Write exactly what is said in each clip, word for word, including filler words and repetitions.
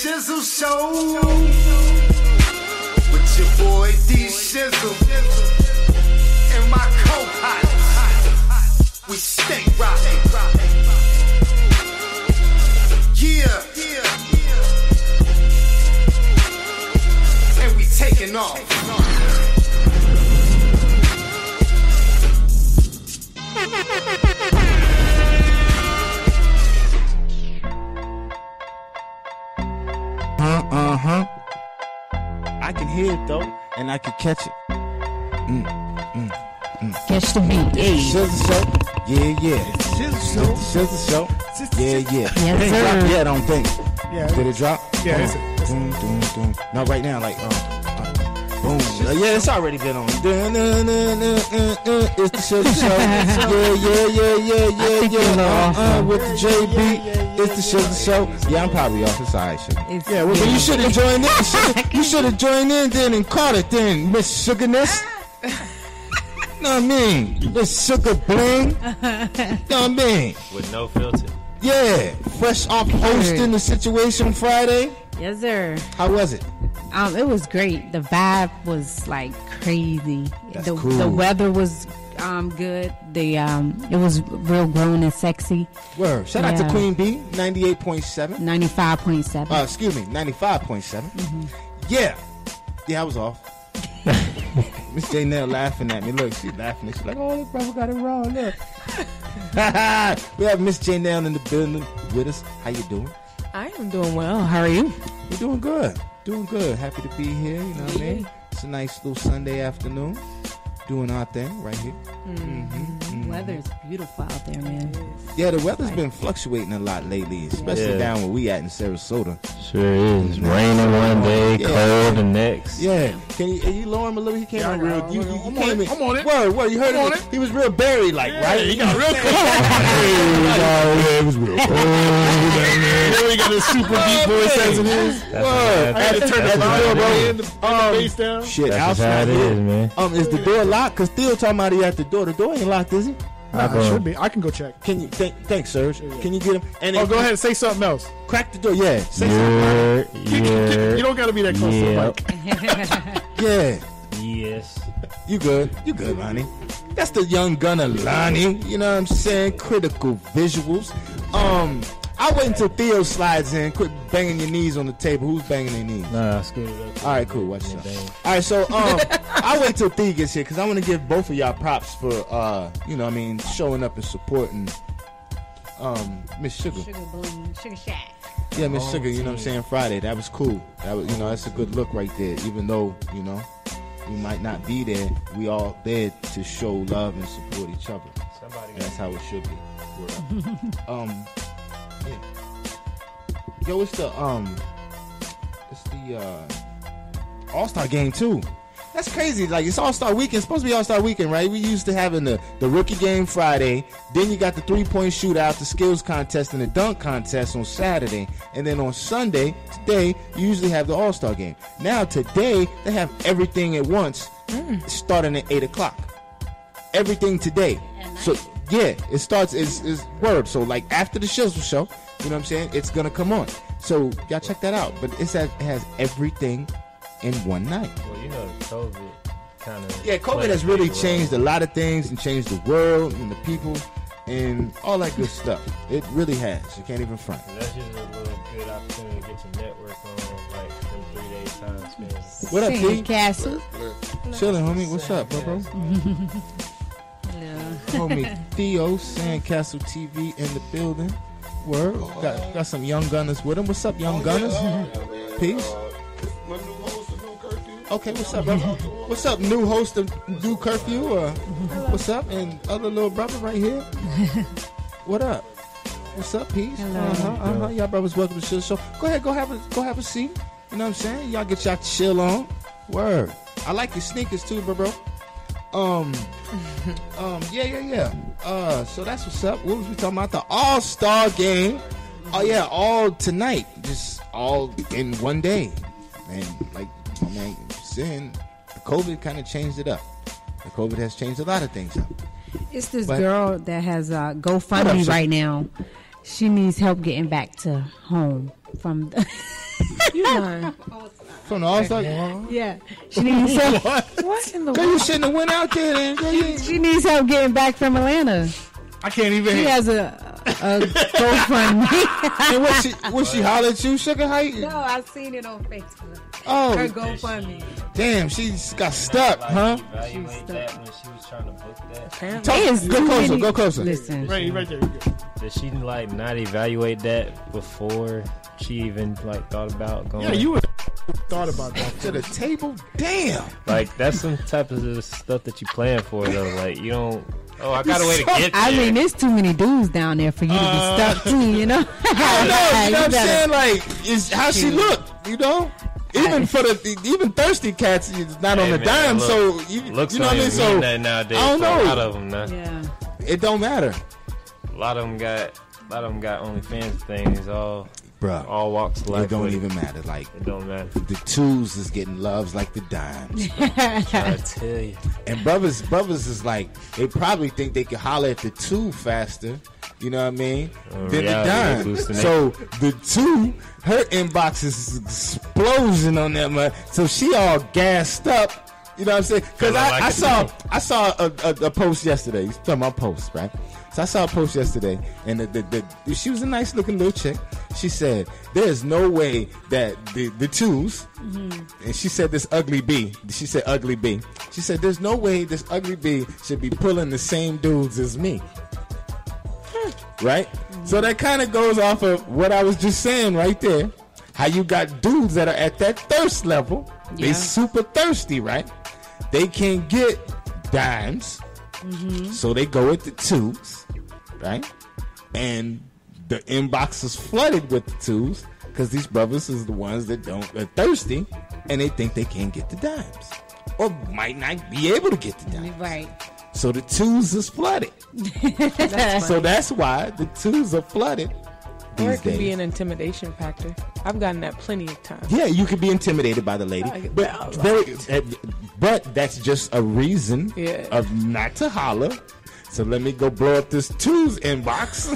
Shizzle Show with your boy D Shizzle and my co-pilots. We stay rocking. Yeah, and we taking off. Uh-huh. I can hear it though, and I can catch it. Mm, mm, mm. Catch the beat. Hey. Shizzle Show. Yeah, yeah. Shizzle Show. Shizzle Show. Yeah, yeah. Yes, it ain't sir. dropped yet, I don't think. Yeah. Did it drop? Yeah, Hold it's on. a- it's a- Doom, doom, doom. No, right now, like, uh, uh, boom. Uh, yeah, it's already been on. Dun, dun, dun, dun, dun, dun. It's the Shizzle Show. Yeah, yeah, yeah, yeah, yeah, think you're a yeah. little Uh, off, uh, though. with the J B. It's the Shizzle Show. Yeah, I'm probably off. It's alright, shit. It's Yeah, well, then you should have joined in. You should have joined in then and caught it then, Miss Sugarness. Know what I mean? Miss Sugar Bling. Know what I mean? With no filter. Yeah, fresh off hosting the Situation Friday. Yes, sir. How was it? Um, it was great. The vibe was like crazy. That's the cool. the weather was um good. The um it was real grown and sexy. Word. Shout out to Yeah. Queen B, ninety-eight point seven. ninety-five point seven. Uh, excuse me, ninety-five point seven. Mm-hmm. Yeah. Yeah, I was off. Miss J Nell laughing at me. Look, she's laughing. She's like, oh, this brother got it wrong. Look. We have Miss J Nell in the building with us. How you doing? I am doing well. How are you? We're doing good. Doing good. Happy to be here. You know what I mean? It's a nice little Sunday afternoon. Doing our thing right here. The weather is beautiful out there, man. Yeah, the weather's been fluctuating a lot lately, especially Yeah. down where we at in Sarasota. Sure is. Raining one day, Yeah. cold the next. Yeah. Can you, you lower him a little? He came Yeah, in I real. got it. You, I'm you, on you it. came in. I'm on it. Word, word. You heard I'm it. on it. He was real berry like, right? he got real cool. Yeah, it was real. Really got a super deep voice as it is. That's Word. what I had to turn That's the what volume it up is. and the, and the bass down. Shit, That's Al's just how not it here. is, man. Um, is the door locked? Cause Theo talking about he at the door. The door ain't locked, is he? Nah, go it on. should be. I can go check. Can you? Th- thanks, Serge. Can you get him? And Oh, if go you ahead and say something else. Crack the door. Yeah. Say something. Yeah, yeah, You don't got to be that close Yep. to the mic. Yeah. yes. You good. You good, Lonnie. That's the young gunner, Lonnie. You know what I'm saying? Critical visuals. Um, I'll wait until Theo slides in. Quit banging your knees on the table. Who's banging their knees? Nah, I screwed it up. All right, cool. Watch Yeah, this. dang. All right, so um, I'll wait till Theo gets here because I want to give both of y'all props for, uh, you know what I mean, showing up and supporting um, Miss Sugar. Sugar Bloom, Sugar Shack. Yeah, Miss Oh, Sugar, you know what I'm team. saying? Friday, that was cool. That was, you know, that's a good look right there. Even though, you know, we might not be there, we all there to show love and support each other. Somebody And that's how it should be. um, yeah. Yo, it's the um, it's the uh, All Star game too. That's crazy. Like it's All Star Weekend. It's supposed to be All Star Weekend, right? We used to having the the rookie game Friday. Then you got the three point shootout, the skills contest, and the dunk contest on Saturday. And then on Sunday, today, you usually have the All Star game. Now today they have everything at once, starting at eight o'clock. Everything today. So yeah, it starts is is word. So like after the Shizzle Show, you know what I'm saying? It's gonna come on. So y'all check that out. But it's that it has everything in one night. Well, you know, COVID kind of. Yeah, COVID has really changed a lot of things and changed the world and the people and all that good stuff. It really has. You can't even front. That's just a little good opportunity to get your network on, like, from three days time spent. What up, Singing D? Castle. Chilling, homie. What's up, bro, bro? Homie Theo, Sandcastle T V in the building. Word. Got, got some young gunners with him. What's up, young gunners? Peace. Okay, what's up, brother? What's up, new host of New Curfew? Or what's up? And other little brother right here. What up? What's up, Peace? Hello. Uh-huh, uh-huh. Y'all brothers, welcome to the Shizzle Show. Go ahead, go have a go have a seat. You know what I'm saying? Y'all get y'all chill on. Word. I like your sneakers too, bro, bro. Um, um, yeah, yeah, yeah. Uh, so that's what's up. What was we talking about? The All Star Game. Oh yeah, all tonight, just all in one day, and like I mean, saying COVID kind of changed it up. The COVID has changed a lot of things up. It's this But- girl that has uh, What GoFundMe up, sir? right now. She needs help getting back to home from the You lying. From the All-Star? Yeah. She needs help. What in the Girl, you world? shouldn't have went out there then. Girl, you- She needs help getting back from Atlanta. I can't even. She has a, a GoFundMe. And what she, what she holler at you, Sugar? How you? No, I seen it on Facebook. Oh, Her GoFundMe. damn, she got stuck, huh? Evaluate that when she was trying to book that. Apparently. Talk, There's go too closer, many- go closer. Listen. Right, right there. Did she like not evaluate that before she even like thought about going? Yeah, you would thought about that. To the table, damn. like that's some type of stuff that you plan for though. Like you don't. Oh, I got a way to get there. I mean, there's too many dudes down there for you to be Uh, stuck too, you know? I know, you know what I'm better- saying? Like, is how she look, you know? Even for the even thirsty cats, it's not on Hey, the man, dime. look, So you, looks you know what I mean. don't So even mean that nowadays. I don't for know. A lot of them now. Yeah. it don't matter, A lot of them got. A lot of them got OnlyFans things. All bruh. all walks of life. It don't with even matter. Like It don't matter. the twos is getting loves like the dimes, I tell you. and brothers, brothers is like they probably think they can holler at the two faster. You know what I mean? Uh, than the reality dime. hallucination. So the two, her inbox is explosion on that man. So she all gassed up. You know what I'm saying? Because Feeling I, like I a saw man. I saw a, a, a post yesterday. You talking about posts, right? So I saw a post yesterday, and the, the, the, she was a nice looking little chick. She said, "There's no way that the the twos," and she said this ugly B. She said ugly B. She said, "There's no way this ugly B should be pulling the same dudes as me." Right? So that kind of goes off of what I was just saying right there. How you got dudes that are at that thirst level. They Yeah. super thirsty, right? They can't get dimes. So they go with the twos, right? And the inbox is flooded with the twos because these brothers is the ones that don't are thirsty and they think they can't get the dimes. Or might not be able to get the dimes. Right. So the twos is flooded. So that's why the twos are flooded Or these it could be days. an intimidation factor. I've gotten that plenty of times. Yeah, you could be intimidated by the lady, I get but that a very, uh, but that's just a reason Yeah. of not to holler. So let me go blow up this twos inbox.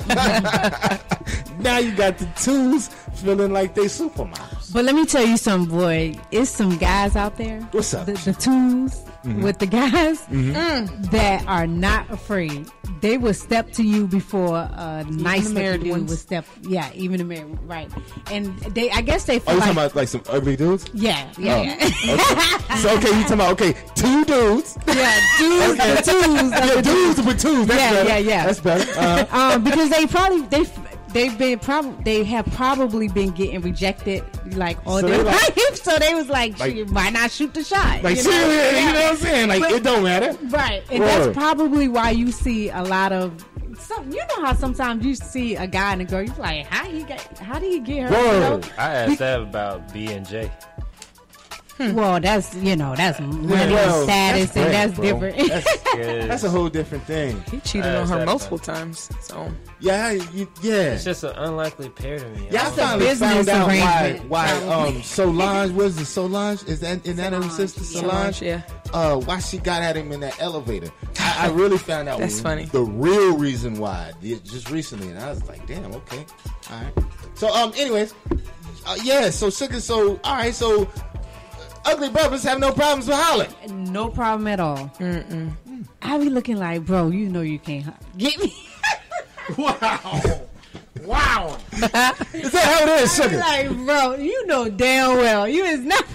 Now you got the twos feeling like they supermodels. But let me tell you something, boy. It's some guys out there. What's up? The, the twos Mm-hmm. with the guys mm, that are not afraid. They will step to you before a nice the married looking dude ones. would step. Yeah, even the married, right? And they, I guess they Oh, feel you like, talking about like some ugly dudes? yeah, yeah, Oh. yeah. So okay, you talking about okay, two dudes. yeah, dudes, Okay. the twos, of Yeah, the dudes with twos. That's Yeah, better. yeah, yeah. That's better. Uh, um, because they probably they they've been prob- they have probably been getting rejected like all So their they like- life. So they was like, Like- "Shit, why not shoot the shot?" like you know? seriously, you Yeah. know what I'm saying? Like But- it don't matter. Right, and Word. that's probably why you see a lot of. Some, you know how sometimes you see a guy and a girl, you're like, how he get, how do you get her? You know? Word. I asked that about B and J. Well, that's you know that's money Well, and status, that's and great, that's bro. different. That's, that's a whole different thing. He cheated I on asked her that multiple about- times. So Yeah, you, yeah. It's just an unlikely pair to me. Yeah, I don't finally business found out why arrangement, why probably. um Solange was it Solange is that is that her Solange, sister yeah. Solange? Solange, yeah. Uh, why she got at him in that elevator? I, I really found out That's funny. the real reason why yeah, just recently, and I was like, damn, okay, all right. So um, anyways, uh, yeah. So sugar. So all right. So uh, ugly brothers have no problems with hollering. No problem at all. Mm-mm. I be looking like, bro, you know you can't ho- get me. Wow. Wow. Is that how it is, I be sugar? like, bro, you know damn well you is not.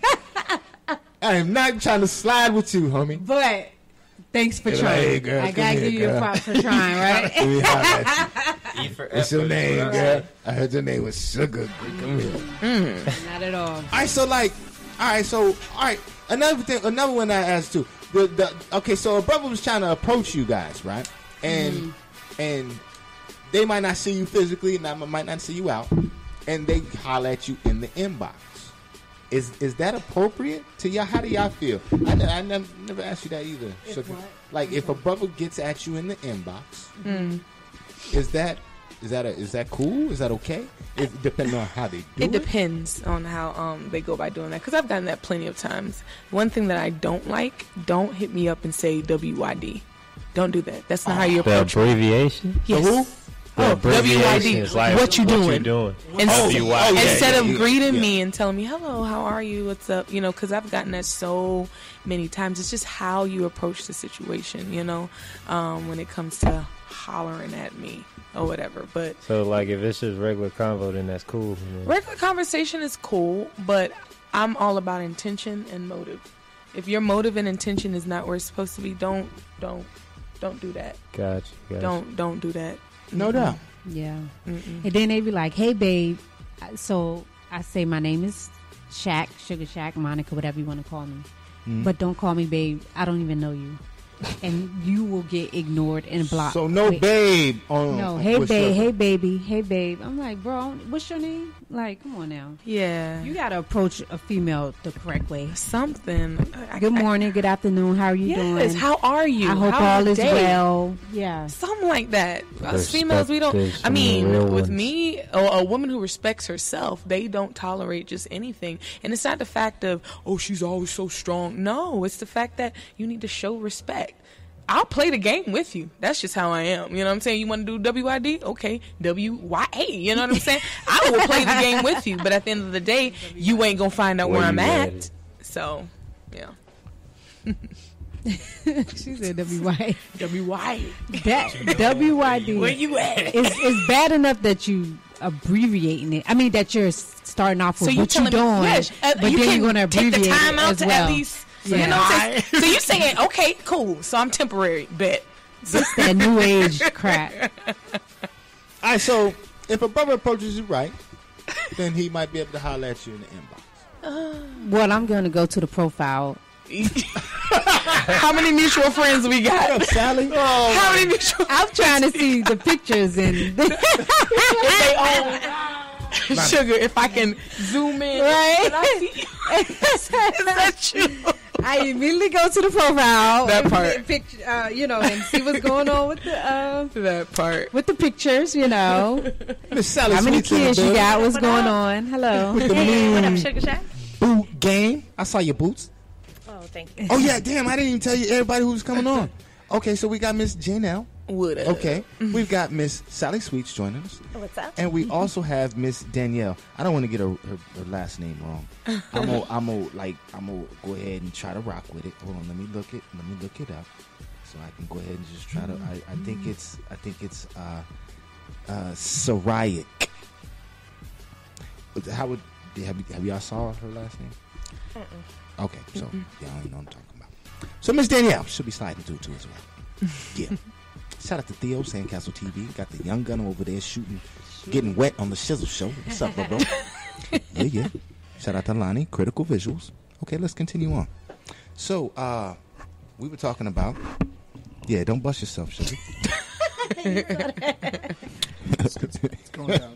I am not trying to slide with you, homie. But thanks for Hey, trying. girl, I come gotta here, give you a girl. prop for trying, right? Let me holler at you. E for What's your effort, name, is what I girl? say. I heard your name was Sugar. Come here. Not at all. All right, so like, all right, so all right, another thing, another one I asked too. The, the okay, so a brother was trying to approach you guys, right? And and they might not see you physically, and I might not see you out, and they holler at you in the inbox. Is is that appropriate to y'all? How do y'all feel? I, ne- I never, never asked you that either. Sugar. what? Like if a brother gets at you in the inbox, is that is that a, is that cool? Is that okay? It depending on how they do it. it depends on how um they go by doing that. Because I've gotten that plenty of times. One thing that I don't like: don't hit me up and say W Y D. Don't do that. That's not how you The approach me. abbreviation. Yes. who? Oh, W Y D. It's like, What you doing? What you doing? And Oh, W Y D. oh, yeah, Instead yeah, of yeah, greeting yeah. me and telling me, hello, how are you? What's up? You know, because I've gotten that so many times. It's just how you approach the situation, you know, um, when it comes to hollering at me or whatever. But So, like, if it's just regular convo, then that's cool. You know? regular conversation is cool, but I'm all about intention and motive. If your motive and intention is not where it's supposed to be, don't, don't, don't do that. Gotcha. gotcha. Don't, don't do that. No doubt. Yeah. Mm-mm. And then they be like, hey, babe. So I say my name is Shaq, Sugar Shack, Monica, whatever you want to call me. Mm. But don't call me babe. I don't even know you. And you will get ignored and blocked. So no Wait. babe. On, No, on- hey, what's babe. your- Hey, baby. Hey, babe. I'm like, bro, what's your name? Like, come on now. Yeah. You got to approach a female the correct way. Something. I- Good I- morning, good afternoon. How are you Yes. doing? How are you? I hope How's all your is day? well. Yeah. Something like that. Us Respect females, we don't. is I mean, some real with ones. me, a, a woman who respects herself, they don't tolerate just anything. And it's not the fact of, oh, she's always so strong. No, it's the fact that you need to show respect. I'll play the game with you. That's just how I am. You know what I'm saying? You want to do W Y D? Okay, W Y A. You know what I'm saying? I will play the game with you. But at the end of the day, you ain't going to find out where, Where I'm you at. at. So, yeah. She said W Y. W Y A. That W Y D. Where you at? It's, it's bad enough that you abbreviating it. I mean, that you're starting off with So you what you're telling me, doing, yes, uh, but you then can you're going to take abbreviate the time it out as to well. at least. Yeah. You know what I'm saying? So you're saying, okay, cool. So I'm temporary. Bet. It's that new age crap. All right. So if a brother approaches you right, then he might be able to holler at you in the inbox. Well, I'm going to go to the profile. How many mutual friends we What got? up, Sally? Oh, How many mutual I'm trying to see the pictures and they own? Sugar, if I can zoom in. Right. Can I see- Is that you? I immediately go to the profile. That part. Picture, uh, you know, and see what's going on with the uh, That part. with the pictures. You know, Miss Sally how many Sweets in the kids you building. got? What's What going up? on? Hello. With the Hey, what up, moon Sugar Shack? boot game. I saw your boots. Oh, thank you. Oh yeah, damn! I didn't even tell you everybody who's coming on. Okay, so we got Miss Janelle. Would have. Okay, we've got Miss Sally Sweets joining us, What's up? and we also have Miss Danielle. I don't want to get her, her, her last name wrong. I'm gonna, I'm gonna like, I'm gonna go ahead and try to rock with it. Hold on, let me look it. Let me look it up, so I can go ahead and just try to. I, I think it's, I think it's uh, uh, Soraic. How would have you, have y'all saw her last name? Mm-mm. Okay, so yeah, I don't know what I'm talking about. So Miss Danielle should be sliding through too as well. Yeah. Shout out to Theo, Sandcastle T V. Got the young gunner over there shooting, getting wet on the Shizzle show. What's up, bro? Yeah, yeah. Shout out to Lonnie, Critical Visuals. Okay, let's continue on. So, uh, we were talking about. Yeah, don't bust yourself, Sugar. It's going down.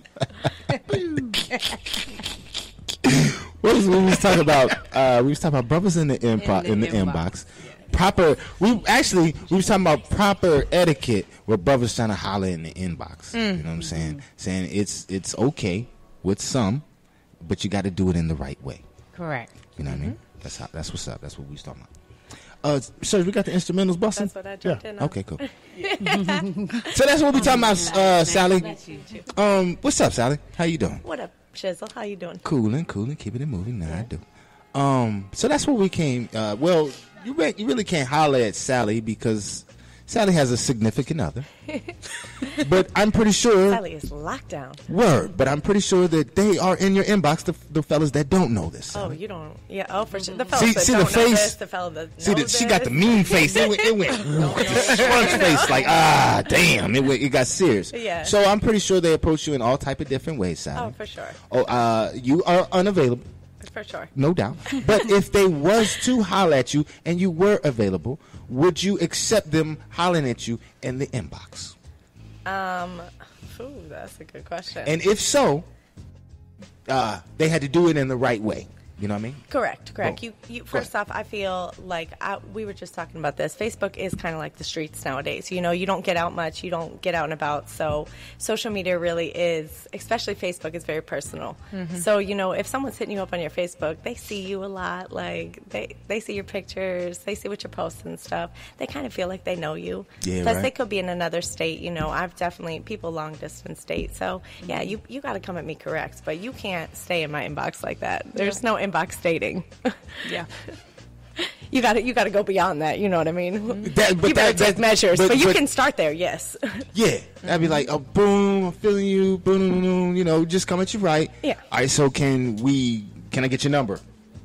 What was we was talking about? Uh, we was talking about brothers in the impo- in In the, the inbox. inbox. Proper. We actually we was talking about proper etiquette where brothers trying to holler in the inbox. You know what I'm saying? Saying it's it's okay with some, but you got to do it in the right way. Correct. You know what I mean? That's how. That's what's up. That's what we was talking about. Uh, Serge, we got the instrumentals busting. That's what I jumped in on. Okay, cool. So that's what we talking about, uh, Sally. Um, what's up, Sally? How you doing? What up, Shizzle? How you doing? Cooling, cooling, keeping it moving. Nah, I do. Um, so that's what we came. Uh, well, you re- you really can't holler at Sally because Sally has a significant other. But I'm pretty sure. Sally is locked down. Word, but I'm pretty sure that they are in your inbox. The, the fellas that don't know this. Oh, Sally. you don't. Yeah. Oh, for sure. The fellas See- that see the don't know face? this, the fella that See, knows the, she got the this. mean face. It went, it went the shrunk face. Like, ah, damn. It went, it got serious. Yeah. So I'm pretty sure they approach you in all type of different ways, Sally. Oh, for sure. Oh, uh, you are unavailable. For sure. No doubt. But if they was to holler at you and you were available, would you accept them hollering at you in the inbox? Um, ooh, that's a good question. And if so, uh, they had to do it in the right way. You know what I mean? Correct, correct. Boom. You, you. Go First ahead. off, I feel like I, we were just talking about this. Facebook is kind of like the streets nowadays. You know, you don't get out much. You don't get out and about. So social media really is, especially Facebook, is very personal. Mm-hmm. So you know, if someone's hitting you up on your Facebook, they see you a lot. Like they, they see your pictures. They see what you're posting and stuff. They kind of feel like they know you. Yeah, Plus, right. they could be in another state. You know, I've definitely people long distance state. So yeah, you you got to come at me correct, but you can't stay in my inbox like that. There's no inbox dating. Yeah. You got to you got to go beyond that. You know what I mean? That- but you better that- take that- measures, but- but, you but- can start there. Yes. Yeah, I'd be like, oh, boom, I'm feeling you, boom, boom, boom, you know, just come at you right. Yeah. All right, so can we? Can I get your number?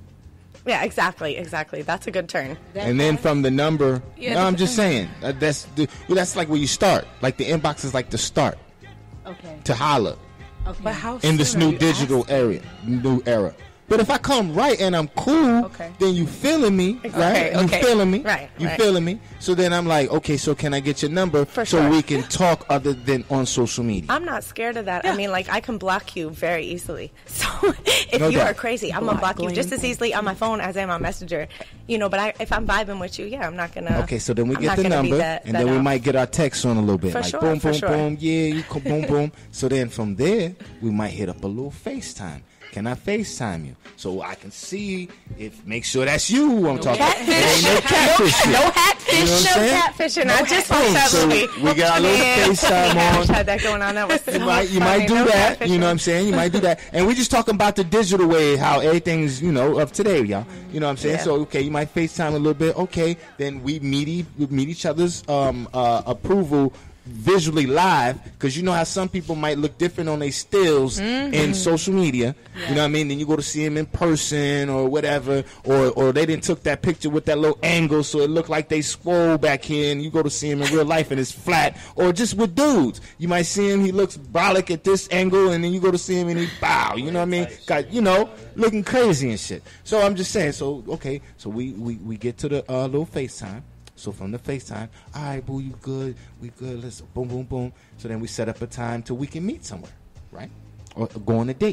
Yeah. Exactly. Exactly. That's a good turn. And then from the number, Yeah, no, I'm but- just saying that that's the, well, that's like where you start. Like the inbox is like the start Okay. to holler Okay. But how in this soon are new you digital asking? area, new era. But if I come right and I'm cool, Okay. then you feeling me, right? Okay, You okay. feeling me, Right, You right. feeling me. So then I'm like, okay, so can I get your number For so sure. we can talk other than on social media? I'm not scared of that. I mean, like, I can block you very easily. So if No you doubt. are crazy, I'm gonna block you just as easily on my phone as I am on Messenger. You know, but I, if I'm vibing with you, yeah, I'm not gonna. Okay, so then we I'm get not the gonna be number, that- and that then we out. might get our text on a little bit, For like sure, boom, for boom, sure. boom, yeah, you co- boom, boom. So then from there, we might hit up a little FaceTime. Can I FaceTime you so I can see if make sure that's you who I'm talking about? There ain't no catfish shit. No catfish, You know what I'm no saying? catfishing. I just Boom. watched that So movie. we got a little Man, FaceTime yeah, on. I had that going on. That was so You might, you funny. might do No that. You know what I'm catfishing. saying? You might do that. And we're just talking about the digital way, how everything's, you know, of today, y'all. You know what I'm saying? Yeah. So, okay, you might FaceTime a little bit. Okay, then we meet, e- we meet each other's um, uh, approval visually live, because you know how some people might look different on their stills in social media. You know what I mean? Then you go to see them in person or whatever, or or they didn't took that picture with that little angle so it looked like they swole back here, and you go to see him in real life and it's flat. Or just with dudes, you might see him, he looks brolic at this angle, and then you go to see him and he bow. You know what I mean? Got, you know, looking crazy and shit. So I'm just saying. So okay, so we we, we get to the uh, little FaceTime. So from the FaceTime, all right, boo, you good? We good. Let's boom, boom, boom. So then we set up a time till we can meet somewhere, right? Or go on a date,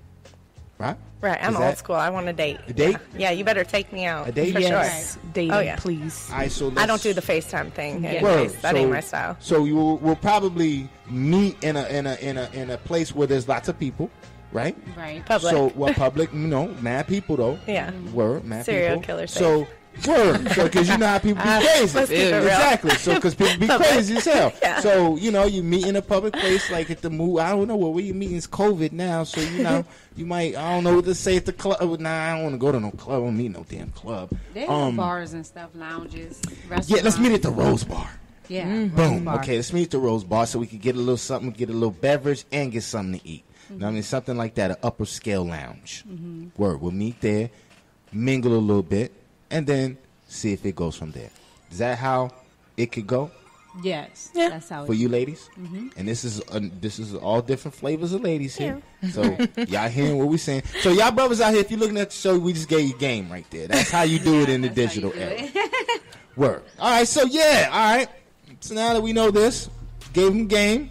right? Right, I'm Is old that- school. I want a date. A date? Yeah, yeah, you better take me out. A date? For Yes. sure. Dating, Oh, yeah. please. All right, so let's, I don't do the FaceTime thing. Yeah. Anyways. Word. That so, ain't my style. So you will, we'll probably meet in a in a in a in a place where there's lots of people, right? Right. Public. So well, public, you know, mad people though. Yeah. Word, mad Serial people. killer So. Word, so because you know how people be crazy, let's keep it real. exactly. So because people be crazy as hell. Yeah. So you know, you meet in a public place like at the move. I don't know where you meet is COVID now, so you know you might. I don't know what to say at the club. Nah, I don't want to go to no club. I don't meet no damn club. There's Um, bars and stuff, lounges, restaurants. Yeah, let's meet at the Rose Bar. Yeah. Boom. Rose Bar. Okay, let's meet at the Rose Bar so we can get a little something, get a little beverage, and get something to eat. You know what I mean? Something like that, an upper scale lounge. Word. We'll meet there, mingle a little bit, and then see if it goes from there. Is that how it could go Yes. Yeah. That's how. for it you ladies? And this is uh, this is all different flavors of ladies here. So y'all hearing what we saying? So y'all brothers out here, if you're looking at the show, we just gave you game right there. That's how you do it in the That's how you digital do era. it. Word. All right, so yeah, all right. So now that we know this, gave them game.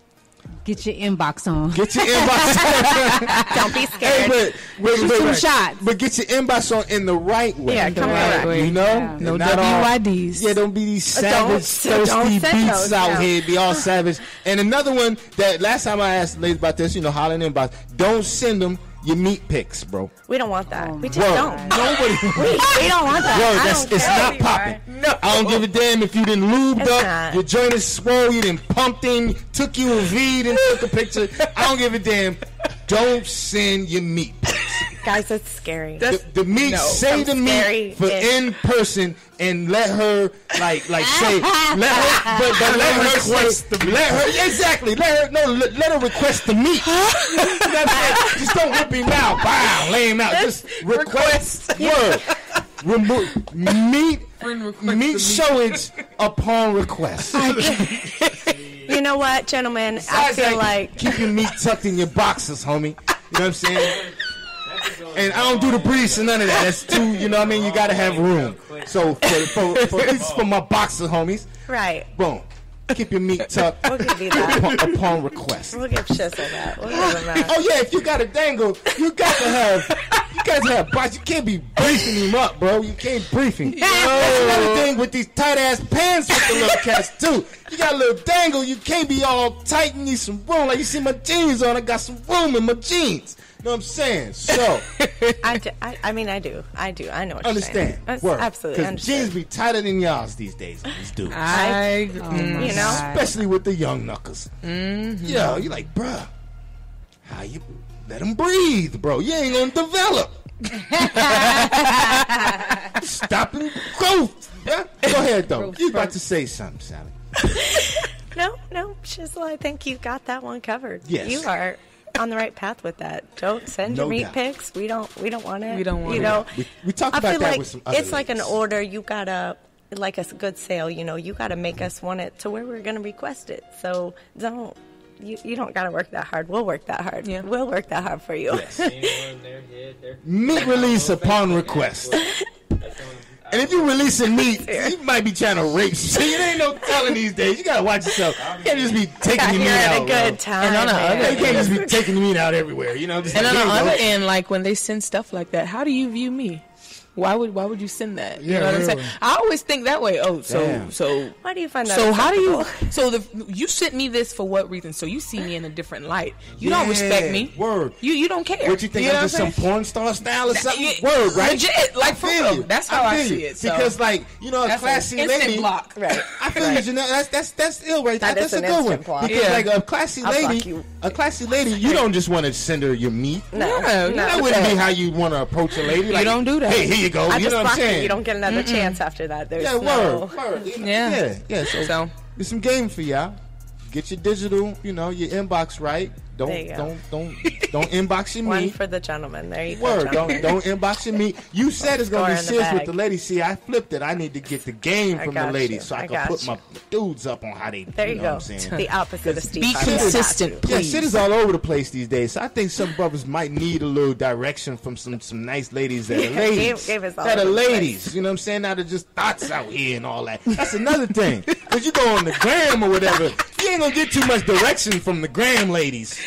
Get your inbox on. Get your inbox. Don't be Hey, scared. but, but, Shoot but, some shots. but get your inbox on in the right way. Yeah, come Right on. way. You know, Yeah. And No not all- W Y Ds. Yeah, don't be these Uh, don't- savage, don't thirsty send beats those, out yeah. here. Be all savage. And another one that last time I asked ladies about this, you know, hollering inbox. Don't send them your meat pics, bro. We don't want that. Oh we just Word. don't. Nobody. We, we don't want that. Word, I that's, don't it's care not who you are. popping. No. I don't give a damn if you didn't lubed It's up, not. your joint is swole, you didn't pumped in, took you a V, and took a picture. I don't give a damn. Don't send your meat pics. Guys, that's scary. The, the meat, No, say the I'm scary meat for and- in person, and let her like like say let her but, but let her request the meat. Let her exactly let her no let, let her request the meat. That's it. Just don't whip him out. Wow, lay him out. Just request word. Remove meat meat showage upon request. You know what, gentlemen? I Besides feel that, like keep your meat tucked in your boxes, homie. You know what I'm saying? And I don't do the breeze and none of that. That's too, you know what I mean? You got to have room. So for, for, for, this is for my boxer homies. right. Boom. Keep your meat tucked We'll give you that. upon, upon request. We'll give Shizzle that. We'll give him that. Oh, yeah, if you got a dangle, you got to have, you guys have bots. You can't be briefing him up, bro. You can't brief him. That's another thing with these tight ass pants with the little cats too. You got a little dangle. You can't be all tight. You need some room. Like you see my jeans on. I got some room in my jeans. You know what I'm saying? So I, do, I, I mean, I do. I do. I know what understand. you're saying. Word. Absolutely Because understand. jeans be tighter than y'all's these days. These dudes. I, Oh, mm, my you know? God. Especially with the young knuckles. Mm-hmm. Yo, you like, bruh, how you let them breathe, bro? You ain't gonna develop. Stopping growth. Yeah? Go ahead, though. Growth You about spurt. to say something, Sally. No, no, Shizzle, I think you got that one covered. Yes. You are on the right path with that. Don't send No your meat doubt. pics. We don't we don't want it. We don't want you it. know, We, we talked I about feel that like with some other it's like an ladies. order. You gotta like a s- good sale, you know, you gotta make us want it to where we're gonna request it. So don't you, you don't gotta work that hard. We'll work that hard. Yeah. We'll work that hard for you. Yes. Anyone, their head, their- Meat release upon request. And if you releasing meat, you might be trying to rape. So it ain't no telling these days. You gotta watch yourself. You can't just be taking Got your meat here at out. a good bro. time. And on the man. other You can't just be taking the meat out everywhere. You know. Just And like, on the here you other go. end, like when they send stuff like that, how do you view me? Why would why would you send that? You Yeah, know what I'm really. saying? I always think that way. Oh, so Damn. so Why do you find that? so how do you acceptable? so the you sent me this for what reason? So you see me in a different light. You don't Yeah, respect me. word. You you don't care. What you think? know I'm what just some saying? porn star style or something? Yeah, Word, right? legit, like, I for feel real. you. That's how I feel see you. it, so. Because, like, you know, a That's classy an instant lady. block. Right. I feel you, Janelle. That's that's that's ill, right? That That, is that's a an good instant one. block. Because, Yeah. like, a classy I'll block lady, you. a classy lady, you don't just want to send her your meat. No, Yeah, no. That wouldn't be how you want to approach a lady. Like, don't do that. Hey, here you go. I you just know what I'm block you. saying? You don't get another chance after that. There's Yeah, no. word, word. You know, Yeah. yeah, yeah. So, So there's some game for y'all. Get your digital, you know, your inbox right. Don't There you go. don't don't don't inbox your One meat. for the gentleman. There you go. Word, gentleman. don't don't inbox your meat. You said it's gonna be Score in the shiz with bag. the ladies. See, I flipped it. I need to get the game I from the got ladies you. so I, I can got put you. my dudes up on how they. There you, know go. What I'm saying? The opposite of Steve. be Harvey. consistent, Yeah, please. shit is all over the place these days. So I think some brothers might need a little direction from some some nice ladies that are Yeah, ladies. Gabe- Gabe is all that are over the ladies. You know what I'm saying? Not just thoughts out here and all that. That's another thing. Because you go on the gram or whatever, you ain't gonna get too much direction from the gram ladies.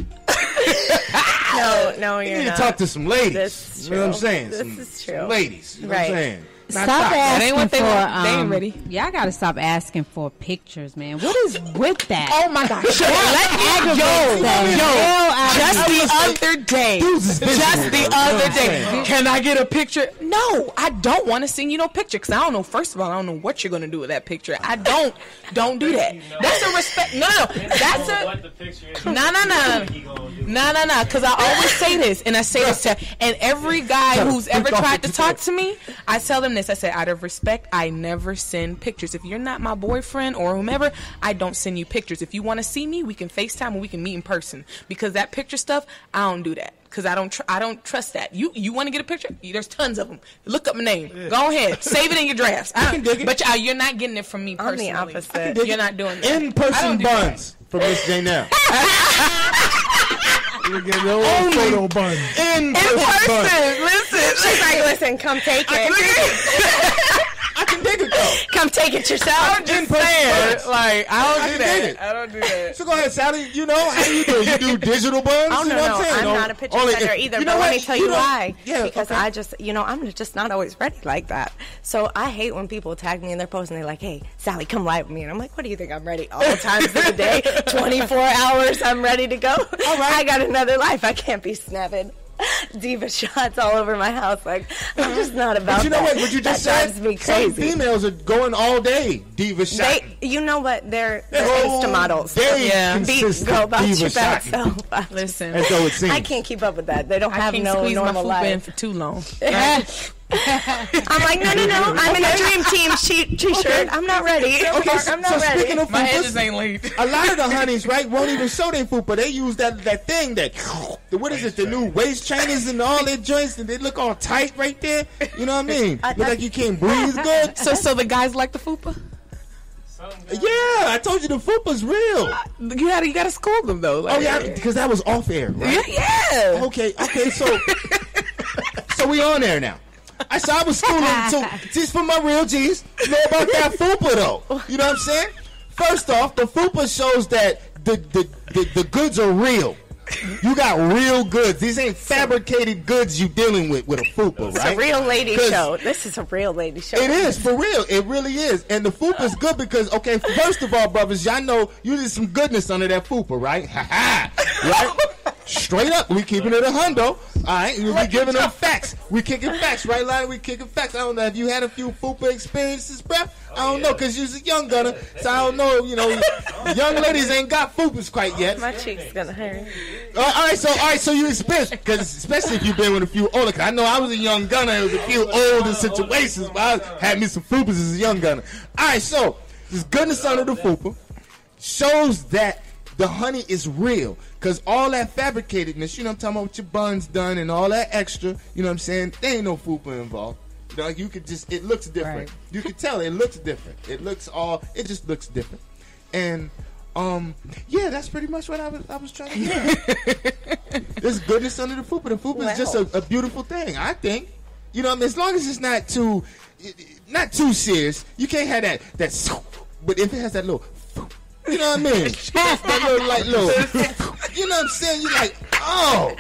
No, no, You you're need not. to talk to some ladies. This is You know what I'm true. saying? This some, is some true. ladies. You know Right. what I'm saying? Not Stop thoughts. asking That ain't what they for. want. They ain't um, ready. Y'all gotta stop asking for pictures, man. What is with that? Oh my gosh. That aggravates yo, the hell out of just me. the other day. Dudes is visual, Just though, the you know other what I'm day. saying? Can I get a picture? No, I don't want to send you no picture because I don't know. First of all, I don't know what you're gonna do with that picture. I don't. Don't do that. That's a respect. No, no. That's a. What the picture is. No, no, no. He gonna do. No, no, no. Because I always say this, and I say this to, and every guy who's ever tried to talk to me, I tell them this. I say, out of respect, I never send pictures. If you're not my boyfriend or whomever, I don't send you pictures. If you want to see me, we can FaceTime and we can meet in person. Because that picture stuff, I don't do that. Because I don't, tr- I don't trust that. You, you want to get a picture? There's tons of them. Look up my name. Go ahead, save it in your drafts. I can dig it. But uh, you're not getting it from me I'm personally. the opposite. You're not doing that. I In-person don't do that. buns from Miss Janelle. You get your own photo bun. In-person buns. Listen, listen. She's like, listen, come take it. I can dig it though. Come take it yourself. I'm just saying, like, I don't I do can dig that. it. I don't do that. So go ahead, Sally. You know how do you do? You do digital buns? Oh, you no, know no, what I'm saying? I'm No, not a picture only sender if- either, you know but let what? me tell You you know- why. Yeah, because okay. I just, you know, I'm just not always ready like that. So I hate when people tag me in their post and they're like, hey, Sally, come live with me. And I'm like, what do you think? I'm ready all times of the day, twenty-four hours, I'm ready to go. All right. I got another life. I can't be snapping diva shots all over my house. Like, I'm just not about But you know that. what? What you just that said? drives me Some crazy. females are going all day diva shot. They, you know what? They're, they're Oh, Insta models. Very Yeah. Be, consistent go about diva your bad shotting. self. Listen, As though it seems. I can't keep up with that. They don't I have can't no squeeze my normal fupa in life. for too long. I'm like, no, no, no. I'm in a dream team she- t-shirt. I'm not ready. Okay, so, I'm not so ready. speaking of My head fupas, just ain't laid. a lot of the honeys, right, won't even show their fupa. They use that that thing that, the, what is it, the new waist trainers and all their joints, and they look all tight right there. You know what I mean? I- Look I- like you can't breathe good. So, so the guys like the fupa? Some guys- Yeah, I told you the fupa's real. You had you got to school them though. Oh Like, yeah, because that was off air, right? yeah, yeah. Okay, okay, so so we on there now. I saw I was schooling so just for my real G's. You know about that fupa though. You know what I'm saying? First off, the fupa shows that the the, the, the goods are real. You got real goods. These ain't fabricated goods you dealing with with a fupa, It's right? a real lady 'Cause show. This is a real lady show. It is, for real. It really is. And the fupa is good because, okay, first of all, brothers, y'all know you did some goodness under that fupa, right? Ha ha. Right? Straight up, we keeping it a hundo. All right, we be giving them facts. We kicking facts, right, Lonnie? We kicking facts. I don't know. Have you had a few fupa experiences, bruh? I don't know, because you're a young gunner, so I don't know, you know, young ladies ain't got fupas quite yet. My cheek's gonna hurt. All right, so all right, so you experience, because especially if you've been with a few older. Cause I know I was a young gunner. It was a few older situations, but I had me some fupas as a young gunner. All right, so this goodness under the fupa shows that the honey is real, because all that fabricatedness, you know what I'm talking about, with your buns done and all that extra, you know what I'm saying, there ain't no fupa involved. You know, you could just, it looks different. Right. You can tell it looks different. It looks all, it just looks different. And, um, yeah, that's pretty much what I was, I was trying to do. There's goodness under the fupa. The fupa Wow. is just a, a beautiful thing, I think. You know what I mean? As long as it's not too, not too serious, you can't have that, that, but if it has that little, you know what I mean? That little, like, little, you know what I'm saying? You're like, oh,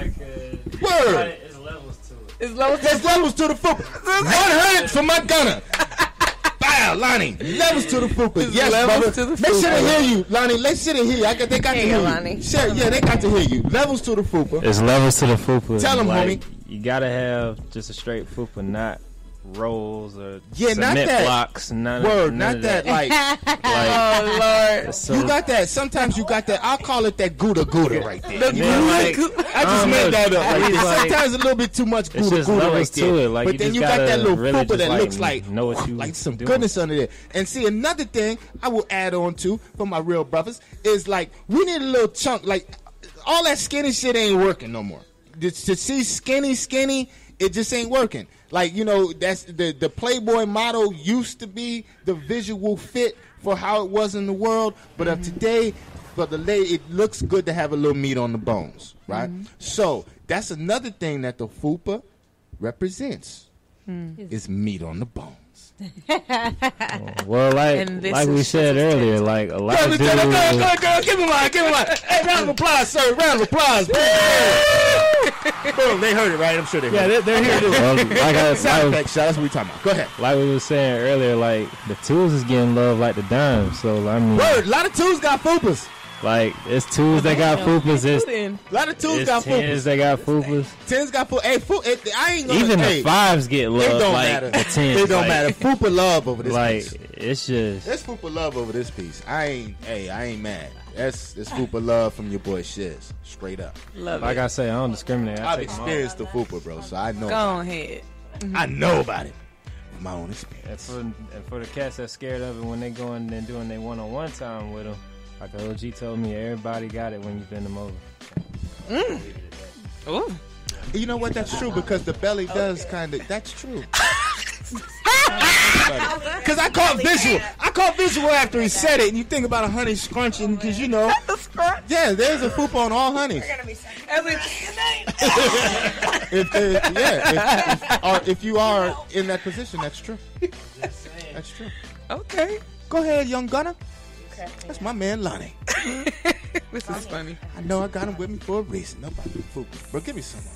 word. It's levels to it. It's low. There's levels to the fupa. one hundred for my gunner. Bow, Lonnie. Levels to the fupa. Yes, levels brother. to the Make sure they fupa. hear you, Lonnie. Let's sit and hear you. I got, they got to Hey, hear Lonnie. you. Sure, yeah, they got to hear you. Levels to the fupa. It's levels to the fupa. Tell 'em, like, homie. You gotta have just a straight fupa, not rolls or Yeah, not cement that. blocks. None, Word, none not of that, like, Like, Oh Lord. so, you got that. Sometimes you got that. I'll call it that Gouda Gouda right there. and then, like, I just don't made know. that up right there. It's like- Sometimes a little bit too much It's Gouda just Gouda levels right to there. it. Like, but you then just you got that gotta little really fupa just, that like, looks like know what you like some doing. goodness under there. And see, another thing I will add on to for my real brothers is like we need a little chunk. Like all that skinny shit ain't working no more. To, to see skinny, skinny, it just ain't working. Like, you know, that's the the Playboy model used to be the visual fit for how it was in the world, but of today, for the lady, it looks good to have a little meat on the bones, right? So that's another thing that the fupa represents is meat on the bones. well, like And this like we is said Shizzle's earlier, TikTok. like a lot Girl, of girl, dudes. girl, girl, girl, give him mine, give him mine. Hey, round of applause, sir. Round of applause. Boom, they heard it, right? I'm sure they heard Yeah, it. they're, they're here. Well, like I, Sound like, effect shot. That's what we talking about. Go ahead. like we were saying earlier, like the tools is getting love like the dimes. So I mean, Word, a lot of tools got fupas. like it's tools that got fupas. It's, Then A lot of tools it's got tens fupas. that got fupas. Tens got fupa. Hey, fu- it, I ain't gonna. Even hey, the fives get it love. don't Like matter. the tens. It don't like, matter. Fupa love over this Like piece. it's just. There's fupa love over this piece. I ain't. Hey, I ain't mad. That's that's fupa love from your boy Shiz. Straight up. love Like it. I say, I don't discriminate. I I've take them all. experienced the fupa, bro, so I know. Go ahead. I know about it. From my own And experience. for, and for the cats that's scared of it when they go in and doing their one-on-one time with them, like O G told me, everybody got it when you bend them over. Ooh. You know what? That's true because the belly does kind of. That's true. Because I caught visual. I caught visual after he said it, and you think about a honey scrunching because you know. Yeah, there's a fupa on all honeys. If, if, yeah, if, if, or if you are in that position, that's true. That's true. Okay. Go ahead, young gunner. That's my man, Lonnie. This is funny. I know I got him with me for a reason. Nobody fupa, bro. Give me some.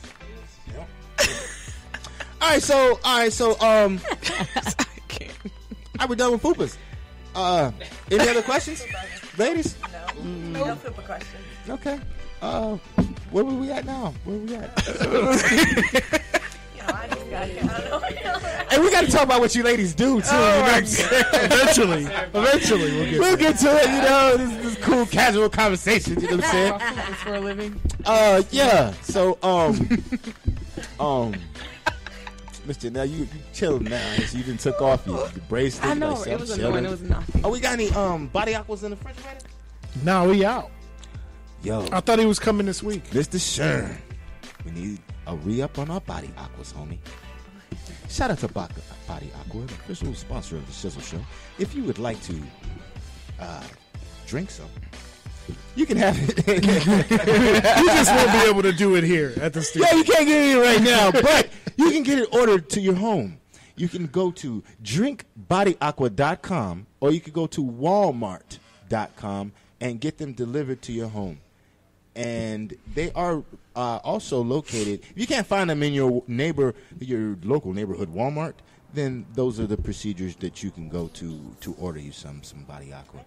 All right, so all right, so um, I can't. I we done with fupas. Uh, any other questions, ladies? No. No fupa questions. Okay. Uh, where were we at now? Where we at? You know, I just got here. I don't know. And we got to talk about what you ladies do too. you know what I'm saying? Eventually, eventually we'll get. We'll get to it. You know, this, this cool casual conversation. You know what I'm saying? It's for a living. Uh, yeah. So um, um. Mister, now you you chilling now. So you didn't took off your, your bracelet. I know. like, It was I'm annoying. chilling. It was nothing. Oh, we got any um body aquas in the refrigerator? Now we out. Yo, I thought he was coming this week. Mister Shern, we need a re-up on our body aquas, homie. Shout out to Body Aqua, the official sponsor of the Shizzle Show. If you would like to uh, drink some, you can have it. You just won't be able to do it here at the studio. Yeah, you can't get it right now, but you can get it ordered to your home. You can go to drink body aqua dot com or you can go to walmart dot com and get them delivered to your home. and they are uh, also located. If you can't find them in your neighbor, your local neighborhood Walmart, then those are the procedures that you can go to to order you some some Body Aqua.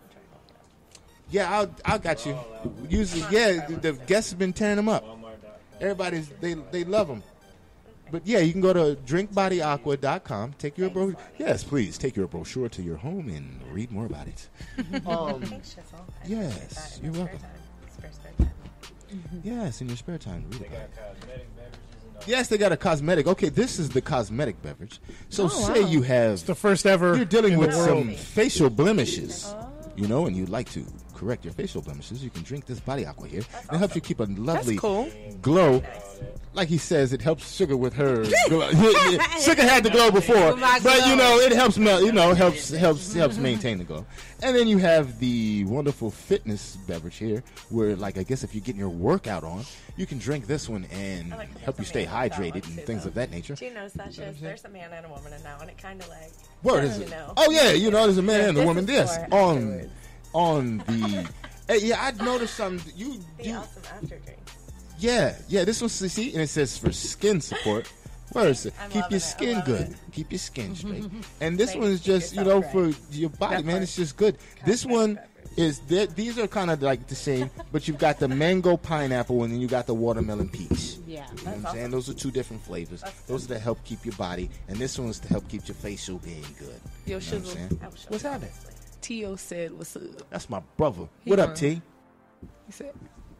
Yeah, I'll I'll got you. Usually, yeah, the guests have been tearing them up. Everybody's they they love them. But yeah, you can go to drink body aqua dot com. Take your bro. Yes, please take your brochure to your home and read more about it. um, Thanks, Shizzle. I yes, appreciate that in you're my welcome. spare time. Spare, spare time. Yes, in your spare time, read They about got it. cosmetic beverages and all. Yes, they got a cosmetic. Okay, this is the cosmetic beverage. So Oh, say wow. you have It's the first ever. you're dealing in the with world. some facial blemishes, you know, and you'd like to correct your facial blemishes, you can drink this Body Aqua here. It helps you keep a lovely cool. glow. Like he says, it helps Sugar with her glow. Yeah, yeah. Sugar had the glow before, With my but you glow. know it helps. mel- You know helps helps helps maintain the glow. And then you have the wonderful fitness beverage here, where like I guess if you're getting your workout on, you can drink this one and I like that help you there's a stay man with that hydrated one, and too, things though. of that nature. Do you notice that, Shiz? There's a man and a woman in that one. It kind of like. Word is you it? know. Oh yeah, you know there's a man and a This woman. is Yes, for on afterwards. on the. Hey, yeah, I noticed something. You The you awesome after drink. yeah yeah. This one's see, and it says for skin support. Where is it? I'm Keep loving your it. I'm skin loving good. Keep your skin straight. And this Thank one you. is Keep just you know yourself for right. your body, That man. part. It's just good. This Cosmetic one beverage. is th- these are kind of like the same, but you've got the mango pineapple and then you got the watermelon peach. Yeah. You know what I'm saying? Those are two different flavors. Those are to help keep your body, and this one is to help keep your facial being good. Yo, You know what I'm Shizzle. saying? I will show What's you happening? honestly. Tio said, "What's up?" That's my brother. He What up, on. T? He said,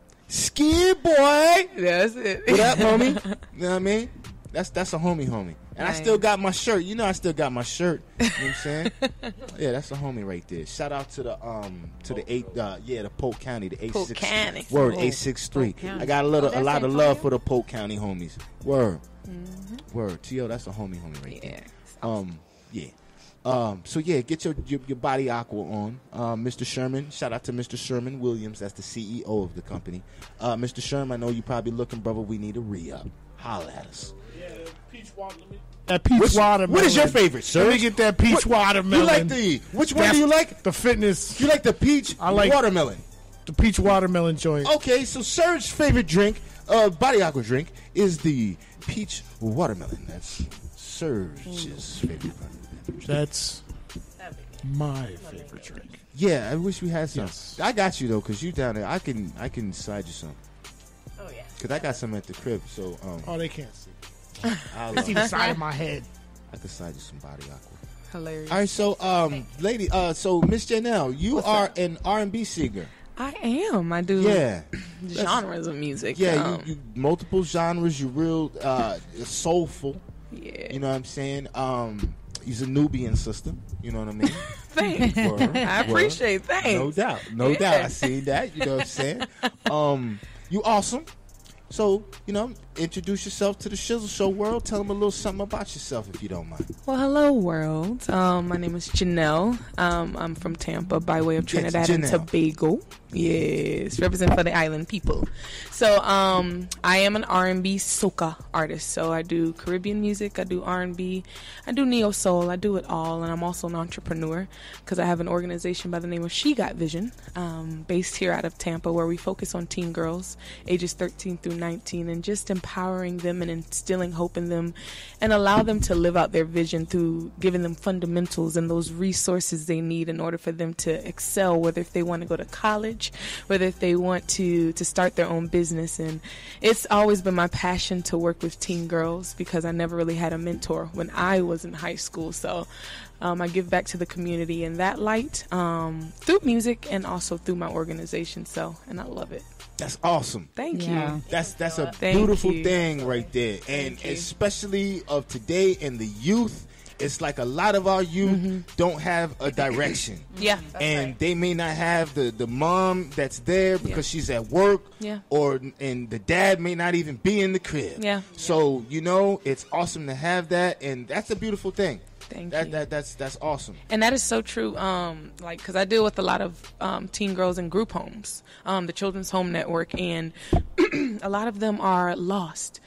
Ski boy. "That's it." What up, homie? You know what I mean? That's that's a homie, homie. And I Nice. still got my shirt. You know, I still got my shirt. You know what I'm saying? Yeah, that's a homie right there. Shout out to the um to the eight uh yeah the Polk County the eight Polk six County. word Polk- eight six three. Polk County. I got a little Oh, a that's lot of in love Polk? for the Polk County homies. Word, word. T O, that's a homie, homie right Yeah. there. Um, yeah. Um, so yeah, get your, your your body aqua on, uh, Mister Sherman. Shout out to Mister Sherman Williams. That's the C E O of the company. Uh, Mister Sherman, I know you probably looking, brother. We need a re-up. Holla at us. That peach What's- watermelon. what is your favorite, sir? Let me get that peach What- watermelon. You like the which one That's do you like? The fitness. You like the peach I like- watermelon. The peach watermelon joint. Okay, so Serge's favorite drink, uh, body aqua drink, is the peach watermelon. That's Serge's favorite beverage. That's That'd be my favorite drink. Yeah, I wish we had some. Yes. I got you though, cause you down there. I can I can side you some, Oh yeah. cause I got some at the crib. So um, Oh, they can't see. I'll, I see uh, the side of my head. I can side you some body aqua. Hilarious. All right, so um, lady, uh, so Miss Janelle, you are an R and B singer. I am. I do Yeah, genres of music. yeah. um, you, you multiple genres. You're real uh, soulful. yeah. You know what I'm saying? Um, he's a Nubian sister. You know what I mean? Thanks. Word, I word. appreciate. Thanks. No doubt, no Yeah. doubt. I see that. You know what I'm saying? Um, you awesome. So you know, introduce yourself to the Shizzle Show world. Tell them a little something about yourself, if you don't mind. Well, hello, world. Um, my name is Janelle. Um, I'm from Tampa by way of Trinidad and Janelle. Tobago. Yes, represent for the island people. So, um, I am an R and B soca artist. So I do Caribbean music, I do R and B, I do neo soul, I do it all, and I'm also an entrepreneur because I have an organization by the name of She Got Vision, um, based here out of Tampa, where we focus on teen girls ages thirteen through nineteen and just empowering them and instilling hope in them, and allow them to live out their vision through giving them fundamentals and those resources they need in order for them to excel, whether if they want to go to college, whether if they want to to start their own business. And it's always been my passion to work with teen girls because I never really had a mentor when I was in high school. So um, I give back to the community in that light, um, through music and also through my organization. So, and I love it. That's awesome. Thank Yeah. you. That's that's a Thank beautiful you. thing right there, and Thank you. especially of today and the youth. It's like a lot of our youth Mm-hmm. don't have a direction. Yeah. And they may not have the, the mom that's there because she's at work, Yeah. or and the dad may not even be in the crib. Yeah. So you know, it's awesome to have that, and that's a beautiful thing. Thank that, you. That that's that's awesome. And that is so true. Um, like, because I deal with a lot of um, teen girls in group homes, um, the Children's Home Network, and a lot of them are lost.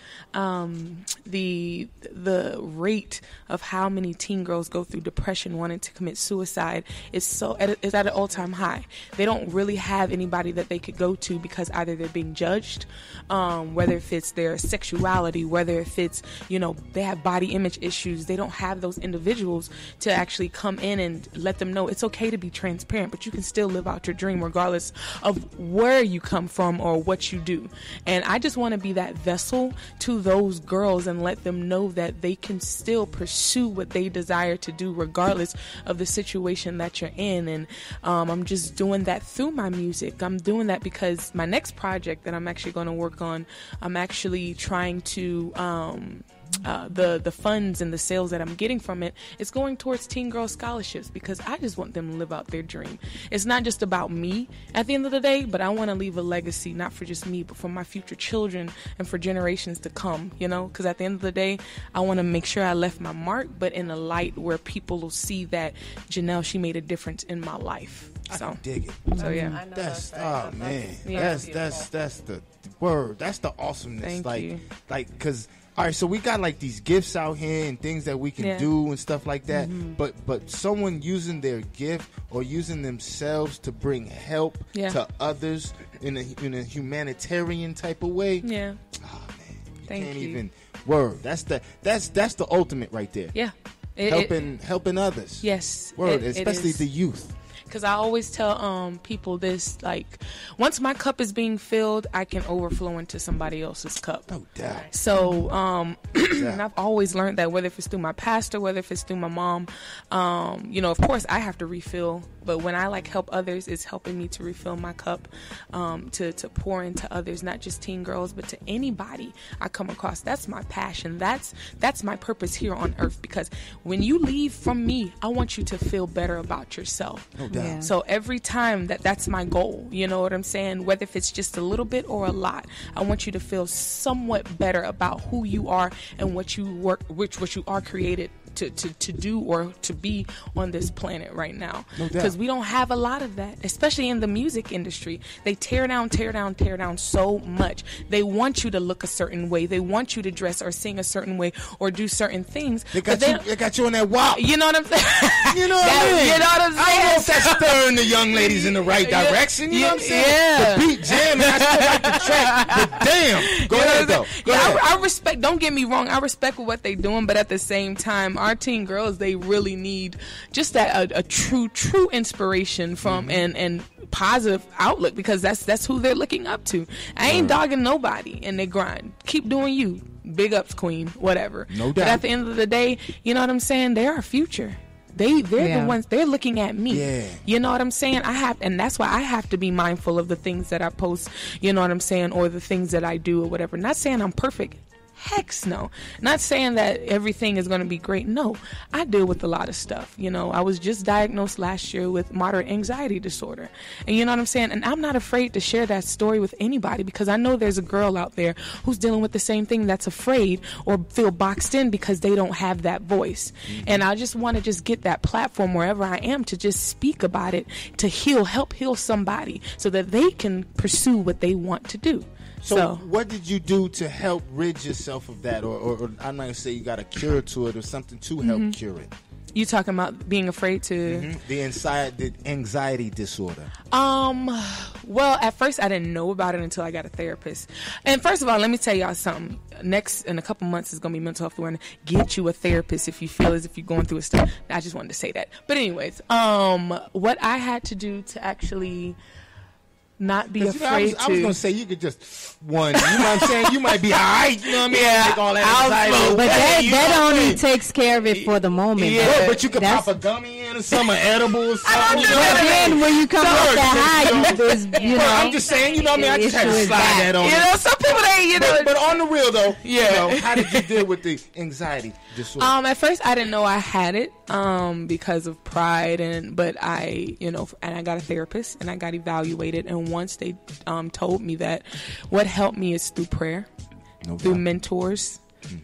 Um, the the rate of how many teen girls go through depression, wanting to commit suicide, is so at, is at an all time high. They don't really have anybody that they could go to because either they're being judged, um, whether if it's their sexuality, whether if it's, you know, they have body image issues. They don't have those individuals to actually come in and let them know it's okay to be transparent, but you can still live out your dream regardless of where you come from or what you do. And I just want to be that vessel to those girls and let them know that they can still pursue what they desire to do regardless of the situation that you're in. And um, I'm just doing that through my music. I'm doing that because my next project that I'm actually going to work on, I'm actually trying to um, Uh, the the funds and the sales that I'm getting from it is going towards teen girl scholarships, because I just want them to live out their dream. It's not just about me at the end of the day, but I want to leave a legacy, not for just me, but for my future children and for generations to come, you know, because at the end of the day, I want to make sure I left my mark, but in a light where people will see that Janelle, she made a difference in my life. So I can dig it. So yeah, I know That's, that's right. oh man, Yeah. that's that's that's the word. That's the awesomeness. Thank like, you. like, cause all right, so we got like these gifts out here and things that we can Yeah. do and stuff like that. Mm-hmm. But but someone using their gift or using themselves to bring help Yeah. to others in a in a humanitarian type of way. yeah, Oh man, you Thank can't you. even word. That's the that's that's the ultimate right there. yeah. It- it- helping helping others. yes, Word, it- it especially is. the youth. Because I always tell um, people this, like, once my cup is being filled, I can overflow into somebody else's cup. No doubt. So, um, Yeah. and I've always learned that, whether if it's through my pastor, whether if it's through my mom, um, you know, of course I have to refill, but when I like help others, it's helping me to refill my cup, um, to, to pour into others, not just teen girls, but to anybody I come across. That's my passion. That's, that's my purpose here on earth, because when you leave from me, I want you to feel better about yourself. No doubt. Yeah. So every time that that's my goal, you know what I'm saying? Whether if it's just a little bit or a lot, I want you to feel somewhat better about who you are and what you work, which what you are created to, to, to do or to be on this planet right now. No doubt. Because we don't have a lot of that, especially in the music industry. They tear down, tear down, tear down so much. They want you to look a certain way. They want you to dress or sing a certain way or do certain things. They got but you. They got you on that wop. You know what I'm saying? You know what That- I mean? You know what I'm I saying? don't know if that's stirring the young ladies in the right Yeah. direction. You know what I'm saying? Yeah. The beat jamming. I still like the track. But damn. Go You know ahead, what though. I'm saying? Go yeah, ahead. I, I respect. Don't get me wrong. I respect what they're doing, but at the same time, our teen girls, they really need just that a, a true, true inspiration from and and positive outlook, because that's that's who they're looking up to. I ain't dogging nobody in their grind. Keep doing you. Big ups, queen. Whatever. No But doubt. at the end of the day, you know what I'm saying? They're our future. They they're Yeah. the ones, they're looking at me. Yeah. You know what I'm saying? I have, and that's why I have to be mindful of the things that I post, you know what I'm saying, or the things that I do or whatever. Not saying I'm perfect. Heck no. Not saying that everything is going to be great. No, I deal with a lot of stuff. You know, I was just diagnosed last year with moderate anxiety disorder. And you know what I'm saying? And I'm not afraid to share that story with anybody, because I know there's a girl out there who's dealing with the same thing, that's afraid or feel boxed in because they don't have that voice. Mm-hmm. And I just want to just get that platform wherever I am to just speak about it, to heal, help heal somebody so that they can pursue what they want to do. So, So, what did you do to help rid yourself of that? Or, or, or I'm not going to say you got a cure to it or something to help Mm-hmm. cure it. you talking about being afraid to... Mhm. The anxiety, the anxiety disorder. Um, well, at first I didn't know about it until I got a therapist. And first of all, let me tell y'all something. Next, in a couple months, is going to be mental health awareness. Get you a therapist if you feel as if you're going through a stuff. I just wanted to say that. But anyways, um, what I had to do to actually not be 'Cause, you know, I afraid was, I was to... gonna say you could just one. You know what I'm saying? You might be all right. You know what I mean? Yeah, Take all that I'll anxiety smoke. away, But that, you know that what I only mean? takes care of it for the moment. Yeah. Well, But but you could that's- pop a gummy in or something, edible or something. You know But what I mean? then when you come off that high, you, is, you know. Well, I'm just saying, you know what I mean? I just had to issue is slide that. that on. You you. know, some people, they, you know... But, but on the real though, Yeah. you know, how did you deal with the anxiety disorder? Um, at first I didn't know I had it, um, because of pride, and but I, you know, and I got a therapist and I got evaluated, and once they um told me that what helped me is through prayer, No through doubt. mentors,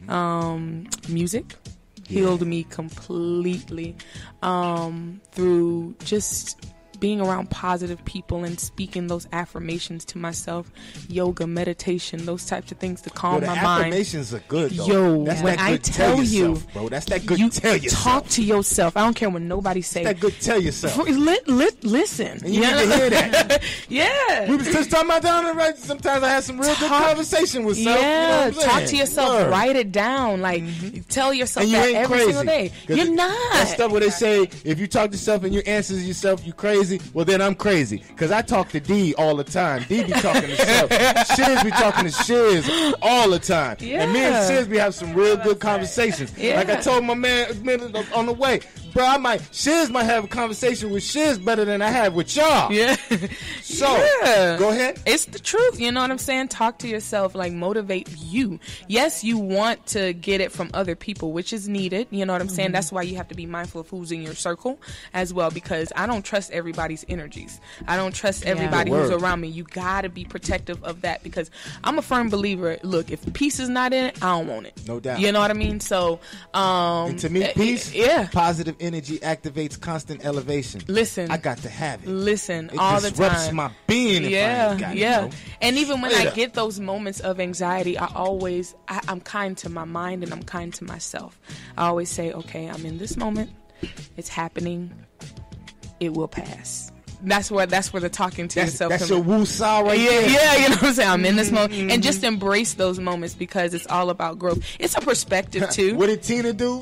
um, music healed me completely, um, through just being around positive people and speaking those affirmations to myself, yoga, meditation, those types of things to calm Yo, the my mind. affirmations are good, though. Yo, that's when that I good tell yourself, you, bro, that's that good you tell yourself. talk to yourself. I don't care what nobody say. That good tell yourself. Li- li- listen, And you need to hear that. yeah. We was just talking about down the right. Sometimes I had some real good Talk- conversation with self. Yeah, you know what I'm talk saying? to yourself. Word. Write it down. Like, tell yourself And you that ain't every crazy. single day. 'Cause You're it- not. That stuff where they say, if you talk to yourself and you answer yourself, you crazy. Well, then I'm crazy. Because I talk to D all the time. D be talking to self. Shiz be talking to Shiz all the time. And me and Yeah. Shiz be having some real good conversations. Yeah. Like I told my man a minute on the way, bro, I might, Shiz might have a conversation with Shiz better than I have with y'all. Yeah. So, Yeah. go ahead. It's the truth. You know what I'm saying? Talk to yourself. Like, motivate you. Yes, you want to get it from other people, which is needed. You know what I'm saying? That's why you have to be mindful of who's in your circle as well, because I don't trust everybody's energies. I don't trust everybody Good who's word. around me. You got to be protective of that, because I'm a firm believer. Look, if peace is not in it, I don't want it. No doubt. You know what I mean? So, um, And to me, eh, peace, yeah. positive energy activates constant elevation. Listen. I got to have it. Listen, It all the disrupts time. my being if I yeah, ain't got it, yeah. bro. And even when Straight I up. get those moments of anxiety, I always, I, I'm kind to my mind and I'm kind to myself. I always say, okay, I'm in this moment. It's happening. It will pass. That's where that's where the talking to That's, yourself. that's comes your in. woo saw right yeah, there. yeah, you know what I'm saying? I'm in this moment. Mm-hmm. And just embrace those moments, because it's all about growth. It's a perspective, too. What did Tina do?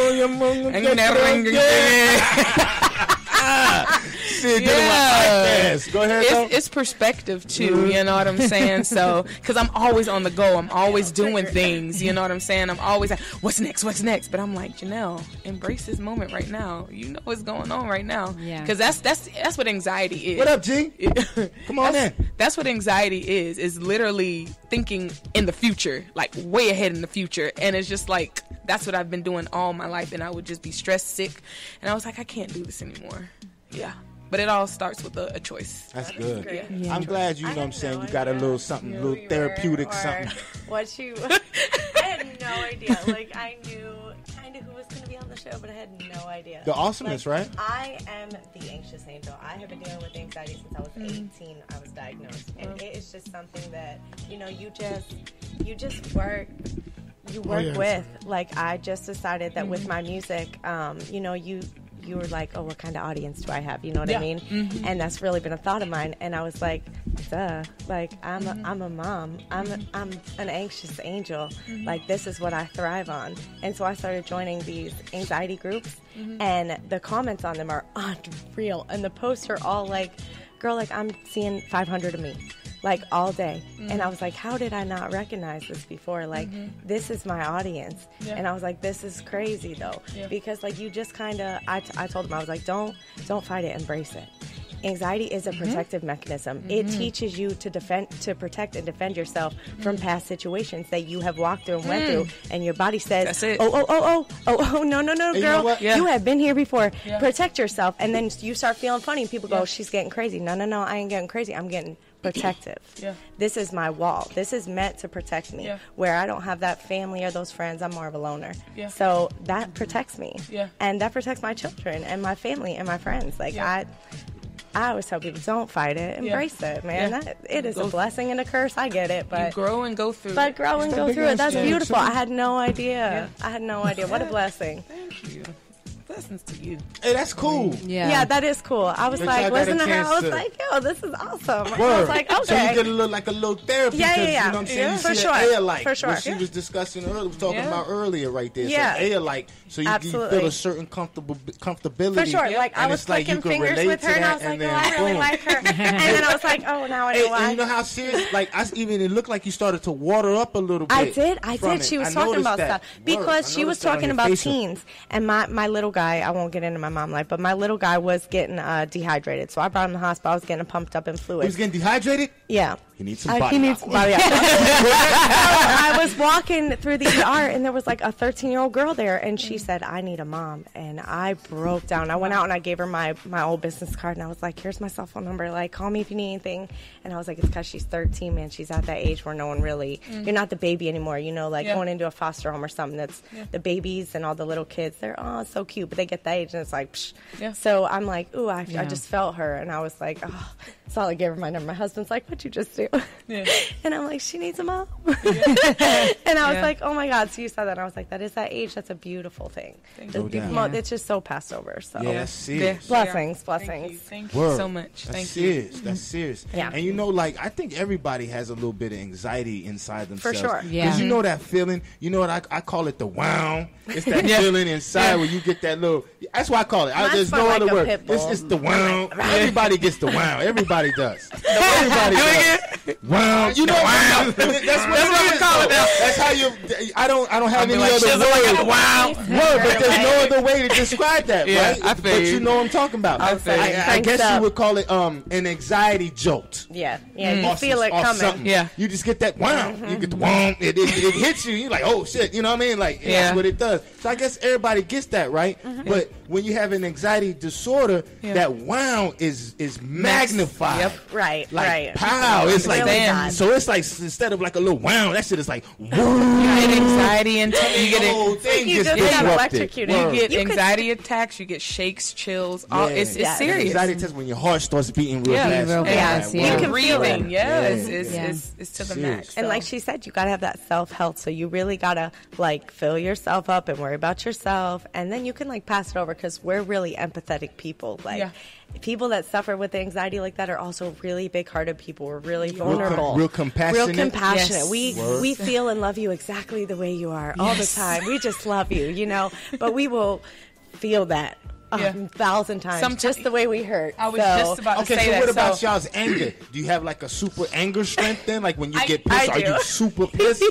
Shit, did it with Yeah. iPads. Go ahead, though. It's, it's perspective too, you know what I'm saying? So, because I'm always on the go, I'm always doing things, you know what I'm saying? I'm always like, what's next? What's next? But I'm like, Janelle, embrace this moment right now. You know what's going on right now, Yeah. Because that's that's that's what anxiety is. What up, G? Come on that's, in. That's what anxiety is. Is literally thinking in the future, like way ahead in the future, and it's just like that's what I've been doing all my life, and I would just be stressed, sick, and I was like, I can't do this anymore. Yeah. But it all starts with a, a choice. That's good. great. Yeah. I'm glad you know I what I'm had saying. no You got a idea little something, a who little you therapeutic were or something. What you? I had no idea. Like I knew kind of who was going to be on the show, but I had no idea. The awesomeness, Like, right? I am the anxious angel. I have been dealing with anxiety since I was eighteen. I was diagnosed, and it is just something that you know you just you just work. You work yes. with. Like I just decided that with my music, um, you know, you you were like, oh, what kind of audience do I have? You know what Yeah. I mean? Mm-hmm. And that's really been a thought of mine. And I was like, duh. Like I'm a, I'm a mom. I'm a, I'm an anxious angel. Like this is what I thrive on. And so I started joining these anxiety groups, and the comments on them are unreal. And the posts are all like, girl, like I'm seeing five hundred of me. Like all day. And I was like, how did I not recognize this before? Like, this is my audience. Yeah. And I was like, this is crazy though. Yeah. Because like you just kind of, I, t- I told them, I was like, don't, don't fight it, embrace it. Anxiety is a protective mechanism. It teaches you to defend, to protect and defend yourself from past situations that you have walked through and went through. And your body says, That's it. oh, oh, oh, oh, oh, oh, no, no, no, And you know girl. what? Yeah. You have been here before. Yeah. Protect yourself. And then you start feeling funny. And people go, Yeah. she's getting crazy. No, no, no, I ain't getting crazy. I'm getting protective. Yeah. This is my wall. This is meant to protect me. Yeah. Where I don't have that family or those friends, I'm more of a loner. Yeah. So that protects me. Yeah. And that protects my children and my family and my friends. Like Yeah. I I always tell people, don't fight it, embrace it, man. Yeah. That, it is Go a blessing and a curse. I get it, You but grow and go through. but grow and It's a go big through it. ass That's change. beautiful. I had no idea. Yeah. I had no idea. What a blessing. Thank you. Blessings to you. Hey, that's cool. Yeah. Yeah, that is cool. I was But like, y'all got a listening to her, I chance was to- like, yo, this is awesome. I Word. was like, okay. So you get a little like a little therapy. Yeah, yeah, because, yeah. You know what I'm saying? Yeah. You For see sure. an air like For sure. what she Yeah. was discussing earlier, was talking Yeah. about earlier right there. Yeah. So air like, so you, you Absolutely. feel a certain comfortable comfortability. For sure. Yeah. Like, I And was it's like you clicking can fingers relate with to her, and I that, was like, and oh, then I really boom. like her. And then I was like, oh, now I know Hey, why. and you know how serious? Like I s- even it looked like you started to water up a little bit. I did. I from did. She it. was I talking noticed about that. stuff Word. because I she was noticed that on talking your about facial. teens, and my my little guy. I won't get into my mom life, but my little guy was getting uh, dehydrated, so I brought him to the hospital. I was getting pumped up in He was fluids. getting dehydrated. Yeah. He needs some Uh, body. he needs aqua. body aqua. I was walking through the E R and there was like a thirteen-year-old girl there, and she said, "I need a mom," and I broke down. I went out and I gave her my my old business card, and I was like, "Here's my cell phone number. Like, call me if you need anything." And I was like, "It's because she's thirteen, man. She's at that age where no one really, Mm. you're not the baby anymore. You know, like Yeah. going into a foster home or something. That's Yeah. the babies and all the little kids. They're oh so cute, but they get that age and it's like, psh. Yeah. So I'm like, ooh, I, Yeah. I just felt her, and I was like, oh. So I gave her my number. My husband's like, "What'd you just do?" Yeah. And I'm like, "She needs a mom." And I was Yeah. like, "Oh my God!" So you said that, and I was like, "That is that age. That's a beautiful thing." Thank No The- doubt. mo- Yeah. It's just so passed over. So Yeah, that's serious. Blessings, Yeah. blessings. Thank you, Thank you Word. so much. That's Thank serious. you. That's serious. Yeah. And you know, like I think everybody has a little bit of anxiety inside themselves. sure. Yeah. Because you know that feeling. You know what I, I call it the wow. It's that Yeah. feeling inside Yeah. where you get that little. That's what I call it. I, Mine's there's for no like other a word. pit It's bull. just the wow. Everybody gets the wow. Everybody does. Everybody does. Wow. You know wow. That's what, that's what we call it. That's how you. I don't. I don't have I'll be any like, other "Shizzle, I got word. a wow." Word, but there's no other way to describe that, Yeah, right? I feel but you. you know what I'm talking about. I feel you. I, I Cranked guess up. you would call it um an anxiety jolt. Yeah, yeah. You Off feel some- it off coming. something. Yeah. You just get that wow. You get the wow. It, it, it hits you. You're like, oh shit. You know what I mean? Like Yeah. that's what it does. So I guess everybody gets that, right? But when you have an anxiety disorder, Yeah. that wow is is magnified. Yep. Right, Like right. pow. It's like Really Damn. bad. so. It's like instead of like a little wow, that shit is like woo. You get anxiety and you get the it. whole thing you gets just got disrupted. electrocuted. You Word. get You could- anxiety attacks. You get shakes, chills. All, Yeah. it's it's Yes. serious. Anxiety test when your heart starts beating real Yeah. fast. Real Yeah, fast, word. yeah. You can feel breathing. it. Yeah, Yeah. It's, it's, Yeah. it's, it's to the Serious. max. And so. like she said, you got to have that self-health. So you really got to like fill yourself up and worry about yourself. And then you can like pass it over because we're really empathetic people. Like Yeah. people that suffer with anxiety like that are also really big-hearted people. We're really Real com- vulnerable. real compassionate. Real compassionate. Yes. We, Word. we feel and love you exactly the way you are all the time. We just love you, you know. But we will feel that a Yeah. thousand times Someti- just the way we hurt. I was So- just about to Okay, say so that. what about so, y'all's anger? Do you have like a super anger strength then? Like when you I- get pissed, I are do. you super pissed?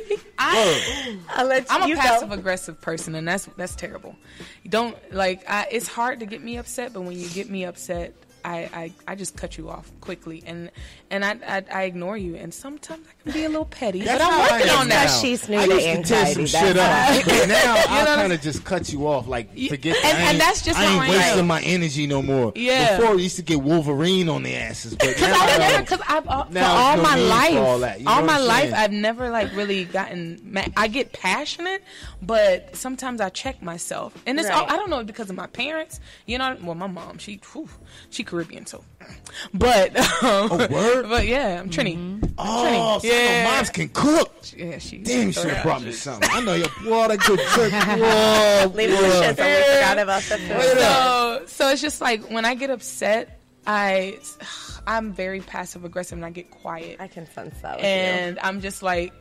I, I'll let I'm you a go. passive aggressive person, and that's that's terrible. You don't like. I, it's hard to get me upset, but when you get me upset, I, I, I just cut you off quickly, and and I, I I ignore you, and sometimes I can be a little petty, That's but I'm how I working am on that. now. She's new I to used to tear anxiety, some shit that's up, but now I'll know, kind of just cut you off. Like forget and- I and ain't- that's just I how ain't I wasting am. my energy no more. Yeah. Before we used to get Wolverine on their asses, but Because now I I never, don't. because I've uh, for Now all it's no my need for life, all all, that, you know what my I'm life, saying? I've never like really gotten. Mad. I get passionate, but sometimes I check myself, and it's Right. I don't know if because of my parents. You know, well, my mom, she, whew, she Caribbean, so, but, um, Oh, word? but yeah, I'm Trini. Oh, so Yeah. moms can cook. Yeah, she. Damn, you so, should have yeah. brought me something. I know your boy, that good jerk. Whoa, Leave the whoa. shit, so we forgot about the food. Wait up. So, so it's just like when I get upset, I, I'm very passive aggressive, and I get quiet. I can sense that with and I'm just like,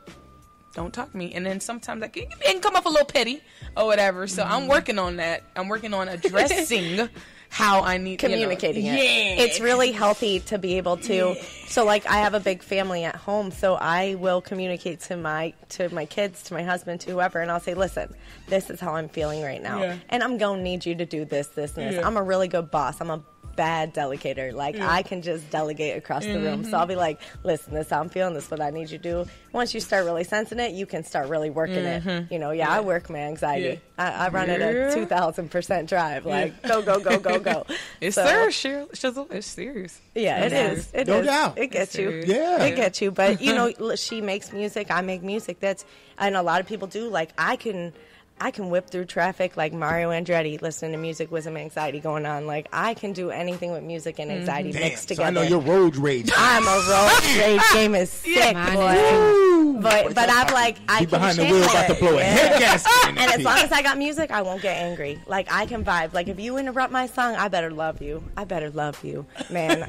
don't talk to me. And then sometimes like it can come off a little petty or whatever. So I'm working on that. I'm working on addressing how I need communicating you know. it. Yeah, It's really healthy to be able to. So, like, I have a big family at home, so I will communicate to my to my kids, to my husband, to whoever, and I'll say, "Listen, this is how I'm feeling right now, Yeah. and I'm gonna need you to do this, this, and this. Yeah. I'm a really good boss. I'm a bad delegator. Like, I can just delegate across the room. So I'll be like, listen, this is how I'm feeling. This is what I need you to do. Once you start really sensing it, you can start really working it. You know, yeah, I work my anxiety. I, I run it Yeah. at two thousand percent drive. Like, go, go, go, go, go. It's So- serious, Shir- Shizzle. It's serious. Yeah, it Yeah. is. It No is. doubt. It gets you. serious. Yeah. It gets you. But you know, l- she makes music. I make music. That's and a lot of people do. Like I can, I can whip through traffic like Mario Andretti, listening to music with some anxiety going on. Like I can do anything with music and anxiety Damn, mixed so together. I know your road rage. I'm a road rage game is sick, Mine boy. is But but I'm like I He can behind the channel wheel about to it. blow a Yeah. head gasket in And the as long teeth. as I got music, I won't get angry. Like I can vibe. Like if you interrupt my song, I better love you. I better love you, man.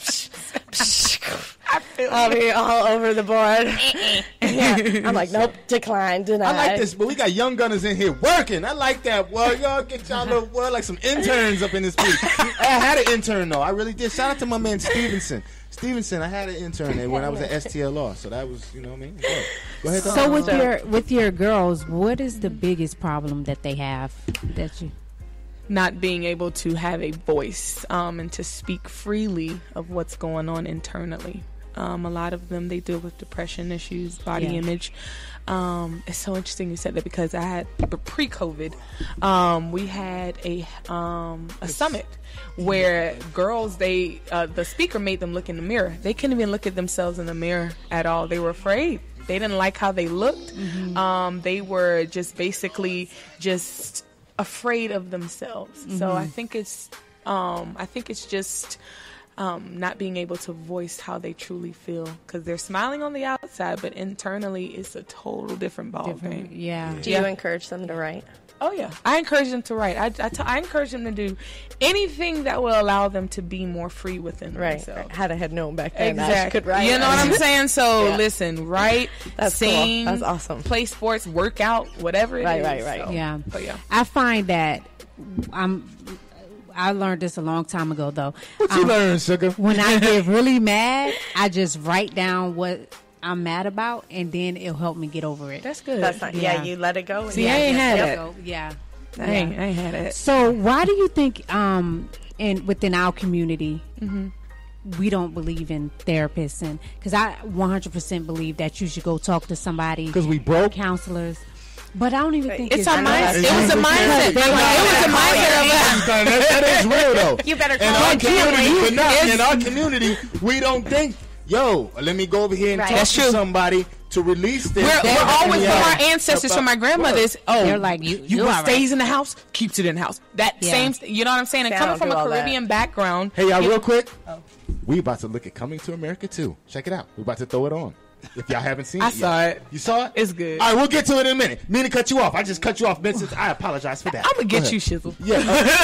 I'll be all over the board. Yeah. I'm like, nope, decline, deny. I like this, but we got young gunners in here working. I like that. Well, y'all get y'all little, well, like some interns up in this piece. I had an intern though. I really did. Shout out to my man Stevenson. Stevenson, I had an intern there when I was at S T L R, so that was, you know what I mean. Go, go ahead. So Dom. with your with your girls, what is the biggest problem that they have that you? Not being able to have a voice um, and to speak freely of what's going on internally. Um, a lot of them, they deal with depression issues, body Yeah. image. Um, it's so interesting you said that because I had pre-COVID, um, we had a um, a summit where girls, they uh, the speaker made them look in the mirror. They couldn't even look at themselves in the mirror at all. They were afraid. They didn't like how they looked. Mm-hmm. Um, they were just basically just afraid of themselves. Mm-hmm. So I think it's um, I think it's just. Um, not being able to voice how they truly feel because they're smiling on the outside, but internally it's a total different ball game. Yeah. Do you encourage them to write? Oh yeah, I encourage them to write. I, I, t- I encourage them to do anything that will allow them to be more free within right. themselves. Had I had known back then, I Exactly. could write. You know what I'm saying? So Yeah. listen, write, That's sing, cool. That's awesome. play sports, work out, whatever it Right, is. right, right. So, Yeah. But yeah. I find that I'm. I learned this a long time ago, though. What you Um, learn, sugar? When I get really mad, I just write down what I'm mad about, and then it'll help me get over it. That's good. That's not, yeah. Yeah. you let it go. And See, yeah, I ain't yeah, had yeah. that. So, yeah. I ain't, I ain't had it. So why do you think, um, in within our community, Mm-hmm. we don't believe in therapists? And because I one hundred percent believe that you should go talk to somebody, Because we broke. counselors. But I don't even think It's it's, a I know mindset. that's It was a true. mindset. It was a mindset of us. that, that is real though. You better In call our them. community, but not It's- in our community, we don't think, yo, let me go over here and Right. talk That's to true. somebody to release this. We're, we're always Yeah. from our ancestors, from my grandmothers. Oh, They're like, you- you you what all stays right. in the house, keeps it in the house. That Yeah. same, you know what I'm saying? And See, I coming don't from do a all that. Caribbean background. Hey, y'all, you- real quick. We about to look at Coming to America too. Check it out. We about to throw it on. If y'all haven't seen I it saw yet. it. You saw it? It's good. All right, we'll get to it in a minute. Meaning to cut you off. I just cut you off, Vincent. I apologize for that. I'm gonna Go get ahead. you, Shizzle. Yeah.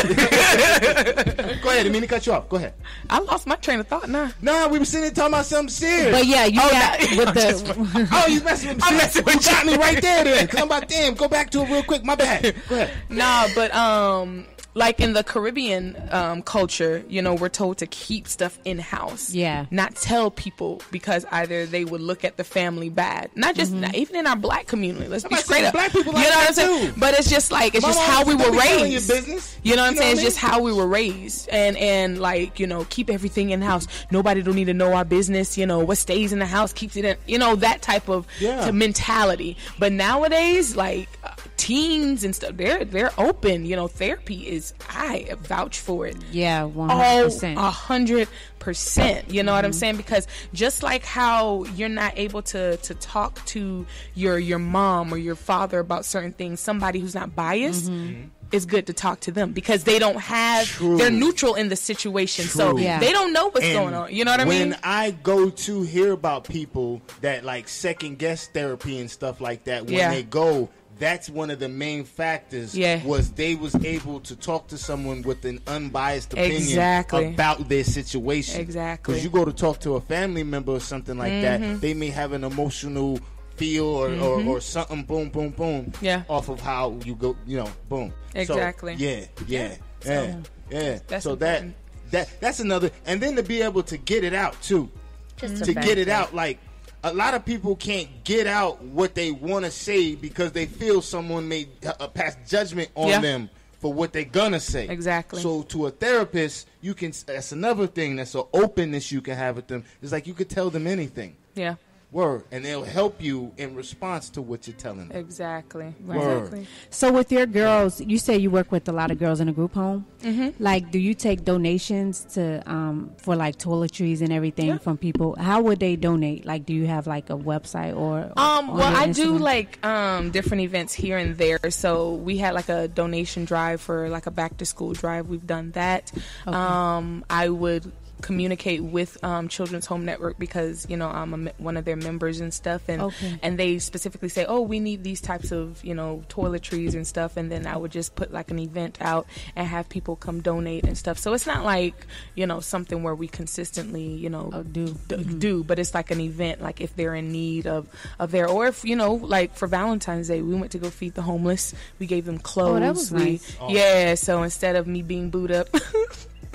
uh, Go ahead. I mean to cut you off. Go ahead. I lost my train of thought now. Nah, we were sitting there talking about something serious. But yeah, you Oh, got nah. with the. Oh, you messing with me? I'm See? messing with you. got you. me right there then. Cause I'm about, damn, go back to it real quick. My bad. Go ahead. Nah, but um, like in the Caribbean um, culture, you know, we're told to keep stuff in house. Yeah. Not tell people because either they would look at the family bad. Not just not, even in our black community. Let's be about to straight say, up. black people like you know that what I'm saying? too. But it's just like it's My just mom how we don't were be telling raised. your business. You know what I'm You know saying? what It's I just mean? how we were raised, and and like you know, keep everything in house. Nobody don't need to know our business. You know what stays in the house keeps it in. You know that type of Yeah. to mentality. But nowadays, like uh, teens and stuff, they're they're open. You know, therapy is I vouch for it. Yeah, one hundred Oh, percent. a hundred percent. You know what I'm saying? Because just like how you're not able to to talk to your your mom or your father about certain things, somebody who's not biased. It's good to talk to them because they don't have True. they're neutral in the situation, so True. Yeah. they don't know what's And going on. You know what I when mean? I go to hear about people that like second guess therapy and stuff like that, when Yeah. they go, that's one of the main factors. Yeah. Was they was able to talk to someone with an unbiased opinion Exactly. about their situation. Exactly. Because you go to talk to a family member or something like Mm-hmm. that, they may have an emotional feel or, or, or something. Boom, boom, boom. Yeah. Off of how you go, you know, boom. So, Exactly. yeah, yeah, yeah, yeah. That's so important. that that that's another, and then to be able to get it out too, Just to vent get it it. out. Like a lot of people can't get out what they want to say because they feel someone may uh, pass judgment on Yeah. them for what they're gonna say. Exactly. So to a therapist, you can. That's another thing. That's an openness you can have with them. It's like you could tell them anything. Yeah, Word, and they'll help you in response to what you're telling them. exactly. Word. Exactly. So with your girls, you say you work with a lot of girls in a group home. Mm-hmm. Like, do you take donations to um, for like toiletries and everything Yeah. from people? How would they donate? Like, do you have like a website or? Um, on well, your I do Instagram? like um, different events here and there. So we had like a donation drive for like a back to school drive. We've done that. Okay. Um, I would communicate with um, Children's Home Network because you know I'm a, me- one of their members and stuff, and Okay. and they specifically say, oh, we need these types of you know toiletries and stuff, and then I would just put like an event out and have people come donate and stuff. So it's not like you know something where we consistently you know Oh, do. d- do, but it's like an event, like if they're in need of of their, or if you know, like for Valentine's Day, we went to go feed the homeless. We gave them clothes. Oh, that was we, nice. Yeah, so instead of me being booed up,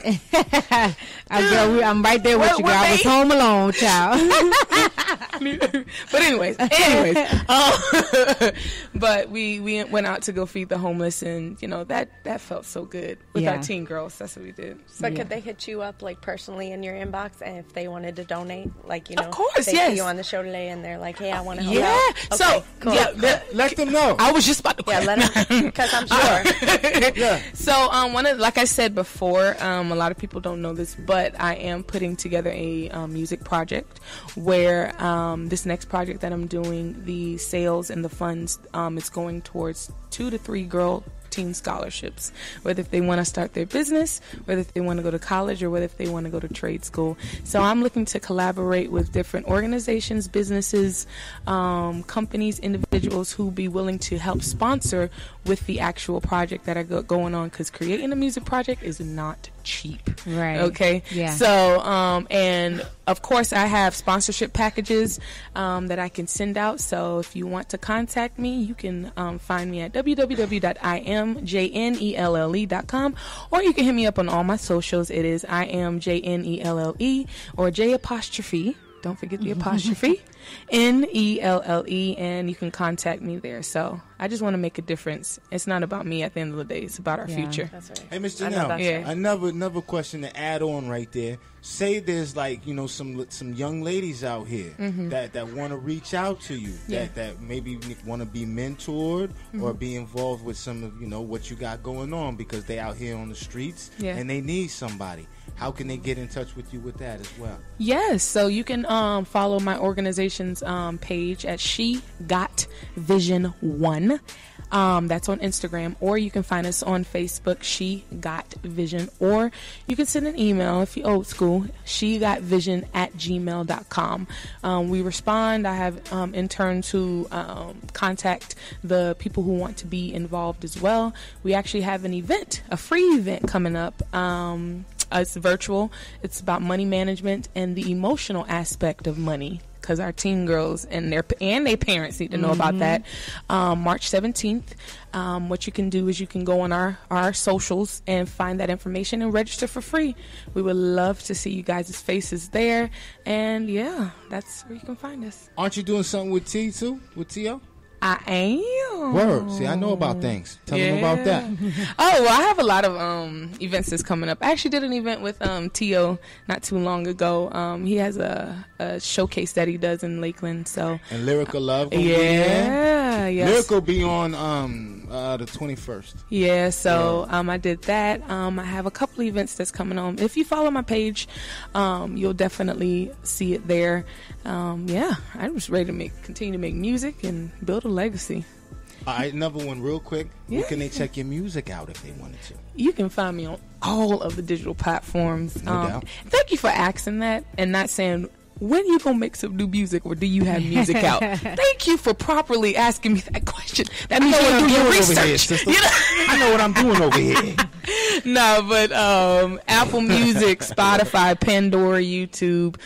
I, girl, we, I'm right there with What- you, what girl. I was they- home alone, child. But anyways, anyways, um, but we we went out to go feed the homeless, and you know that that felt so good with Yeah. our teen girls. That's what we did. So Yeah. could they hit you up like personally in your inbox, and if they wanted to donate, like you know, Of course, they yes. see you on the show today, and they're like, hey, I want to help Yeah. out. So Okay, cool. yeah, the- Let them know. I was just about to. Yeah, let them, because I'm sure. Yeah. So, um, one of, like I said before, um, a lot of people don't know this, but I am putting together a um, music project where um, this next project that I'm doing, the sales and the funds, um, is going towards two to three girl teen scholarships, whether if they want to start their business, whether if they want to go to college, or whether if they want to go to trade school. So I'm looking to collaborate with different organizations, businesses, um, companies, individuals who be willing to help sponsor with the actual project that I got going on, because creating a music project is not cheap. Right. Okay. Yeah. So, um, and of course, I have sponsorship packages um, that I can send out. So if you want to contact me, you can um, find me at w w w dot i am jnelle dot com, or you can hit me up on all my socials. It is I am J N E L L E or J apostrophe. Don't forget the apostrophe. N E L L E, and you can contact me there. So I just want to make a difference. It's not about me at the end of the day. It's about our Yeah. future. That's right. Hey, Miss I know Janelle, that's Yeah. right. another another question to add on right there. Say there's like you know some some young ladies out here that, that want to reach out to you, Mm-hmm. Yeah. that that maybe want to be mentored or be involved with some of you know what you got going on because they out here on the streets Yeah. and they need somebody. How can they get in touch with you with that as well? Yes, so you can um, follow my organization's um, page at She Got Vision One. Um, that's on Instagram, or you can find us on Facebook, She Got Vision, or you can send an email if you're old school, she got vision at gmail dot com. Um, we respond. I have um, interns who um, contact the people who want to be involved as well. We actually have an event, a free event coming up. Um, Uh, it's virtual. It's about money management and the emotional aspect of money, because our teen girls and their and their parents need to know about that. Um, March seventeenth. Um, what you can do is you can go on our, our socials and find that information and register for free. We would love to see you guys' faces there. And yeah, that's where you can find us. Aren't you doing something with T too? With T O? I am. Word. See, I know about things. Tell them about that. Oh, well, I have a lot of um, events that's coming up. I actually did an event with um, T O not too long ago. Um, he has a, a showcase that he does in Lakeland. So And Lyrical Love. gonna be there. yeah, yes. Lyrical be on um uh, the twenty-first. Yeah, so um, I did that. Um, I have a couple of events that's coming on. If you follow my page, um, you'll definitely see it there. Um, yeah, I'm just ready to make continue to make music and build a legacy. All right, another one real quick. Yeah. Where can they check your music out if they wanted to? You can find me on all of the digital platforms. No um, doubt. Thank you for asking that and not saying, when you gonna make some new music, or do you have music out? Thank you for properly asking me that question. That means know you what do I'm your doing over research. here, sister. You know? I know what I'm doing over here. No, but um, Apple Music, Spotify, Pandora, YouTube,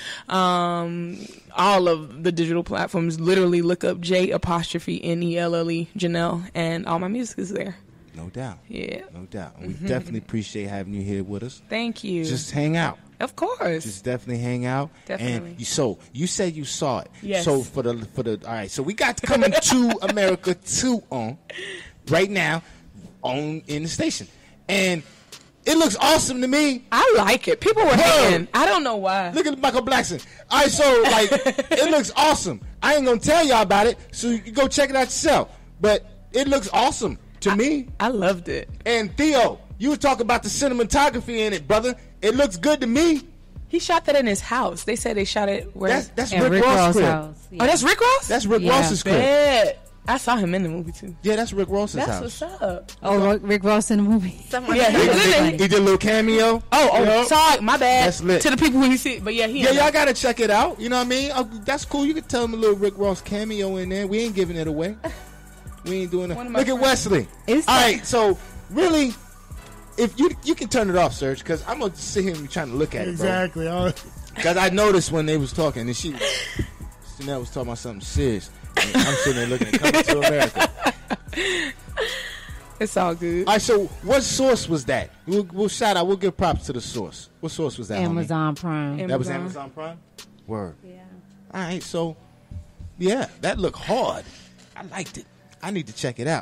um, all of the digital platforms. Literally look up J apostrophe N E L L E Janelle, and all my music is there. No doubt. Yeah. No doubt. And we definitely appreciate having you here with us. Thank you. Just hang out. of course. Just definitely hang out. Definitely. And you, so you said you saw it. Yes. So for the for the all right. So we got Coming to America two on right now on in the station, and it looks awesome to me. I like it. People were Word. hating. I don't know why. Look at Michael Blackson. All right, so like it looks awesome. I ain't gonna tell y'all about it, so you can go check it out yourself. But it looks awesome to me. I loved it. And Theo, you was talking about the cinematography in it, brother. It looks good to me. He shot that in his house. They said they shot it where? That's that's At Rick, Rick Ross' Ross' crib. house. Yeah. Oh, that's Rick Ross? That's Rick Yeah. Ross's crib. Bet. I saw him in the movie too. Yeah, that's Rick Ross's That's house. what's up. Oh, Rick- Rick Ross in the movie. Someone Yeah, he He was in did, it. he did a little cameo. Oh, oh, Yup. sorry, my bad. That's lit. To the people who see it, but yeah, he. Yeah, in y'all it. gotta check it out. You know what I mean? Uh, that's cool. You can tell him a little Rick Ross cameo in there. We ain't giving it away. We ain't doing it. One Look of my at friends- Wesley. It's All right, so really, if you you can turn it off, Serge, because I'm gonna sit here and be trying to look at it, bro. Exactly. Oh, Because I noticed when they was talking, and she, Janelle was talking about something serious. And I'm sitting there looking at Coming to America. It's all good. All right, so what source was that? We'll, we'll shout out. We'll give props to the source. What source was that, homie? Amazon Prime. That was Amazon. Amazon Prime? Word. Yeah. All right, so, yeah, that looked hard. I liked it. I need to check it out.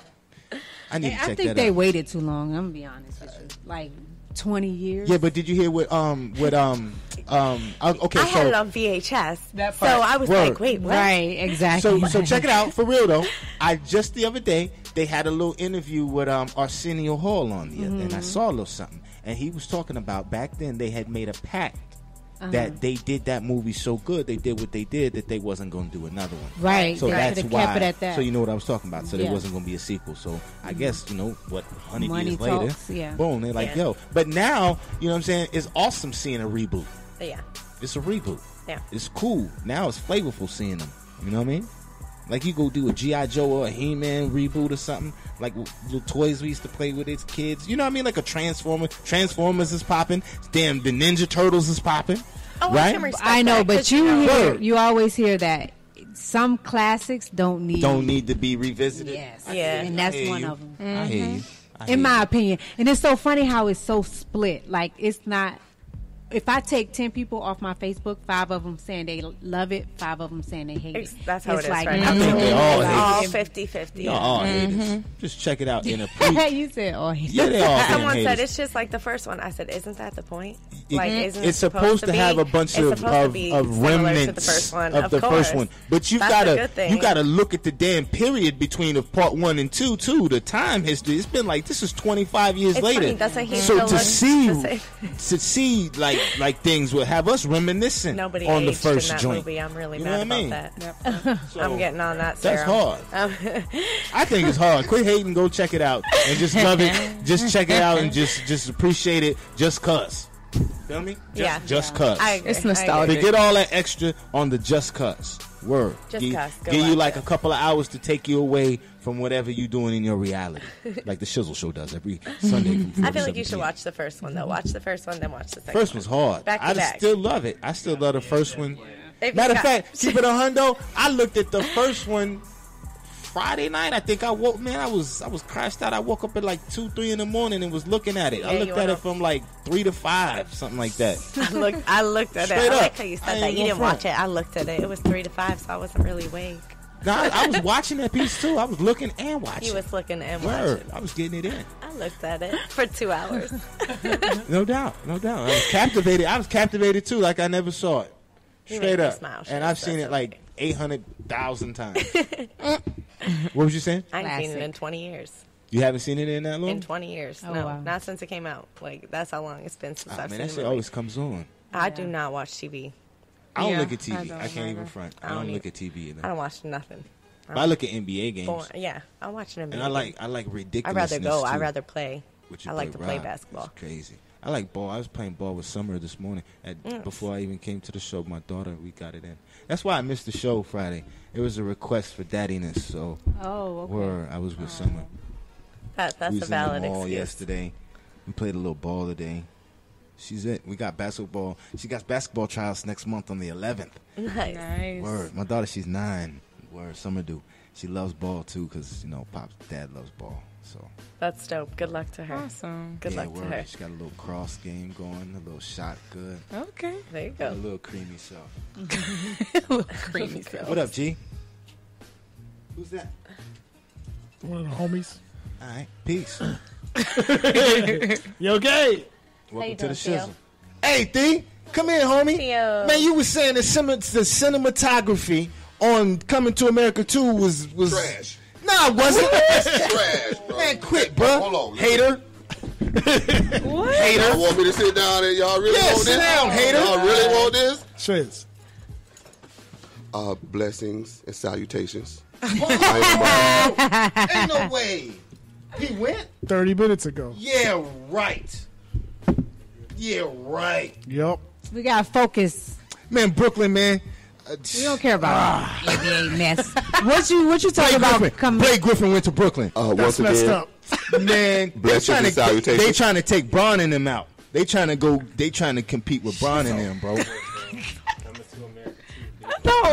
I need Hey, to I check think that they out. waited too long. I'm gonna be honest with you. Like twenty years. Yeah, but did you hear what, um, what, um, um, uh, okay, I so. had it on V H S, That so part. I was Word. like, "Wait, what?" Right. Exactly. So, so check it out for real though. I just the other day they had a little interview with um Arsenio Hall on the other, and I saw a little something, and he was talking about back then they had made a pact that they did that movie so good, they did what they did that they wasn't going to do another one. Right. So They that's could've why. kept it at that. So you know what I was talking about. So there Yeah. wasn't going to be a sequel. So I guess you know what, hundred Money years later, talks, yeah. boom, they're like, Yeah. yo. But now you know what I'm saying? It's awesome seeing a reboot. Yeah, It's a reboot. yeah. It's cool. Now it's flavorful seeing them. You know what I mean? Like you go do a G I. Joe or a He-Man reboot or something. Like little toys we used to play with as kids. You know what I mean? Like a Transformer. Transformers is popping. Damn, the Ninja Turtles is popping. Oh, I right? can respect I know, that, but 'cause, you know, hear, Word. you always hear that some classics don't need Don't need to be revisited. Yes. Yeah. And that's I hear one you. of them. I hear you. I hear In my you. opinion. And it's so funny how it's so split. Like it's not. If I take ten people off my Facebook, five of them saying they love it, five of them saying they hate it. It's- that's how it's it is like, right I now. think they all It's hate all it. fifty-fifty. Y'all all haters. Just check it out in a pre. you said, oh, hate Yeah, it. they all damn Someone said haters. it's just like the first one. I said, isn't that the point? It- Like, isn't it it's supposed to be- have a bunch it's of, supposed to of, be of similar remnants to the first one, of, of the course. first one, but you That's a gotta good thing. you gotta look at the damn period between of part one and two too. The time history. It's been like this is twenty-five years It's later. funny, doesn't he so still to look see the same? to see like like things will have us reminiscent Nobody on the aged first in that joint. movie. I'm really You know mad what I about mean? that. So, I'm getting on that, That's Sarah. hard. Um, I think it's hard. Quit hating. Go check it out and just love it. Just check it out and just just appreciate it. Just cause. Feel me? Just, Yeah. Just cause. I agree. It's I nostalgic. agree. Forget all that extra on the just cuts. Word. Just give, cuss. Go give you watch like it. a couple of hours to take you away from whatever you're doing in your reality. Like the Shizzle show does every Sunday from four I to feel like seven you should p m. watch the first one, though. Watch the first one, then watch the second First one. one's hard. Back to I back. still love it. I still love the first one. They've Matter of got- fact, keep it a hundo. I looked at the first one Friday night. I think I woke. Man, I was I was crashed out. I woke up at like two, three in the morning and was looking at it. I Yeah, looked you at wanna- it from like three to five, something like that. I looked, I looked at Straight it. I up. like how you I said ain't that. You gonna didn't front. watch it. I looked at it. It was three to five, so I wasn't really awake. Nah, I, I was watching that piece too. I was looking and He watching. was looking and Word. watching. I was getting it in. I looked at it for two hours. No doubt, no doubt. I was captivated. I was captivated too, like I never saw it. You Straight make me up. smile, and Shiz. I've seen That's it like okay. eight hundred thousand times. What was you saying? I ain't seen it Classic. in twenty years. You haven't seen it in that long? In twenty years. Oh, no, wow. not since it came out. Like, that's how long it's been since Ah, I've man, seen that the shit movie. always comes on. I do not watch T V. I don't Yeah, look at T V. I I, don't can't even either. front. I I don't, don't look e- at T V either. I don't watch nothing. But I look at N B A games. Born, yeah, I watch an And I like I like I'd ridiculousness rather go. too. I'd rather play. What you I like to play rock. basketball. It's crazy. I like ball. I was playing ball with Summer this morning. At, Yes. Before I even came to the show, my daughter, we got it in. That's why I missed the show Friday. It was a request for daddiness, so Oh, okay. were I was with Summer. That, that's we a was valid in the mall excuse. yesterday. We played a little ball today. She's it. We got basketball. She got basketball trials next month on the eleventh. Nice. Nice. Word. My daughter, she's nine. Word. Summer do. She loves ball too, cause you know, Pop's dad loves ball. So That's dope. Good luck to her. Awesome. Good yeah, luck to word. her. She got a little cross game going, a little shot good, Okay. There you a go. little creamy self. Little creamy self. What up, G? Who's that? One of the homies. All right, peace. You okay? Welcome you to the doing, Theo? shizzle. Hey, Thee, come here, homie. Theo. Man, you was saying the, cinem- the cinematography on Coming to America two was was Trash. Nah, it wasn't. Trash, bro. Man, quit, bro. Hold on. Hater. What? Hater. Y'all want me to sit down and y'all really Yeah, want sit this? down, hater. Y'all really want this? Shiz. Uh, blessings and salutations. Ain't no way. He went? thirty minutes ago. Yeah, right. Yeah, right. Yup. We gotta focus. Man, Brooklyn, man. Uh, We don't care about N B A mess. What you what you Blake talking about? Griffin. Come Blake Griffin went to Brooklyn. Uh, That's once messed again, up. Man, they Blessings trying and to salutations. they trying to take Braun and them out. They trying to go. They trying to compete with Braun and them, bro. No,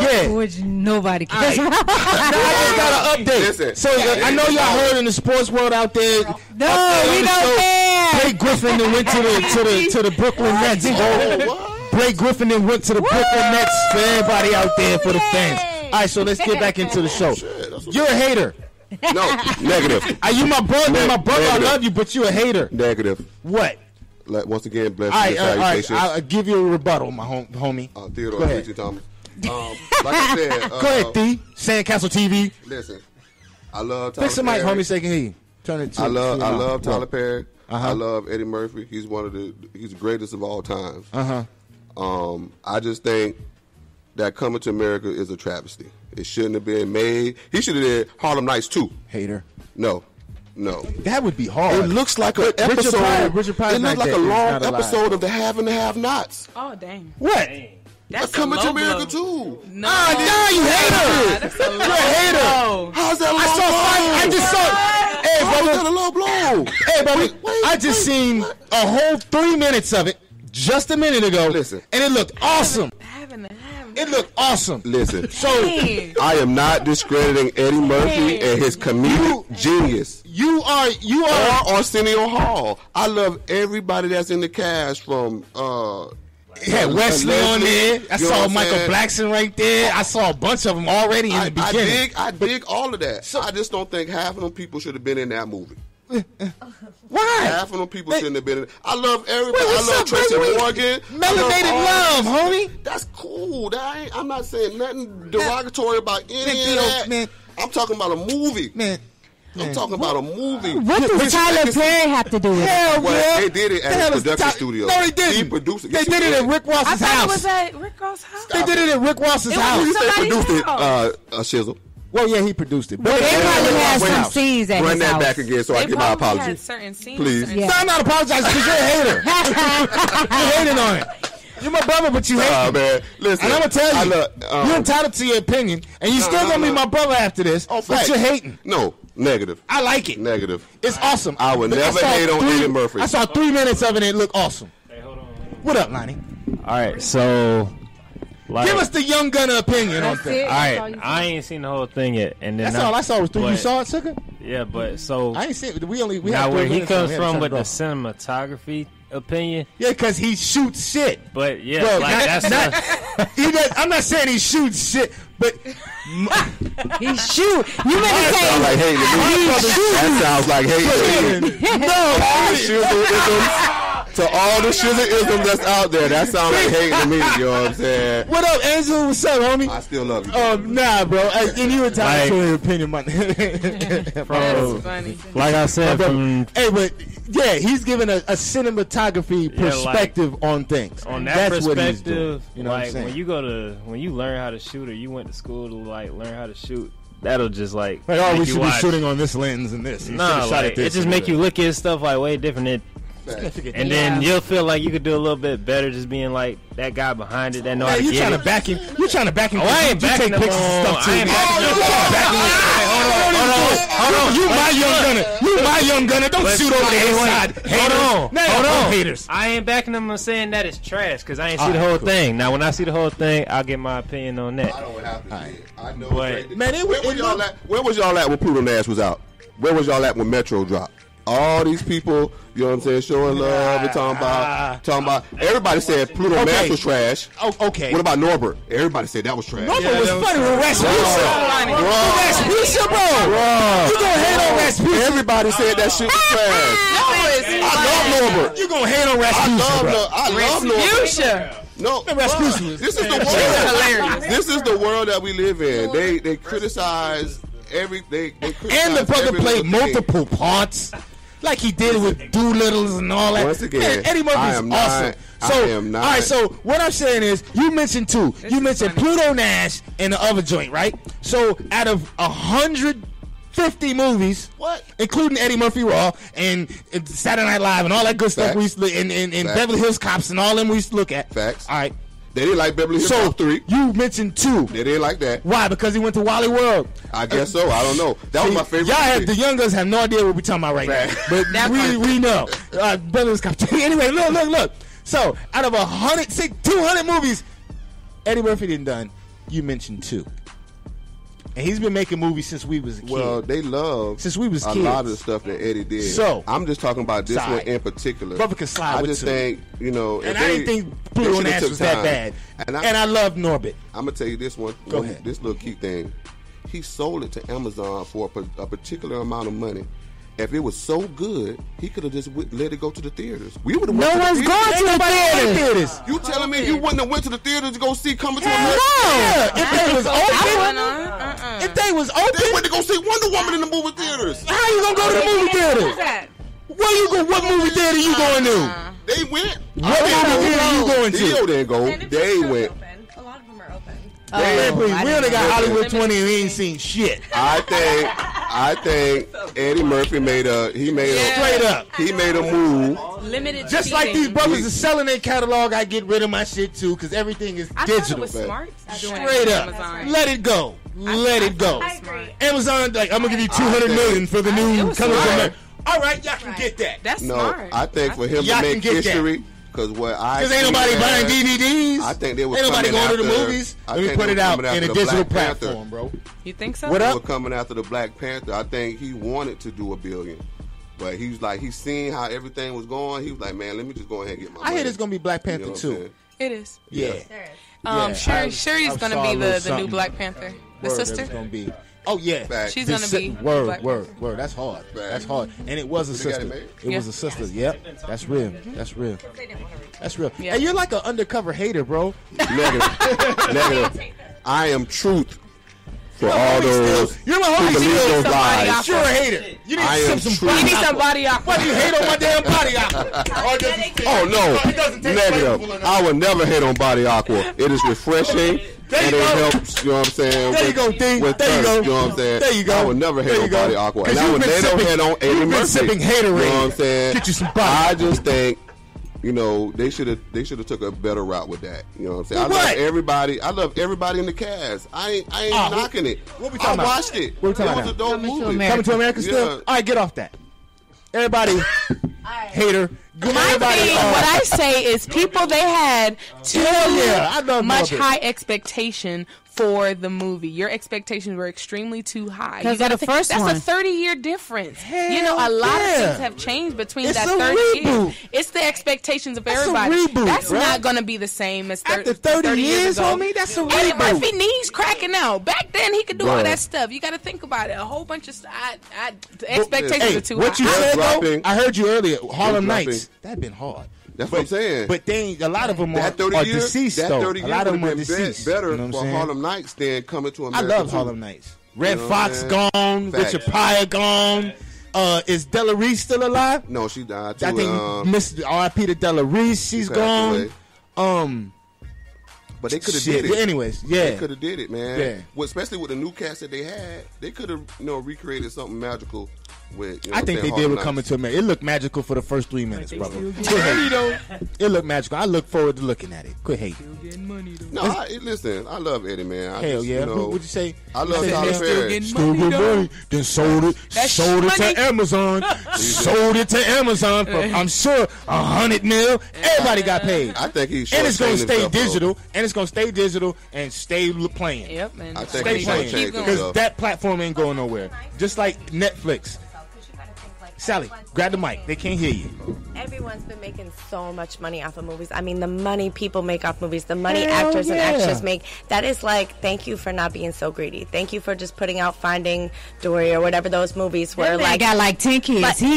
Yeah. Which nobody cares All right. about. Now I just got an update. Listen. So I know y'all heard in the sports world out there. No, out there we on the don't show, care. Blake Griffin then went to the to the to the Brooklyn Nets. Oh, Blake Griffin then went to the Brooklyn Nets for everybody out there for the fans. All right, so let's get back into the show. You're a hater. No, negative. Are you my brother? Ne- my brother, negative. I love you, but you a hater. Negative. What? Like, once again, bless All right, you. all right, all right. Salutations. I'll give you a rebuttal, my hom- homie. Uh, Theodore Go ahead. Richie Thomas. Um, like I said, uh, Go ahead, D. Sandcastle T V. Listen, I love Tyler Fix the mic, Perry. homie, so they can hear you. Turn it to I love, to I your love mouth. Tyler Perry. Uh-huh. I love Eddie Murphy. He's one of the, he's the greatest of all times. Uh huh. Um, I just think that Coming to America is a travesty. It shouldn't have been made. He should have did Harlem Nights too. Hater. No, no. That would be hard. It looks like an Richard episode. Pryor- Richard Pryor's it looks not like a dead. He's long not alive. episode of the Have and the Have Nots. Oh dang. What? That's a Coming to low America blow. too. No. Ah, nah, you hater. That's a low You're a hater. blow. How's that a low I saw blow? five. I just saw. Hey, How is that brother. a low blow? Hey, brother. Wait, wait, I just wait, seen what? a whole three minutes of it just a minute ago. Listen. And it looked awesome. Having to have. It looked awesome. Listen. So Dang. I am not discrediting Eddie Murphy and his comedic genius. you are you are. Or Arsenio Hall. I love everybody that's in the cast from uh Yeah, uh, Wesley on Leslie, there. I you know saw what I'm Michael saying? Blackson right there. I saw a bunch of them already in I, the I beginning. dig I dig all of that. I just don't think half of them people should have been in that movie. Why? Half of them people They- shouldn't have been in it. I love everybody. Wait, I what's love up, Tracy baby? Morgan. Melanated I love, love all- homie. That's cool. That ain't, I'm not saying nothing derogatory about any Man, of Theo, that. man. I'm talking about a movie. Man, I'm man. talking about a movie. What Which- does which- Tyler which- Perry have to do with it? Hell Well, yeah. they did it at The hell his is production Ty- studio. No, they didn't. He produced it. They Yes, did he it at did. Rick I Ross's thought house. it was at Rick Ross' house. They did it at Rick Ross's It was house. You say Somebody's produced it, house. uh, uh, Shizzle. Well, yeah, he produced it. Well, they Yeah, probably Rick had Ross's some house. scenes at Run his that house. back again so I They get my probably had apologies. certain scenes. Please. certain- Yeah. No, I'm not apologizing because you're a hater. You're hating on it. You're my brother, but you hate Nah, me. man. Listen, And I'm gonna tell I you, love, um, you're entitled to your opinion, and you No, still no, gonna be no. my brother after this. Oh, but facts. you're hating. No, negative. I like it. Negative. It's awesome. I would But never saw hate on three- Eddie Murphy. I saw three minutes of it and it looked awesome. Hey, hold on. What up, Lonnie? All right, so like, Give us the young gunner opinion on That's things. it. all That's all right, you I ain't seen the whole thing yet, and then That's all I saw was three. You but- saw it, sucker? Yeah, but so I ain't seen it. We only we now had three where he minutes, so comes we had to from turn with it the off. cinematography opinion, Yeah, because he shoots shit. but yeah, Well, like not- that's not- a- he does, I'm not saying he shoots shit, but He shoot. You meant to Sounds say like hating to me. That sounds like hating to me. no, Shizzle-isms, to all the shizzle-isms that's out there, that sounds like hating to me. You know what I'm saying? What up, Angel? What's up, homie? I still love you. Um, nah, bro. I, and you entitled Like- to your opinion, man. bro, That's funny. like I said, from Hey, but yeah, he's giving a, a cinematography Yeah, like, perspective on things. on that That's what he's doing. perspective, You know what I'm like saying? when you go to when you learn how to shoot, or you went to school to like learn how to shoot, that'll just like Like, oh, make we you should watch. be shooting on this lens and this. You Nah, should've shot like, at this it just and make that. you look at stuff like way different. It, and then Yeah. you'll feel like you could do a little bit better just being like that guy behind it that know how Hey, to you get trying it. to back him? You trying to back him? Oh, I ain't you backing take him pictures and on- stuff too. I ain't man. backing him Oh, you on- backing him. Hey, hold on, hold on, hold on. You my young gunner. You my young gunner. Don't Let's- shoot over the wait, wait. inside. Hold Haters. on, Now hold y'all on. haters. I ain't backing him on saying that it's trash because I ain't see All the right, whole cool. thing. Now, when I see the whole thing, I'll get my opinion on that. I don't have to see it. I know. But- it's- Man, it- where, it was y'all look- at, where was y'all at when Pluto Nash was out? Where was y'all at when Metro dropped? All these people, you know what I'm saying, showing love and talking about, talking about. Everybody said Pluto Okay. Nash was trash. Oh, okay. What about Norbert? Everybody said that was trash. Norbert was funny with Rasputia. Wrong. Rasputia, bro. You gonna hate on Rasputia? Everybody said that shit was trash. I love Norbert. You gonna hate on I Rasputia, love, bro? no, I love Norbert. Fuchsia. No, Rasputia was- this is the hilarious. world. This is the world that we live in. They they criticize every they, they criticize And the brother every played little thing. multiple parts, like he did with Doolittles and all that. Once again, Man, Eddie Murphy's I am not- awesome. I So, am not- all right. So what I'm saying is, you mentioned two. you is mentioned funny. Pluto Nash and the other joint, right? So out of a hundred fifty movies, What? including Eddie Murphy Raw and, and Saturday Night Live and all that good stuff, Facts. we used to, and, and, and Facts. Beverly Hills Cops and all them we used to look at. Facts. All right. They didn't like Beverly Hills So Cop three. you mentioned two. They didn't like that. Why? Because he went to Wally World. I guess so. I don't know. That was See, my favorite. Y'all have, movie. the young guns have no idea what we're talking about right now. Right. But That we, part. we know. Uh, Beverly Hills Cop. Anyway, look, look, look. So, out of a hundred, say two hundred movies, Eddie Murphy didn't done you mentioned two. And he's been making movies since we was a kid. Well, they love since we was a kids. lot of the stuff that Eddie did. So I'm just talking about this side. one in particular. Brother can slide I with just two. think, you know, And if I they, didn't think they Pluto should've Nash took was that time. bad. And I, And I love Norbit. I'm gonna tell you this one. Go one- ahead. This little key thing. He sold it to Amazon for a, pa- a particular amount of money. If it was so good, he could have just w- let it go to the theaters. We would have. No one's the going to the theaters. theaters. You telling me you wouldn't have went to the theater to go see Coming to Hell America? no. If they was open, Uh-uh. if they was They open, went to go see Wonder Woman in the movie theaters. how you gonna go to the movie theater? Where you go? What movie theater you going to? They went. What movie theater you going Theo to? didn't go. They went. A lot of them are open. Man, please, I we didn't only got know. Hollywood twenty and we ain't seen shit. I think. I think Eddie Murphy made a. He made a. Straight up. He made a move. Limited. Just like seating. these brothers are selling their catalog, I get rid of my shit too because everything is I thought it digital. was smart. doing it Straight on up. Amazon. Let it go. Let it go. I agree. Amazon, like, I'm going to give you two hundred million for the It new was Coming to smart. America. All right, y'all can get that. That's No, smart. I think for him Y'all to can make get that. history, because what I Because ain't seen nobody as- buying D V Ds. I think they were Ain't nobody coming going to the after- movies. I Let me think put they it were out coming in after a the digital Black Panther. platform, bro. You think so? What They up? were coming after the Black Panther. I think he wanted to do a billion. But he was like, he seen how everything was going. He was like, man, let me just go ahead and get my I money. hear there's going to be Black You Panther know what I'm too. saying? It is. Yeah. There is. Um, Yeah, Shuri, I- Shuri's I gonna saw a be little the, the new something. Black Panther, the Word, sister. That was gonna be. Oh yeah, Facts. She's The gonna si- be word, Black word, Panther. word. That's hard. Facts. That's hard. And it was a They got sister. it It, made? was Yeah. a sister. Yep. That's real. That's real. They didn't want to reach. That's real. Yeah. Hey, you're like an undercover hater, bro. Negative. Negative. I am truth for all Homie those still- You're my who homie. believe still. those Somebody lies. out You're a hater. You need I to am sip some true. body You need aqua. some body aqua. Why do you hate on my damn body aqua? Or does it- Oh no, It doesn't taste negative. flavorful enough. I would never hate on Body Aqua. It is refreshing There and you it go. helps. You know what I'm saying? There you with, go, D. With There you thirst, go. You know what I'm saying? There you go. I would never hate There you on go. Body Aqua. 'Cause And I you've would been never sipping- hate on Eddie you've been Murphy. sipping You know Haterade. what I'm saying? Get you some body. I just think, you know, they should have they should have took a better route with that. You know what I'm saying? I What? love everybody. I love everybody in the cast. I ain't I ain't Oh, knocking it. what we I talking about? watched it. What we talking it about was a now? dope Coming to movie. America. Coming to America still? Yeah. All right, get off that. Everybody, hater. Good My everybody. thing, uh, what I say is, people they had too Hell yeah, I love much Norbit. high expectation for the movie. Your expectations were extremely too high. 'Cause You gotta of the think- first that's one. a thirty year difference. Hell you know, a lot yeah. of things have changed between It's that a thirty reboot. years. It's the expectations of That's a everybody. reboot, that's bruh. not going to be the same as thir- After thirty years, ago. homie, that's a Eddie reboot. Murphy knees cracking out. Back then, he could do all Bruh. that stuff. You got to think about it. A whole bunch of st- I, I, the expectations Hey, are too what you high. said though, dropping. I heard you earlier. Harlem dropping. Nights, that been hard. That's but, what I'm saying. But they ain't, a lot of them are, That thirty are years, deceased that though. thirty A years lot of would them are have been deceased. be- better you know what for I'm saying? Harlem Nights than Coming to I America. love too. Harlem Nights. Red know what Fox I'm gone. saying? Richard Facts. Pryor gone. Uh, is Della Reese still alive? No, she died too. I think um, Miss R I P to Della Reese. She's passed gone. away. Um, But they could have shit. did it. Yeah, anyways, yeah. They could have did it, man. Yeah. Well, especially with the new cast that they had, they could have, you know, recreated something magical with. You know I what think I'm they saying, did Harlem with Nights. Coming to America. It looked magical for the first three minutes, brother. Quit hating. It looked magical. I look forward to looking at it. Quit hating. No, I, listen, I love Eddie, man. I Hell just, yeah. You know, Who would you say? I You love say Tyler Neil? Perry. Still get money. Then sold it. That's sold it money. to Amazon. sold it to Amazon for, I'm sure, a hundred mil. Everybody got paid. I think he's And it's gonna shortchanging stay himself, though. digital. And it's gonna stay digital and stay l- playing. Yep, man. I think Stay he's playing. shortchanging Because himself. that platform ain't going nowhere. Just like Netflix. Sally, grab the mic. They can't hear you. Everyone's been making so much money off of movies. I mean, the money people make off movies, the money Hell actors and yeah. actresses make, that is like, thank you for not being so greedy. Thank you for just putting out Finding Dory or whatever those movies were. That man Like, got like ten kids. But- he,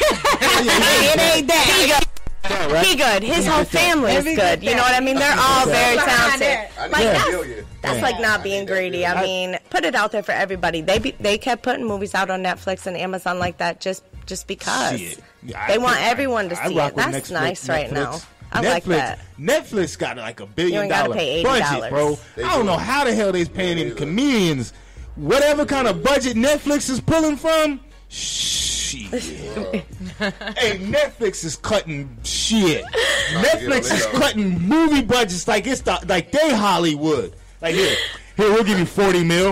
it ain't that. he good. His whole family is good. You know what I mean? They're all very talented. Like, Yeah. that's, that's like not being greedy. I mean, put it out there for everybody. They be, they kept putting movies out on Netflix and Amazon like that just just because. Shit. Yeah, They I want think- everyone to I see rock it. with That's Netflix- nice right Netflix. now. I Netflix, like that. Netflix got like a You billion ain't gotta dollar pay eighty budget, dollars. bro. I don't know how the hell they paying them comedians. Whatever kind of budget Netflix is pulling from, shit. Hey, Netflix is cutting shit. Netflix is cutting movie budgets like it's the, like they Hollywood. Like here, here we'll give you forty mil.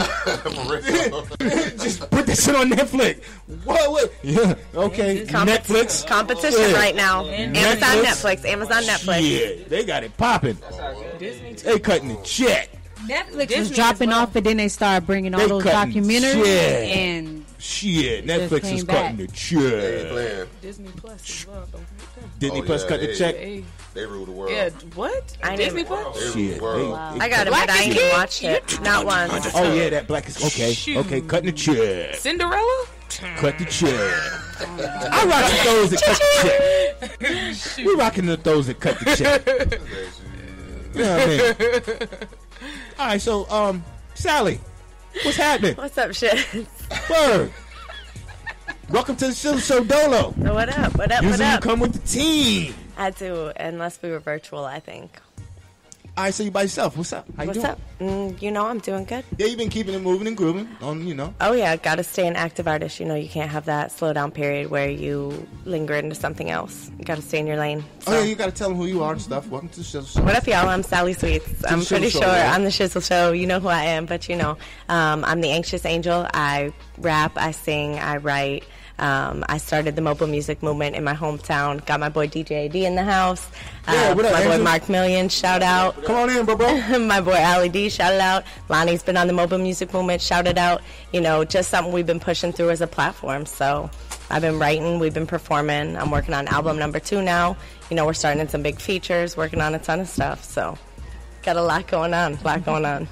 Just put that shit on Netflix. What? What? Yeah. Okay. Compet- Netflix. Competition Yeah. right now. Amazon, Netflix. Amazon, Netflix. Yeah, they got it popping. They cutting the check. Netflix Disney was as dropping well. off, but then they started bringing all They those cutting documentaries shit. and Shit, Netflix came is back. cutting the They ain't check. playing. Disney Plus as well. Don't forget that. Disney Oh, Plus yeah, cut the they- check. Hey. They rule the world. Yeah, what? I Disney didn't- Plus? They rule Shit. the world. They- I got it, Black but I is ain't even King? watched it. Not once. Oh yeah, that black is okay. Shoot. Okay, cutting the check. Cinderella? Cut the check. I rock with those that cut the check. We rocking with those that cut the check. You know what I mean? All right, so um, Sally, what's happening? What's up, shit? Word. Welcome to the Shizzle Show Dolo. What up? What up? Usually What you up? come with the team. I do, unless we were virtual, I think. All right, so you by yourself. What's up? How you What's doing? up? Mm, you know I'm doing good. Yeah, you've been keeping it moving and grooving on, you know. Oh yeah, got to stay an active artist. You know, you can't have that slow down period where you linger into something else. You got to stay in your lane. Oh So. yeah, you got to tell them who you are and stuff. Welcome to the Shizzle Show. What up, y'all? I'm Sally Sweets. I'm Shizzle pretty Show, sure yeah. I'm the Shizzle Show. You know who I am, but you know, um, I'm the anxious angel. I rap, I sing, I write. Um, I started the mobile music movement in my hometown. Got my boy D J A D in the house. Yeah, Uh, what up, my boy Angel? Mark Million, shout out. Come on in, bro, bro. My boy Ali D, shout it out. Lonnie's been on the mobile music movement, shout it out. You know, just something we've been pushing through as a platform. So I've been writing, we've been performing. I'm working on album number two now. You know, we're starting in some big features, working on a ton of stuff. So got a lot going on, a lot going on.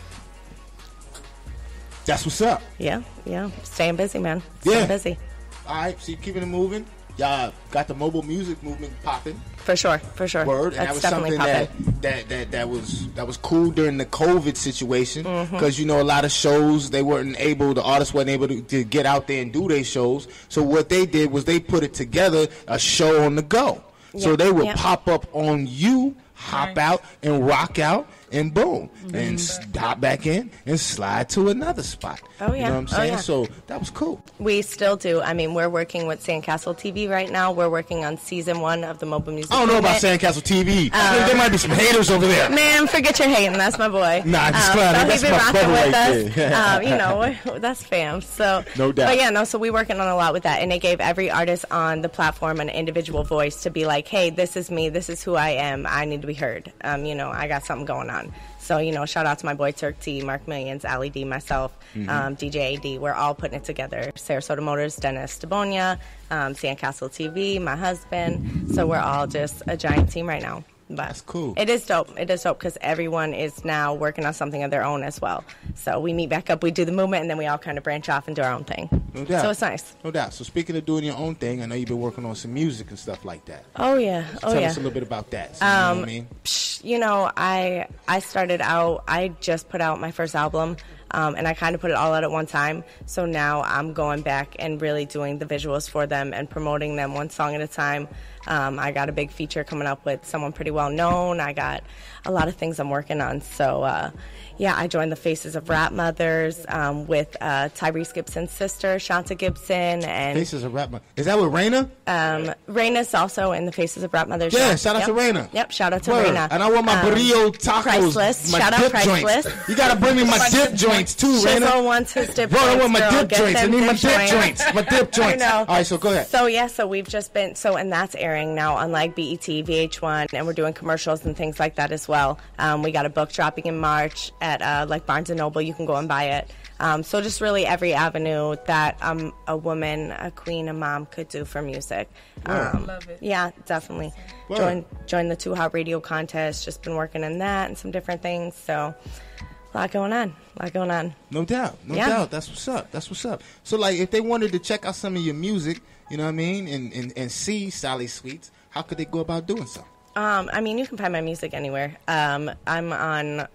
That's what's up. Yeah, yeah. Staying busy, man. Staying Yeah. busy. All right, so you keeping it moving. Y'all got the mobile music movement popping. For sure, for sure. Word, and That's that was definitely something popping. that, that that that was that was cool during the COVID situation Mm-hmm. because you know a lot of shows they weren't able, the artists weren't able to, to get out there and do their shows. So what they did was they put it together, a show on the go. So Yeah, they would yeah. pop up on you, hop Right. out and rock out, and boom, Mm-hmm. and s- hop back in and slide to another spot. Oh, You yeah. know what I'm Oh, saying? yeah. So that was cool. We still do. I mean, we're working with Sandcastle T V right now. We're working on season one of the mobile music I don't know about movement. Sandcastle T V. Uh, there might be some haters over there. Man, forget your hating. That's my boy. Nah, just um, clowning. so That's he's been my rocking brother with right us. there. um, you know, we're- that's fam. So No doubt. But yeah, no. So we're working on a lot with that, and it gave every artist on the platform an individual voice to be like, "Hey, this is me. This is who I am. I need to be heard. Um, you know, I got something going on." So, you know, shout out to my boy Turk T, Mark Millions, Ali D, myself, Mm-hmm. um, D J A D. We're all putting it together. Sarasota Motors, Dennis Debonia, um, Sandcastle T V, my husband. So we're all just a giant team right now. But That's cool. It is dope. It is dope because everyone is now working on something of their own as well. So we meet back up, we do the movement, and then we all kind of branch off and do our own thing. No doubt. So it's nice. No doubt. So speaking of doing your own thing, I know you've been working on some music and stuff like that. Oh yeah. Oh Tell yeah. us a little bit about that. So, you know what I mean? Psh, you know, I I started out. I just put out my first album, um, and I kind of put it all out at one time. So now I'm going back and really doing the visuals for them and promoting them one song at a time. Um, I got a big feature coming up with someone pretty well known. I got a lot of things I'm working on. So, uh, yeah, I joined the Faces of Rap Mothers um, with uh, Tyrese Gibson's sister, Shanta Gibson, and Faces of Rap. Mo- Is that with Raina? um, Raina's also in the Faces of Rap Mothers. Yeah, show. shout out Yep. to Raina. Yep, shout out to Word. Raina. And I want my Um, burrito tacos. Priceless. My Shout out dip Priceless. joints. You gotta bring me my dip joints too, Raina. Shizzle wants his dip Bro, I joints, want my girl. dip Get joints. I them need my dip dip joints. My dip joints. I know. All right, so go ahead. So yeah, so we've just been so, and that's airing now on like B E T, V H one, and we're doing commercials and things like that as well. Um, we got a book dropping in March at uh, like Barnes and Noble. You can go and buy it. Um, so just really every avenue that um, a woman, a queen, a mom could do for music. Um, Love it. Yeah, definitely. Word. Join join the Too Hot Radio contest. Just been working on that and some different things. So a lot going on. A lot going on. No doubt. No Yeah. doubt. That's what's up. That's what's up. So, like, if they wanted to check out some of your music, you know what I mean, and, and, and see Sally Sweets, how could they go about doing so? Um, I mean, you can find my music anywhere. Um, I'm on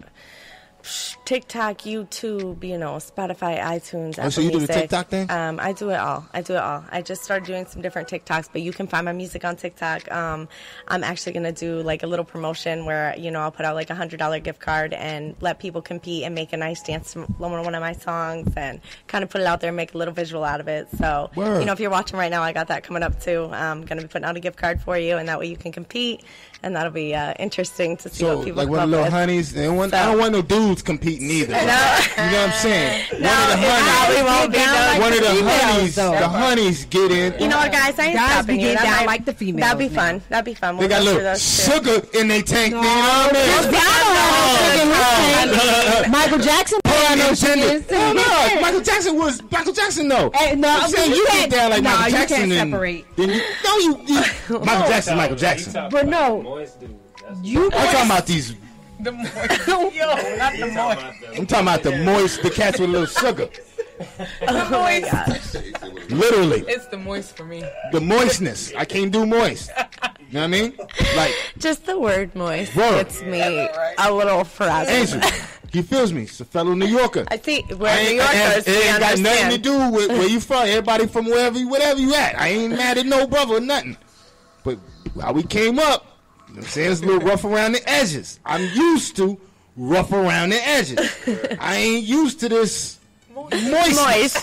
TikTok, YouTube, you know, Spotify, iTunes, Apple Oh, so you do the Music. TikTok thing? Um, I do it all. I do it all. I just started doing some different TikToks, but you can find my music on TikTok. Um, I'm actually going to do like a little promotion where, you know, I'll put out like a one hundred dollars gift card and let people compete and make a nice dance to one of my songs and kind of put it out there and make a little visual out of it. So, Word. you know, if you're watching right now, I got that coming up too. I'm going to be putting out a gift card for you, and that way you can compete, and that'll be uh, interesting to see So, what people like, come one of up the little with. honeys, they don't want, I So- don't want no dudes competing either. You know what I'm saying? one of the it's honeys, we won't be down doing- like one of the females, honeys, though. the honeys get in. You know what, guys? I ain't Guys stopping be you. getting That down might- like the females That'd be now. fun. That'd be fun. They We'll got a go through little those too. sugar in their tank. No, you know what I mean? that's down. I Michael Jackson. I know Chickens. No, no, Michael Jackson was Michael Jackson. though. Hey, no, I'm saying you can't- get down like no, Michael you Jackson. can't and, separate. Then you, no, you, you Michael Jackson, Michael Jackson. I'm But no, Moist dude. That's you. talking about these. The moist. Yo, not the moist. I'm talking about the moist, the cats with a little sugar. The moist. Literally, It's the moist for me. the moistness. I can't do moist. You know what I mean? Like Just the word moist Word. gets me a little frazzled. Angel, he feels me. He's a fellow New Yorker. I see. We're I New ain't, it Yorkers. ain't- it We ain't got nothing to understand. do with where you from. Everybody from wherever, you, whatever you at. I ain't mad at no brother or nothing. But how we came up, you know what I'm saying, it's a little rough around the edges. I'm used to rough around the edges. I ain't used to this moist. Moist.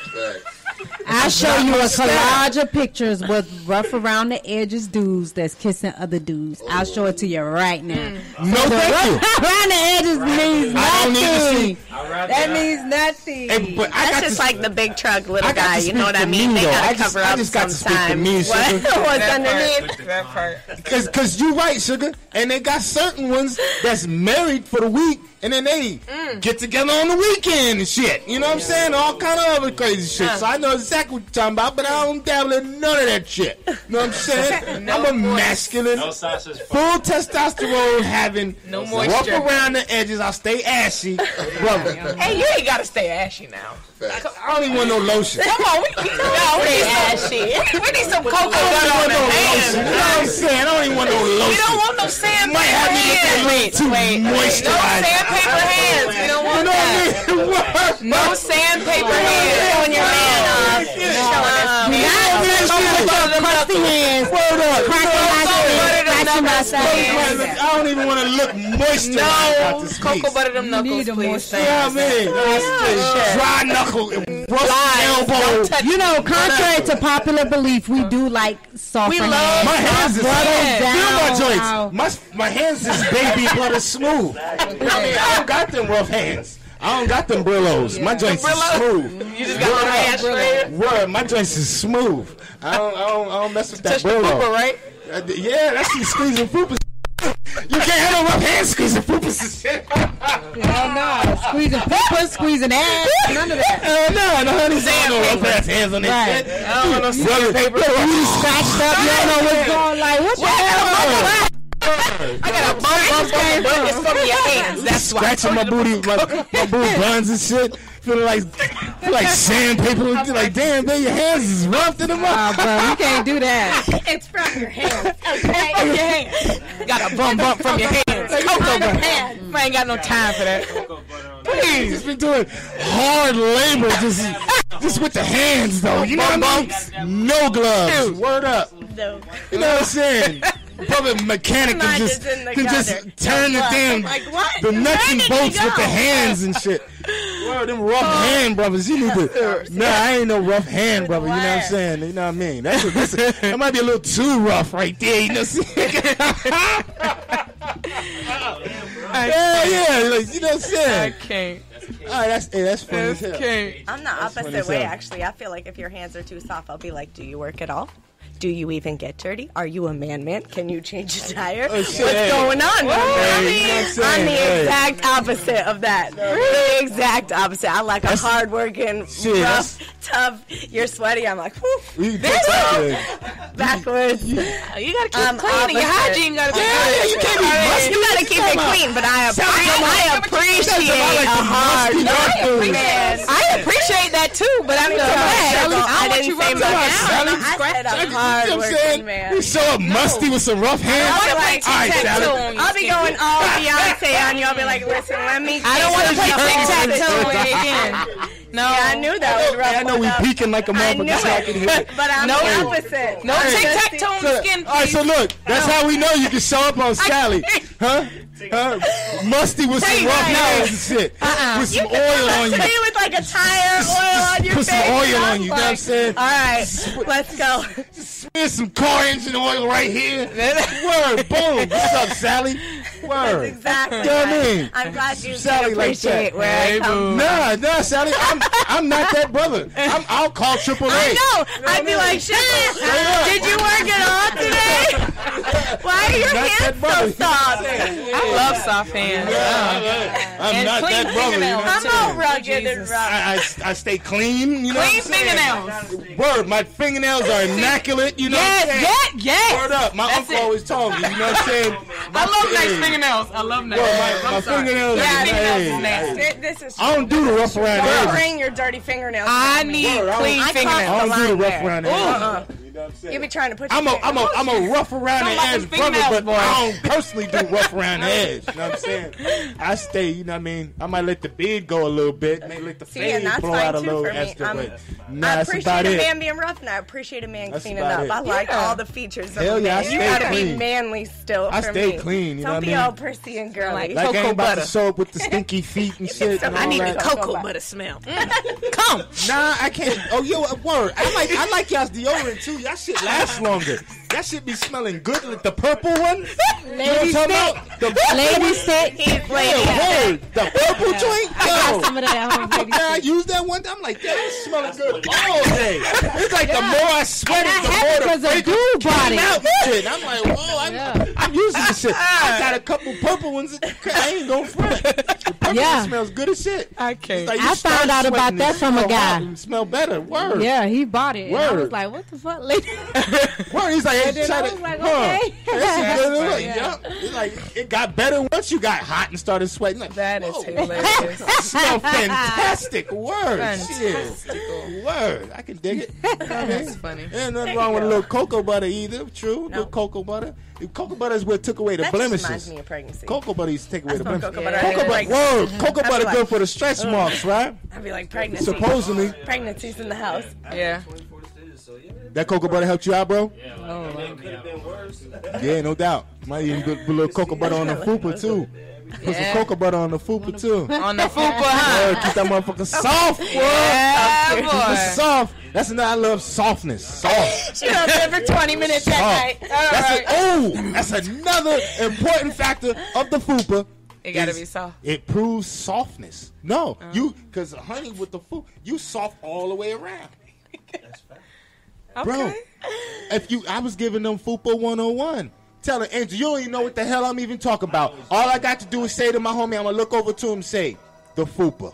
I'll show you a collage of pictures with rough around the edges dudes that's kissing other dudes. I'll show it to you right now. No, thank you. Rough around the edges means I don't need to nothing. see. That means nothing. Hey, but I That's got just to, like the big truck, little I got guy. to You know speak what I for mean? me, They though. gotta I just- cover I up just got to speak for sometimes. me, What, sugar. what's That underneath? part. That part. Cause, cause you right, sugar. And they got certain ones that's married for the week, and then they get together on the weekend and shit. You know what I'm saying? All kind of other crazy shit. So I know exactly what you're talking about, but I don't dabble in none of that shit. You know what I'm saying? No I'm a moist. masculine, No sausage. full testosterone having, No rough moisture. around the edges. I'll stay ashy, brother. Hey, you ain't gotta stay ashy now. I don't even want no lotion. Come on, we, no, we need some. We need some cocoa I don't butter on want the no hands. lotion. You know what I'm saying? I don't even want no lotion. You don't want no sandpaper Might have me looking a hands. little too No moisturized. sandpaper hands. We don't You want know that. what I mean? What? No sandpaper hands. Showing your man off. Um, Not man, with shit. your crusty hands. Word up. Cracking my Cocoa butter face. them Scratching my knuckles, face. please. I don't even want to look moisturized out No, this cocoa piece. butter them knuckles, need a please. You know what I mean? That's dry knuckle, rough elbow. You know, contrary to popular belief, we do like soft We hands. love My hands is Butter feel my down. joints. My my hands is baby butter smooth. I mean, I don't got them rough hands. I don't got them Brillos. My joints is Brillo? smooth. You just got my hands straight. Word, my joints is smooth. I don't, I don't, I don't mess with that Touch the pooper, Brillo. right? Uh, yeah, that's you squeezing poopers. You can't have no rough hands squeezing poopers and shit. Hell no. Squeezing people, squeezing ass. None of that. Hell no, no honey, ain't no rough ass hands on that Right. shit. I don't want no sandpaper. You Scratched up. You don't know what's going like. What the hell? I got a bump, bump, bump, bump. It's from your hands. That's why. scratching my booty, my, my booty buns and shit. Feeling like, feel like sandpaper. Like, damn, man, your hands is rough to the Nah, mouth. bro, you can't do that. It's from your hands. Hey, from your hands. Got a bump, bump from your hands. Cocoa butter. I ain't got no time for that. Please, just been doing hard labor, just, just with the hands though. You know what I mean? No gloves. Word up. No. You know what I'm saying? Probably mechanic can Mine just, is in the can gutter. just turn the damn Like what? the nuts Where and did bolts he with the go? hands and shit. Word, them rough hand brothers. You need to. Nah, I ain't no rough hand brother. You know what I'm saying? You know what I mean? That's, a, that's a, that might be a little too rough right there. You know what I'm saying? Yeah, yeah. Like, you know what I'm I saying? can't. All right, that's hey, that's funny as That's hell. can't. I'm the funny opposite as way, hell. actually. I feel like if your hands are too soft, I'll be like, do you work at all? Do you even get dirty? Are you a man-man? Can you change a tire? Oh, shit. What's Hey. going on? Hey, you know what I'm saying? I'm the Hey. exact opposite of that. The exact opposite. I like a hard-working, Shit, rough, tough. You're sweaty. I'm like, whew, You take that thing. backwards. You gotta keep I'm clean and your opposite. hygiene gotta be Yeah, good. you can't be musty. You gotta keep it clean, but I, appre- I appreciate like a the hard musty dark dudes. man. I appreciate that too, but I'm just Sally, glad. I I didn't didn't say say my my Sally. I said a You know what I'm hard-working saying? man. You show up musty with some rough hands. I'll be like, All right, Sally. tic-tac-toe. I'll be going all Beyonce on you. I'll be like, listen, let me. I don't want to play tic-tac-toe with you again. No. Yeah, I knew that would rub I know we one up. peeking like a I knew motherfucker. So I can it, hear it. but I'm No. the opposite. No I'm tic-tac-toe just- on the skin, All right, so please. look, that's how we know you can show up on Sally, huh? Huh? Musty with some Hey, rough no. hands and shit, Uh-uh. with You some can oil come on up you. to me with like a tire, oil on your Put face. some oil and on I'm you. You know what I'm like, saying? All right, let's go. Smear some car engine oil right here. Word, boom. What's up, Sally? Word. Exactly. You know what I right. mean? I'm glad you Sally can like appreciate that. where I come. Nah, nah, Sally, I'm, I'm not that brother. I'm, I'll call Triple A. I know. I'd be like, shit. Did you work it all today? Why are your not hands that so soft? I love soft hands. Yeah, I'm And not clean that brother. You know fingernails, what I'm too. all rugged and Jesus. rough. I, I, I stay clean, you know Clean what I'm saying? fingernails. Word, my fingernails are immaculate, you know Yes, what I'm saying? yes, yes. Word up, my That's uncle it. always told me, you know what I'm saying? I love Hey. nice fingernails. I love nice. Word, my, my I'm sorry. fingernails Yeah, are fingernails hey, is nasty. Th- This is I don't do the rough around Don't edges. bring your dirty fingernails. I on me. need Word, I clean I I fingernails. don't do the rough there. around the Uh-uh. edges. You know what I'm saying? You be trying to put your I'm a, I'm a, I'm a rough around the Talking about edge them brother, fingernails, but boy. I don't personally do rough around the edge. You know what I'm saying? I stay, you know what I mean? I might let the beard go a little bit, may let the See, fade and that's blow fine out a too little for me. extra, I'm- but I nah, that's appreciate about a it. man being rough, and I appreciate a man That's cleaning about up. it. I like Yeah. all the features of Hell a yeah, I man. You stay gotta clean. be manly still. I for stay me. clean, you know Don't what I be mean? all prissy and girly. Like I Cocoa ain't about butter. to show up with the stinky feet and shit. and I all need that. a cocoa butter smell. Come. Nah, I can't. Oh, yo, word. I like I like y'all's deodorant too. Y'all shit lasts longer. That shit be smelling good. Like the purple one. You know what I'm talking about? The Lady stick. He's Yeah, lady. word. The purple joint. I got Yo. some of that at home. Lady Yeah, I stick. used that one time. I'm like, yeah, it's smelling good all day. It's like the more I sweat it, And the I more had the it 'cause of fragrance dude brought came it. out and shit. I'm like, whoa, I'm, Yeah. I'm using this shit. I got a couple purple ones. I ain't gonna front. The purple Yeah. one smells good as shit. I can't. It's like you I start found out about sweating that and from a smell guy. hot and smell better. Word. Yeah, he bought it. And I was Word. like, what the fuck, lady? Word. He's like, hey, then try I to- was like, huh. okay. That shit good. funny. Yup. It's like it got better once you got hot and started sweating. Like, That is whoa. hilarious. Smell fantastic. Word. Fantastic. Shit. Word. I can dig it. You know what I mean? That's funny. Ain't nothing wrong with a little cocoa butter either. True. Little cocoa butter. Cocoa butter is what took away the That just blemishes. reminds me of pregnancy. Cocoa butter used to take away the smell blemishes. cocoa butter. Cocoa Yeah. butter. Word. Cocoa I'd be butter like, good for the stretch marks, right? I'd be like, pregnancy. Supposedly. Pregnancy's in the house. Yeah. That cocoa butter helped you out, bro? Oh, Yeah, no doubt. Might even put a little cocoa butter on the fupa too. Put some Yeah. cocoa butter on the fupa too. On the fupa, huh? Word, keep that motherfucker soft, boy. Yeah, Keep it boy. soft. That's another. I love softness. Soft. She does it for twenty minutes that Soft. night. That's a, oh, that's another important factor of the fupa. It gotta is be soft. It proves softness. No, you because honey with the fupa, you soft all the way around. Bro, Okay. if you, I was giving them Fupa one oh one. Telling Angel, you don't even know what the hell I'm even talking about. All I got to do is say to my homie, I'm going to look over to him and say, the Fupa.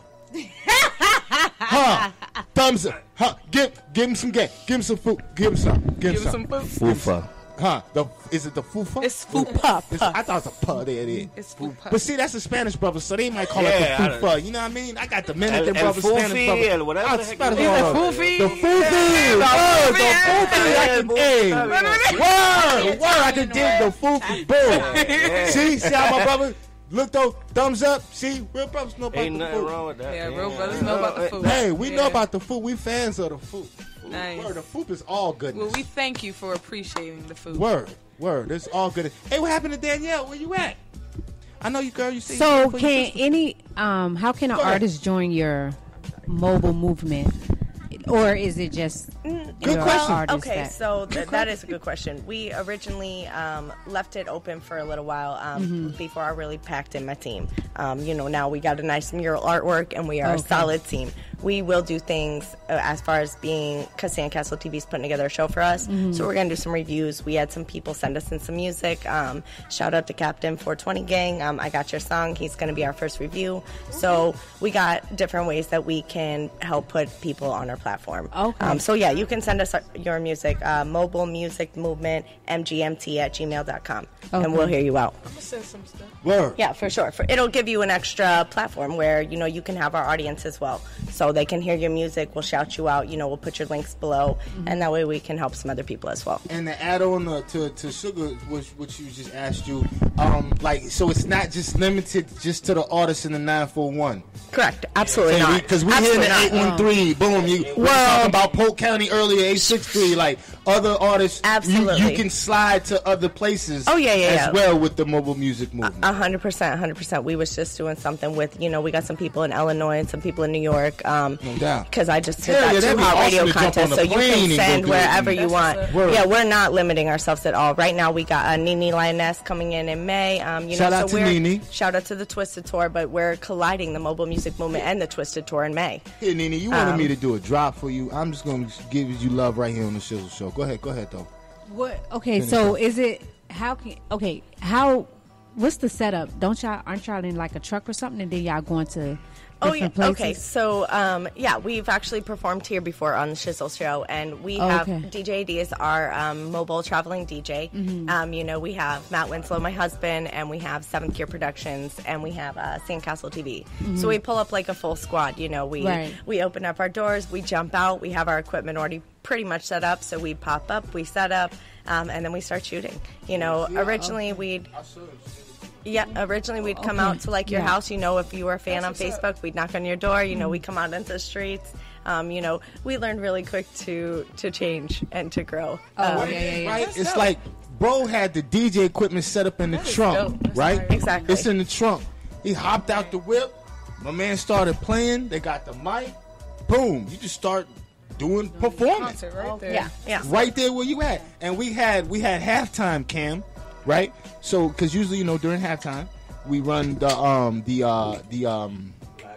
Huh. Thumbs up. Huh. Give, give him some gay. Give him some food. Give him some. Give him Give some. him some food. Fufa. Huh. The, is it the Fufa? It's fupa. It's- I thought it was a puh. There it is. It's fupa. But see, that's the Spanish brother, so they might call Yeah, it I the don't- fufa. You know what I mean? I got Dominican El- el brothers, Spanish fufi, brothers. el whatever I the heck Spanish it is. brothers. The fufi? The fufi. Oh, the fufi. I can dig. Word, word. I can dig the fufi. Boom. See, see how my brother look though. Thumbs up. See, real brothers know about Ain't the nothing food. wrong with that. Yeah, man. real brothers know about the food. Hey, we know Yeah. about the food. We fans of the food. Nice. Word, the food is all goodness. Well, we thank you for appreciating the food. Word, word. It's all good. Hey, what happened to Danielle? Where you at? I know you, girl. You see. So can any um how can an Go ahead. artist join your mobile movement, or is it just Good your question. artist Okay, that- so th- that is a good question. We originally um, left it open for a little while um, Mm-hmm. before I really packed in my team. Um, you know, now we got a nice mural artwork and we are a Okay. solid team. We will do things uh, as far as being, because Sandcastle T V is putting together a show for us. Mm-hmm. So we're going to do some reviews. We had some people send us in some music. Um, shout out to Captain four twenty Gang. Um, I got your song. He's going to be our first review. So we got different ways that we can help put people on our platform. Okay. Um, so yeah, you can send us your music, uh, mobile music movement, M G M T at gmail dot com, Okay. and we'll hear you out. I'm gonna send some stuff. Word. Yeah, for sure. For, it'll give you an extra platform where, you know, you can have our audience as well. So they can hear your music, we'll shout you out, you know, we'll put your links below, and that way we can help some other people as well. And to add on uh, to to sugar, which which you just asked you, um, like so it's not just limited just to the artists in the nine four one. Correct. Absolutely not. Because we here in Absolutely the eight not. one three, boom. You we were Well- talking about Polk County earlier, eight six three, like other artists. You, Absolutely. you can slide to other places. Oh, yeah, yeah, as yeah. well with the mobile music movement. A hundred percent, a hundred percent. We was just doing something with, you know, we got some people in Illinois and some people in New York. Um, No doubt. Because I just did Hell that yeah, that'd Two be Hot awesome Radio to jump on contest, the so you plane can and go send do it. wherever you That's want. what's up. Word. Yeah, we're not limiting ourselves at all. Right now, we got a Nene Lioness coming in in May. Um, you Shout know, out so to we're, Nene. Shout out to the Twisted Tour, but we're colliding the mobile music movement and the Twisted Tour in May. Here, Nene, you wanted Um, me to do a drop for you. I'm just going to give you love right here on the Shizzle Show. Go ahead, go ahead, though. What? Okay, Finish so up. is it how can okay? How what's the setup? Don't y'all aren't y'all in like a truck or something, and then y'all going to Oh yeah. places? Okay. So um, yeah, we've actually performed here before on the Shizzle show, and we Oh, have okay. D J D is our um, mobile traveling D J. Mm-hmm. Um, you know, we have Matt Winslow, my husband, and we have Seventh Gear Productions, and we have uh, Sandcastle T V. So we pull up like a full squad. You know, we Mm-hmm. Right. we open up our doors, we jump out, we have our equipment already pretty much set up. So we pop up, we set up, um, and then we start shooting. You know, originally we'd. Yeah, originally we'd come Okay. out to like your Yeah. house. You know, if you were a fan on Facebook, we'd knock on your door. You know, we'd come out into the streets. Um, you know, we learned really quick to to change and to grow. Oh, Um, yeah, yeah, yeah. Right? It's like bro had the D J equipment set up in the trunk, dope. That's right? nice. Exactly. It's in the trunk. He hopped out the whip. My man started playing. They got the mic. Boom! You just start doing performance Concert right there. Yeah, yeah. right there where you at. And we had we had halftime cam, right? So because usually you know during halftime we run the um the uh the um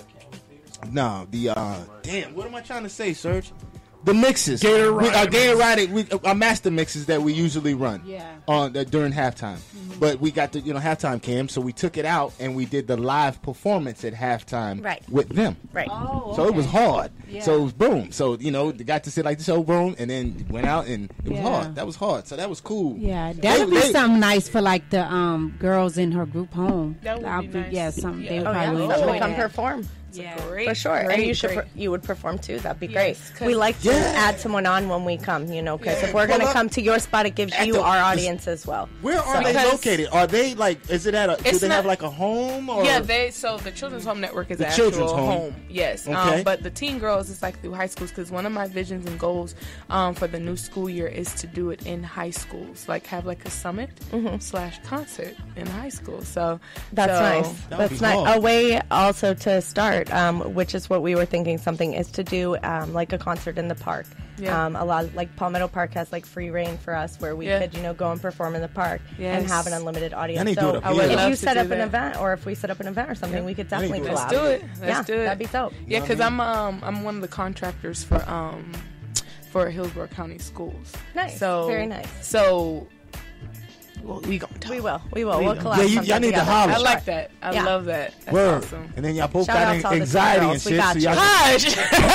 no the uh damn what am I trying to say, Serge? The mixes, Gator we, uh, Rider Gator Rider, we, uh, our master mixes that we usually run, Yeah. on uh, during halftime. But we got the you know halftime cam, so we took it out and we did the live performance at halftime Right. with them. Right. Oh, So it was okay. hard. Yeah. So it was boom. So you know, they got to sit like the show boom, and then went out and it was Yeah. hard. That was hard. So that was cool. Yeah, They- that would be they- something nice for like the um girls in her group home. That would I'll be nice. Yeah, something they would Oh yeah, probably so enjoy come that. perform Yeah. Great. for sure, Great, and you should great. per- you would perform too. That'd be Yes, great. 'cause- We like to Yeah. add someone on when we come. You know, because Yeah. if we're Pull gonna up come to your spot, it gives at you the- our audience as well. Where are they Because- located? Are they like? Is it at a? Do It's they not- have like a home? Or? Yeah, they so the Children's Home Network is The the actual Children's home. Home. Yes, Okay. um, but the teen girls is like through high schools because one of my visions and goals um, for the new school year is to do it in high schools, like have like a summit slash concert in high school. So That's so- nice. That would That's be nice. hard. A way also to start, um, which is what we were thinking. Something is to do um, like a concert in the park. Yeah. Um, a lot of, like Palmetto Park has like free reign for us, where we Yeah. could you know go and perform in the park and Yes. have an unlimited audience. And they do so it up I would here. if love you to set do up an that. event, or if we set up an event or something, we could They definitely do it. collab. Let's do it. Let's yeah, do it. that'd be dope. Yeah, know what because I I'm um I'm one of the contractors for um for Hillsborough County Schools. Nice. So Very nice. So well, we gonna talk. We will. We will. We we'll will. collab. Yeah, you- something y'all need to together. holler. I Sure. like that. I Yeah. love that. That's Word. awesome. And then y'all both Shout out to got all the anxiety and girls. We shit. got So you. y'all Hush!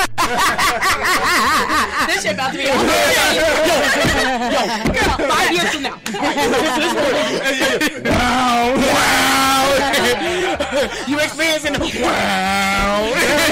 This shit about to be over. Girl, five years from now. wow, wow. you experiencing wow.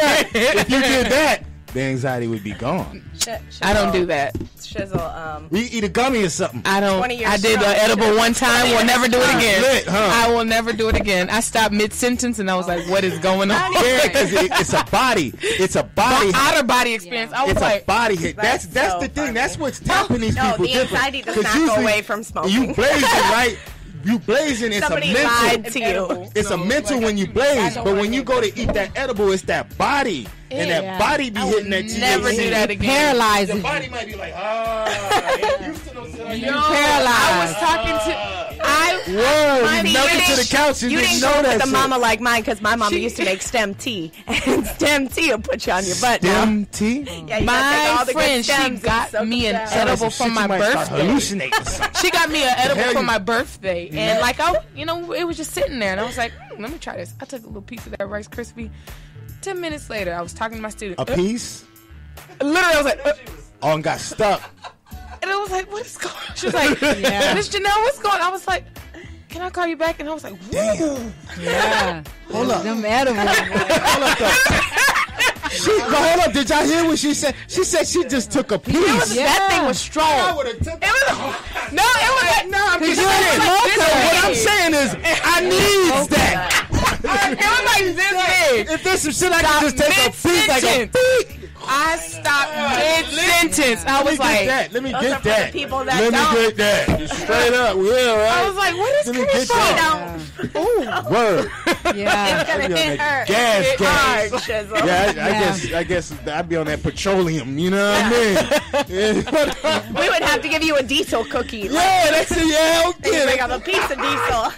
If you did that, the anxiety would be gone. Sh- I don't do Shizzle- that. Shizzle. Um, We eat a gummy or something. I don't. twenty years I did the strong. edible one time. Will never do it again. Lit, huh? I will never do it again. I stopped mid sentence and I was like, "What is going on?" Yeah, because it, it's a body. It's a body. My outer body experience. I was It's a like, body hit. That's That's that's so the thing. funny. That's what's tapping these no, people. the different. anxiety does 'Cause not go usually away from smoking. You blazing, right? You blazing. It's Somebody a mental. lied to you. edible. It's a So, mental like, when I- you I blaze, don't but wanna when you get go that. to eat that edible, it's that body, and that Yeah. body be I hitting would that T H C. never do that again. Paralyzes Your you. body might be like, ah. ain't used to no shit like Yo, that. I was talking to. I Whoa, Mommy, you you melted to didn't- the couch. You, You didn't didn't know go that with a shit. mama like mine because my mama She- used to make stem tea, and stem tea will put you on your butt now. Stem tea? Yeah, you gotta take My all the good friend, she stems and got soak me them an down. edible Some for my shit you might start birthday. hallucinating something. She got me an edible hell for you- my birthday, and like I, you know, it was just sitting there, and I was like, "Hmm, let me try this. I took a little piece of that Rice Krispie. Ten minutes later, I was talking to my student. A Uh, piece? literally, I was like, uh, Oh, and got stuck. and I was like, what is going on? She was like, Yeah. Miss Janelle, what's going on? I was like, can I call you back? And I was like, whoa. Yeah. Hold up. Them edibles. Hold up, though. She, but hold up, did y'all hear what she said? She said she just took a piece. Yeah. That thing was strong. I would have took It was, no, it was like, no, I'm just you saying. ain't Like, this So big. what I'm saying is, I need that. It was like this big. If there's some shit I can just take a piece, like a mid-sentence. beep. I stopped mid-sentence. I Let me was get like, that. Let me Those get are for the that. people that Let don't. me get that. Just straight up. Yeah, right. I was like, what is Let me coming get from? that. Don't. Word. Yeah. It's gonna I'd be on hit her. that gas, Hit gas. hard, Shizzle. Yeah, I, I Yeah. guess I guess I'd be on that petroleum. You know what I mean? Yeah, We would have to give you a diesel cookie. Like, yeah that's it. Yeah, you okay. bring up a piece of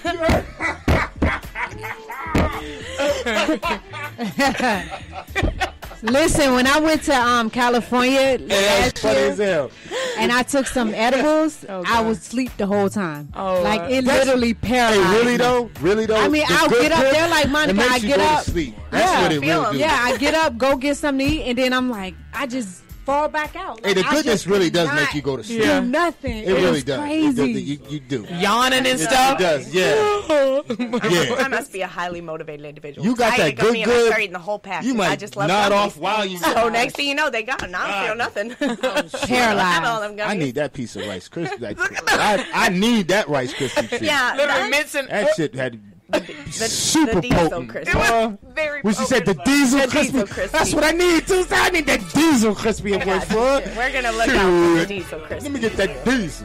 diesel. Listen, when I went to um California Yeah, last that's funny year, as hell. and I took some edibles, Oh, I God. would sleep the whole time. Oh, like uh, it That's- literally paralyzed. Hey, really me. though? Really though? I mean, The I'll good get up grip, there like Monica. it makes I you get go up. to sleep. That's Yeah. what it Feel really 'em. do. Yeah, I get up, go get something to eat, and then I'm like, I just fall back out. Hey, the Like, I goodness just really could does not make you go to sleep. Yeah. do nothing. It It, really was does. It crazy. does. You, you do. Yawning and It, stuff. it does. Yeah. Yeah. I must be a highly motivated individual. You got I that ate a gummy good, and I good- started eating the whole pack. You might I just love nod gummies. off while you. So next thing you know, they got. Now I don't feel nothing. Paralyzed. all them gummies. I need that piece of Rice Krispie. Like, I, I need that Rice Krispie treat. Yeah, Literally that's mincing. That shit had the, super the diesel potent. crispy. Uh, Very. when she said the potent. diesel The crispy, diesel crispy. that's what I need too. So I need that diesel crispy in I my got foot. you. We're gonna look out for the diesel crispy. Let me get that diesel.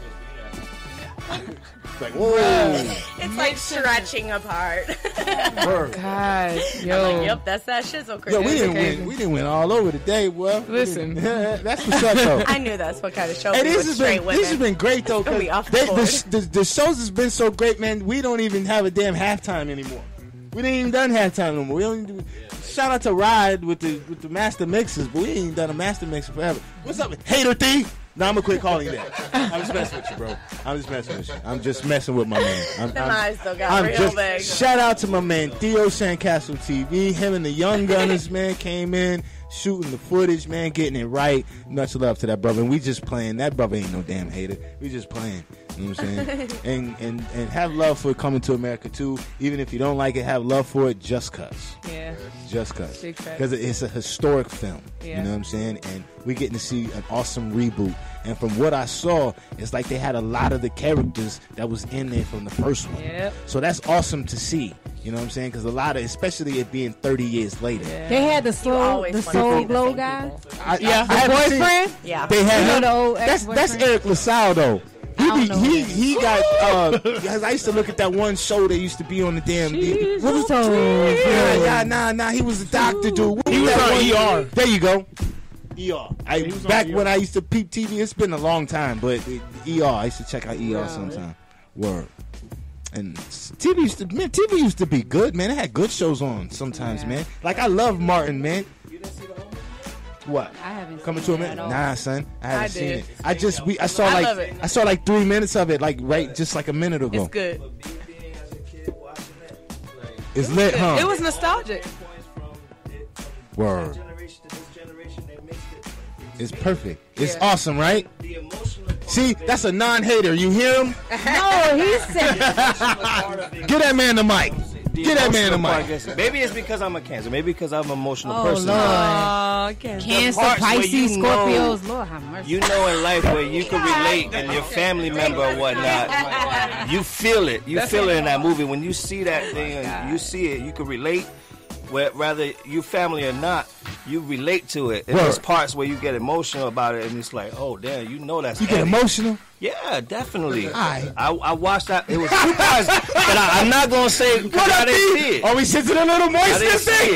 It's like, whoa. It's like stretching apart. Word. God, yo. Yep, that's that shizzle crispy. Yo, we didn't crazy. win. We didn't win all over today, boy. Listen. That's what's up, though. I knew that's what kind of show Hey, we this with has straight been women. this has been great though. gonna be 'cause off the they- board. the, the, the shows has been so great, man. We don't even have a damn halftime anymore. We didn't even done halftime no more. We only do. Shout out to Ride with the with the master mixes, but we ain't done a master mix forever. What's up, Hater Thief? No, I'm gonna quit calling you that. I'm just messing with you, bro. I'm just messing with you. I'm just messing with my man. I'm, Them I'm- eyes still got I'm real just, big. Shout out to my man Theo Sandcastle T V. Him and the Young Gunners, man, came in shooting the footage, man, getting it right. Much love to that brother. And we just playing. That brother ain't no damn hater. We just playing. You know what I'm saying? and, and and have love for Coming to America too. Even if you don't like it, have love for it just cause. Yeah. Just cause. Big facts. Because it's a historic film. Yeah. You know what I'm saying? And we're getting to see an awesome reboot. And from what I saw, it's like they had a lot of the characters that was in there from the first one. Yep. So that's awesome to see. You know what I'm saying? Because a lot of, especially it being thirty years later. Yeah. They had the You soul, always the wanna soul see the glow same guy. people. I, Yeah. I, I The haven't seen- boyfriend. Yeah. They had You know him. the old That's that's ex-boyfriend? Eric LaSalle though. He I be, don't know he him. he got uh 'cause I used to look at that one show that used to be on the damn what was So yeah, yeah, nah, nah, he was a doctor dude. What He was that on one- E R. There you go. E R. I, He was on back E R. when I used to peep T V, it's been a long time, but it, E R, I used to check out E R sometime. Word. And T V used to man, T V used to be good, man. It had good shows on sometimes, Yeah. man. Like I love Martin, man. What? I haven't Coming seen to a it minute? at all. Nah, son. I haven't I seen did. it. I just we I saw I like love it. I saw like three minutes of it, like right just like a minute ago. It's good. It's lit, huh? It was nostalgic. Word. It's perfect. It's Yeah. awesome, right? See, that's a non-hater. You hear him? No, he said Get that man the mic. Get that man the mic. mic. Maybe it's because I'm a Cancer. Maybe because I'm an emotional Oh, person. Lord. Oh, can't. Cancer, parts where Pisces, you know- Scorpios. Lord have mercy. You know in life where you can relate and your family member or whatnot, you feel it. You feel it in that movie. When you see that thing and you see it, you can relate. Where, whether you family or not, you relate to it. And there's Word. parts where you get emotional about it, and it's like, oh damn, you know that's You get heavy. emotional? Yeah, definitely. Aight. I, I watched that. It was two parts, but I, I'm not gonna say because I didn't see it. Are we sitting a little I moist didn't this see thing?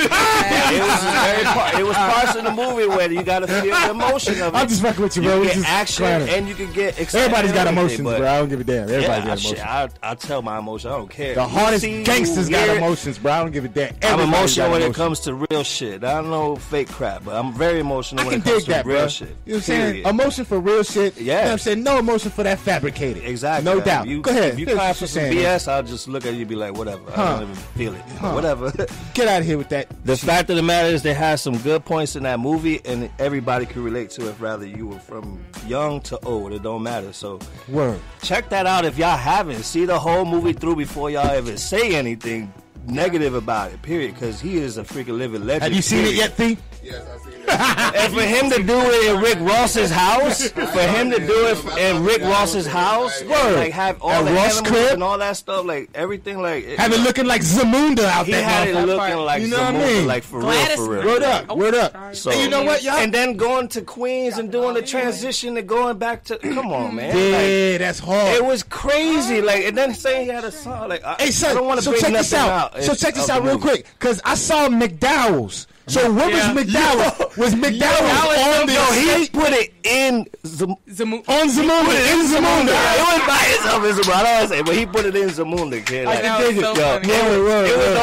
it. It was very part, it was parts of the movie where you gotta feel the emotion of it. I'm just fucking with you, You bro. can We get just action clowning. and you can get excited. Everybody's got and emotions, everything, but bro. I don't give a damn. Everybody Yeah, I, got shit, emotions. I, I tell my emotion. I don't care. The You hardest see, gangsters you got hear it. emotions, bro. I don't give a damn. I'm Everybody's emotional got when it emotions. comes to real shit. I don't know fake crap, but I'm very emotional I when can it comes dig to that, real bro. shit. You know what I'm saying? Period. Emotion for real shit. Yeah. You know what I'm saying? No emotion for that fabricated. Exactly. No man. doubt. You, Go ahead. If you Finish cry what for you're some saying. B S, I'll just look at you and be like, whatever. Huh. I don't even feel it. Huh. Whatever. Get out of here with that. The fact of the matter is, they had some good points in that movie, and everybody could relate to it. Rather you were from young to old, it don't matter. So Word. check that out if y'all haven't. See the whole movie through before y'all ever say anything negative about it. Period. Because he is a freaking living legend. Have you seen it period. yet, Thee? Yes, I seen that. And for him to do it in Rick Ross's house, for him to do it in Rick Ross's house, Word. like have all At the Ross animals crib? and all that stuff, like everything, like it, Have it looking like Zamunda out he there. had it motherfucker. looking like You know what I Zamunda, mean? like for Gladys real, for real. Word up. Word up. So, And you know what, y'all? And then going to Queens and doing the transition and going back to, come on, man. Like, Yeah, that's hard. it was crazy, like, and then saying he had a song, like, I, Hey, son, I don't want to so bring check nothing this out. out. So It's check this of out the real movie. quick, because I saw McDowell's. So what Yeah. was McDowell's? Was McDowell's on the No, he estate? put it in Zam- Zamu- On Zamunda, in Zamunda. It was by itself in Zamunda. I don't want to say, but he put it in Zamunda, kid. Like, That was so yo, funny. it was, Word, word, it was word. the only little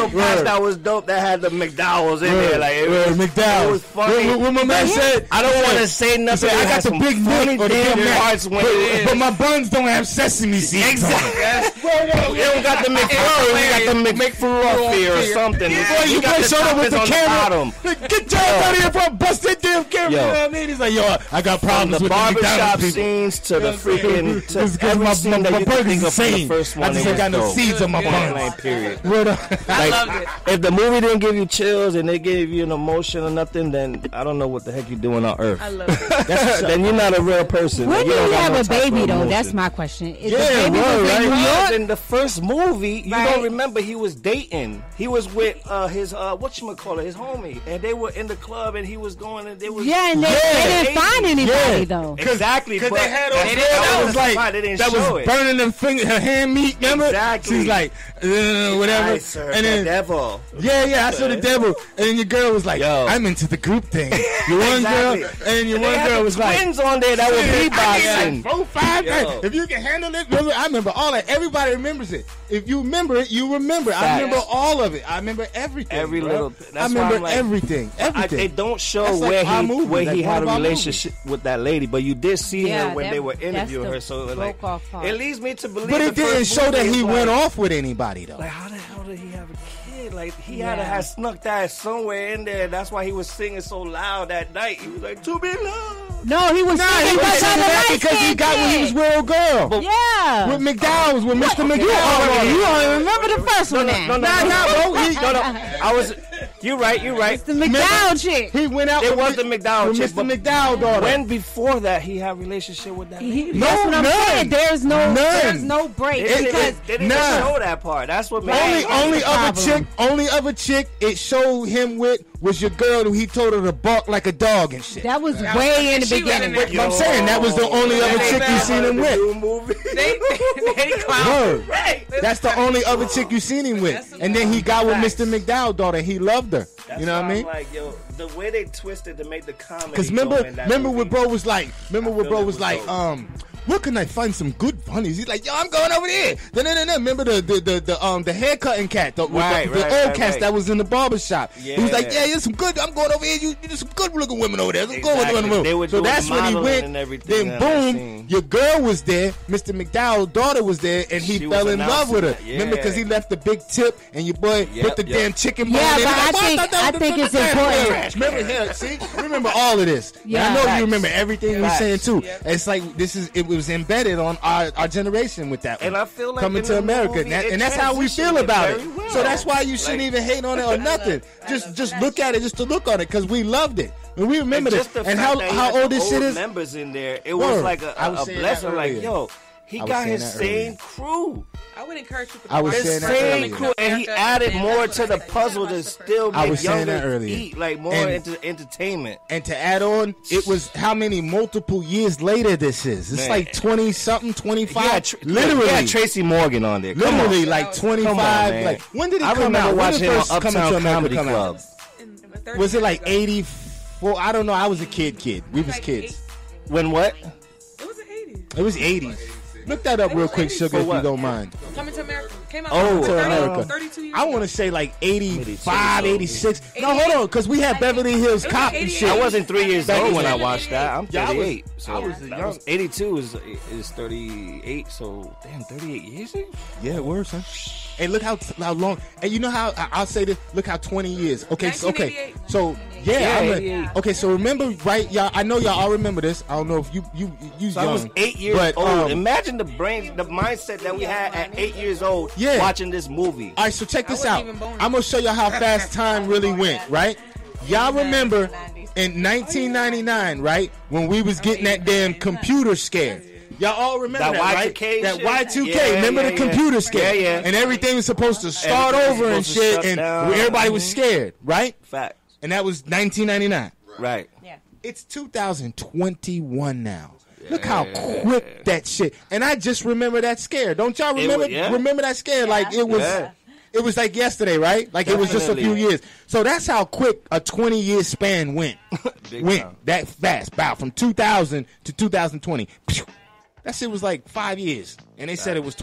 little patch that was dope that had the McDowell's in there. Like it Word, was, McDowell's. It was funny. What, what my man said, I don't want to say nothing. said, I got the big funny neck or the damn big neck, parts when but, it is. but my buns don't have sesame seeds. Exactly. You don't got the McFlurry. You got the McFlurry or something. Boy, you got play soda with the on camera. the bottom. Get your ass out of here, bro. Bust that damn camera. Yo. You know what I mean? He's like, yo, I got From problems the with the barbershop McDonald's people. scenes to the freaking to This every my, scene my, that my you can burger's think of from the insane. first one. I just it ain't got was no dope. seeds on my Point buns. blank, period. Word up. I Like, loved it. if the movie didn't give you chills and it gave you an emotion or nothing, then I don't know what the heck you're doing on Earth. I love it. That's, then you're not a real person. When Like, do you you don't got have no a type of baby though? emotion. That's my question. Is Yeah, the baby word, was right? in New Because York? in the first movie, you Right. don't remember he was dating. He was with uh, his uh, whatchamacallit, his homie, and they were in the club, and he was going, and they was Yeah, and they, Yeah. they didn't find anybody Yeah. though. exactly Because but they had that- those that that was was like fine, they didn't that show was it. burning them finger, her hand meat. Remember? Exactly. She's like, uh, whatever. I serve And the then devil. yeah, yeah, I saw the devil. And then your girl was like, Yo. I'm into the group thing. Your one Exactly. girl, and your And they one had girl the was like, twins on there that were I need beatboxing. like four, five Yo. guys. If you can handle it, remember, I remember all that. Everybody remembers it. If you remember it, you remember. I Facts. remember all of it. I remember everything. Every bro. little- I that's why remember I'm like- everything. I, Everything. they don't show That's like where our he movie, where like he one had of a our relationship with that lady, but you did see Yeah, her when that- they were that's interviewing the her. So like, broke off part. it leads me to believe. but the it didn't first show that movie he is went like, off with anybody though. Like, how the hell did he have a kid? Like, he had to Yeah. have snuck that somewhere in there. That's why he was singing so loud that night. He was like, "To be loved." No, he was Nah, singing he was because singing of the that light because he skin got when he was kid. with old girl. But- Yeah. With McDowell's, with Mister Okay, McDowell. hold on. You don't remember the first one No, then. no, no, Nah, no, nah, bro. He, no, no. I was. You're right. You're right. The McDowell chick. he went out It with was Mi- the McDowell with chick, Mister but McDowell daughter. When before that he had a relationship with that lady? He, No, that's what I'm none. saying. There's no, None. there's no break They didn't, because they didn't Nah. show that part. That's what made only it. only the other problem. chick, only other chick it showed him with was your girl who he told her to bark like a dog and shit. that was way in the She was in beginning. there. I'm saying that was the only other They chick you found seen him with. Movie. They, they clown. Word. Right. That's the only other chick you seen him with. And then he got with Mister McDowell daughter. He loved her. That's You know what why I mean? I'm like, yo, the way they twisted to make the comedy. Because remember, go in that remember movie, what bro was like. Remember I what feel bro it was was like. dope. Um, where can I find some good funnies? He's like, yo, I'm going over there. Then, then, then, remember the the the, the um the haircutting cat, the, with Right, the, the right, old right, cats right. that was in the barber shop. He was like, Yeah. yeah, there's some good. I'm going over here. You, there's some good looking women over there. Let's go with Exactly. them. They were So doing that's when he modeling went. and everything Then in that boom, scene. your girl was there. Mister McDowell's daughter was there, and he She fell was in love with her. announcing that, Remember, because he yeah. left the big tip, and your boy Yep, put the yep. damn chicken bone Yeah, in. but He's I like, think- "What the- I the- think the- it's the- important." Remember, yeah, see, remember all of this. And Yeah. I know Facts. you remember everything we're Facts. saying too. Yep. It's like this is it was embedded on our, our generation with that. And one. I feel like coming in to the America, movie, and, that- it and that's how we feel transitioned about it. very well. So that's why you shouldn't Like- even hate on it or nothing. Just just look at it, just to look on it, because we loved it. And we remember And this. just the And fact how that he how had old the this shit old is? members in there. It Word. was like a, I a, was a saying blessing. that Like, earlier. yo, he I was got saying his that same earlier. crew. I would encourage people. I was watch saying His that this. same earlier. crew, and he added more to the puzzle to still I make was saying younger that earlier. eat, like more And- into entertainment. And to add on, it was how many multiple years later this is. It's Man. like twenty something, twenty He five. had Tr- literally, he had Tracy Morgan on there. Come on. literally like twenty Come on, five. man. Like when did he I come remember out? When watching did him first on Coming to Uptown America Comedy come out? Club. In- Was it like thirty years ago. eighty four? I don't know. I was a kid, kid. We was Like kids. When what? It was the eighties. It was eighties. Look that up real quick, Sugar, For if you what? don't mind. Coming to America came out. Oh, To thirty, America. thirty-two years. I want to say like eighty-five, eighty-six. No, eighty-eight. hold on, because we had Beverly Hills It was Cop and eighty-eight. shit. I wasn't three years Back old in when I seventy-eight. watched that. I'm Yeah, I was- thirty-eight. so I was that young. was- eighty-two is is thirty-eight. So damn, thirty-eight years. ago? Yeah, word, son. And look how how long. And you know how I- I'll say this. Look how twenty years. Okay, so, okay. nineteen eighty-eight. So yeah, Yeah, I'm a- eighty-eight. okay. So remember, right, y'all? I know y'all all remember this. I don't know if you you you So young. I was eight years but, old. um, Imagine the brain, the mindset that we had at eight years old Yeah. watching this movie. All right, so check this wasn't out. even born. I'm gonna show y'all how fast time really went, right? Y'all remember in nineteen ninety-nine, right, when we was getting that damn computer scare. Y'all all remember That that, Y two right? K That shit? Y two K. Yeah, remember yeah, the yeah. computer scare? Yeah, yeah. And everything was supposed to start Everything was over and supposed to shit, shut and down. everybody was Mhm. scared, right? Facts. And that was nineteen ninety-nine. Right. It's two thousand twenty-one now. Look how quick that shit. And I just remember that scare. Don't y'all It remember? was- yeah. Remember that scare? Like it was. Yeah. It was like yesterday, right? Like it was just a few Definitely. years. So that's how quick a twenty-year span went. Big went time. that fast. About from two thousand to two thousand twenty. Pew. That shit was like five years, and they said it was twenty.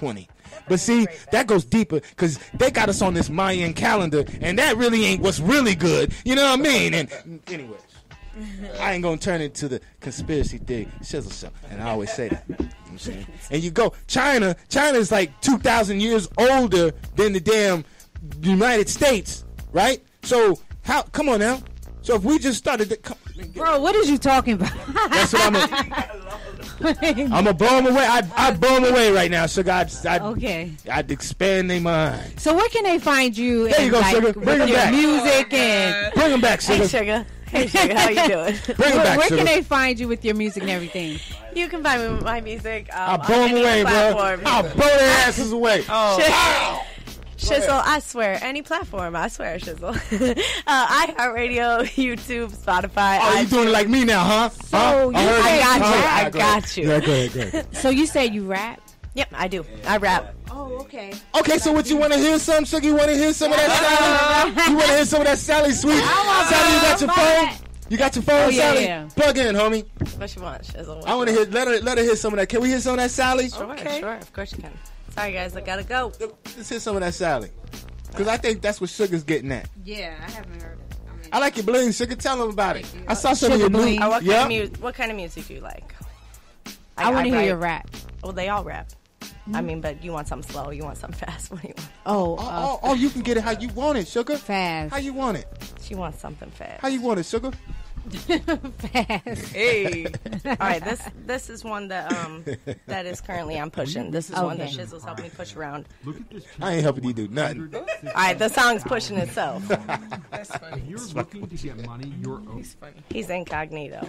But see, that goes deeper because they got us on this Mayan calendar, and that really ain't what's really good. You know what I mean? And anyways, I ain't gonna turn it to the conspiracy theory Shizzle show, and I always say that. You know what I'm saying? And you go China. China is like two thousand years older than the damn United States, right? So how? Come on now. So if we just started, to, come, bro, what is you talking about? That's what I'm. A, I'm a blow them away. I I blow them away right now, Sugar. I'd, I'd, okay. I'd expand their mind. So where can they find you? There you go, like, Sugar. Bring them your back. Music and bring them back, Sugar. Hey, Sugar. Hey, Sugar. How you doing? Bring them back, where Sugar. can they find you with your music and everything? You can find me with my music. Um, I'll blow them away, bro. I'll blow their asses away. Oh. Ow. Shizzle, I swear, any platform, I swear, Shizzle. uh, iHeartRadio, YouTube, Spotify. Oh, you doing it like me now, huh? So huh? you I, heard say it. I got you. Huh? I got you. Yeah, go ahead, go ahead. So you say you rap? Yep, I do. I rap. Oh, okay. Okay, so what you want to hear some, Sugar? You want to hear some of that Sally? You want to hear some of that Sally Sweet? Sally, you got your phone? You got your phone, Oh, yeah, Sally? yeah. Plug in, homie. What you want, Shizzle? What I want to hear. Let her. Let her hear some of that. Can we hear some of that, Sally? Sure, Okay. sure. Of course you can. Sorry, guys. I gotta go. Let's hear some of that, Sally. Because I think that's what Sugar's getting at. Yeah, I haven't heard it. I, mean, I like your bling, Sugar. Tell them about it. I saw some Sugar of your bling. new. Uh, what, Yeah. kind of mu- what kind of music do you like? I, want to hear write- your rap. Well, they all rap. I mean, but you want something slow. You want something fast. What do you want? Oh, Oh, uh, oh, oh, you can get it how you want it, Sugar. fast. How you want it? She wants something fast. How you want it, Sugar? fast. Hey. All right, this this is one that um that is currently I'm pushing. This is one that Okay. Shizzle's helping me push around. Look at this. I ain't helping you do nothing. All right, the song's pushing itself. That's funny. You're looking to get money your own. He's funny. He's incognito.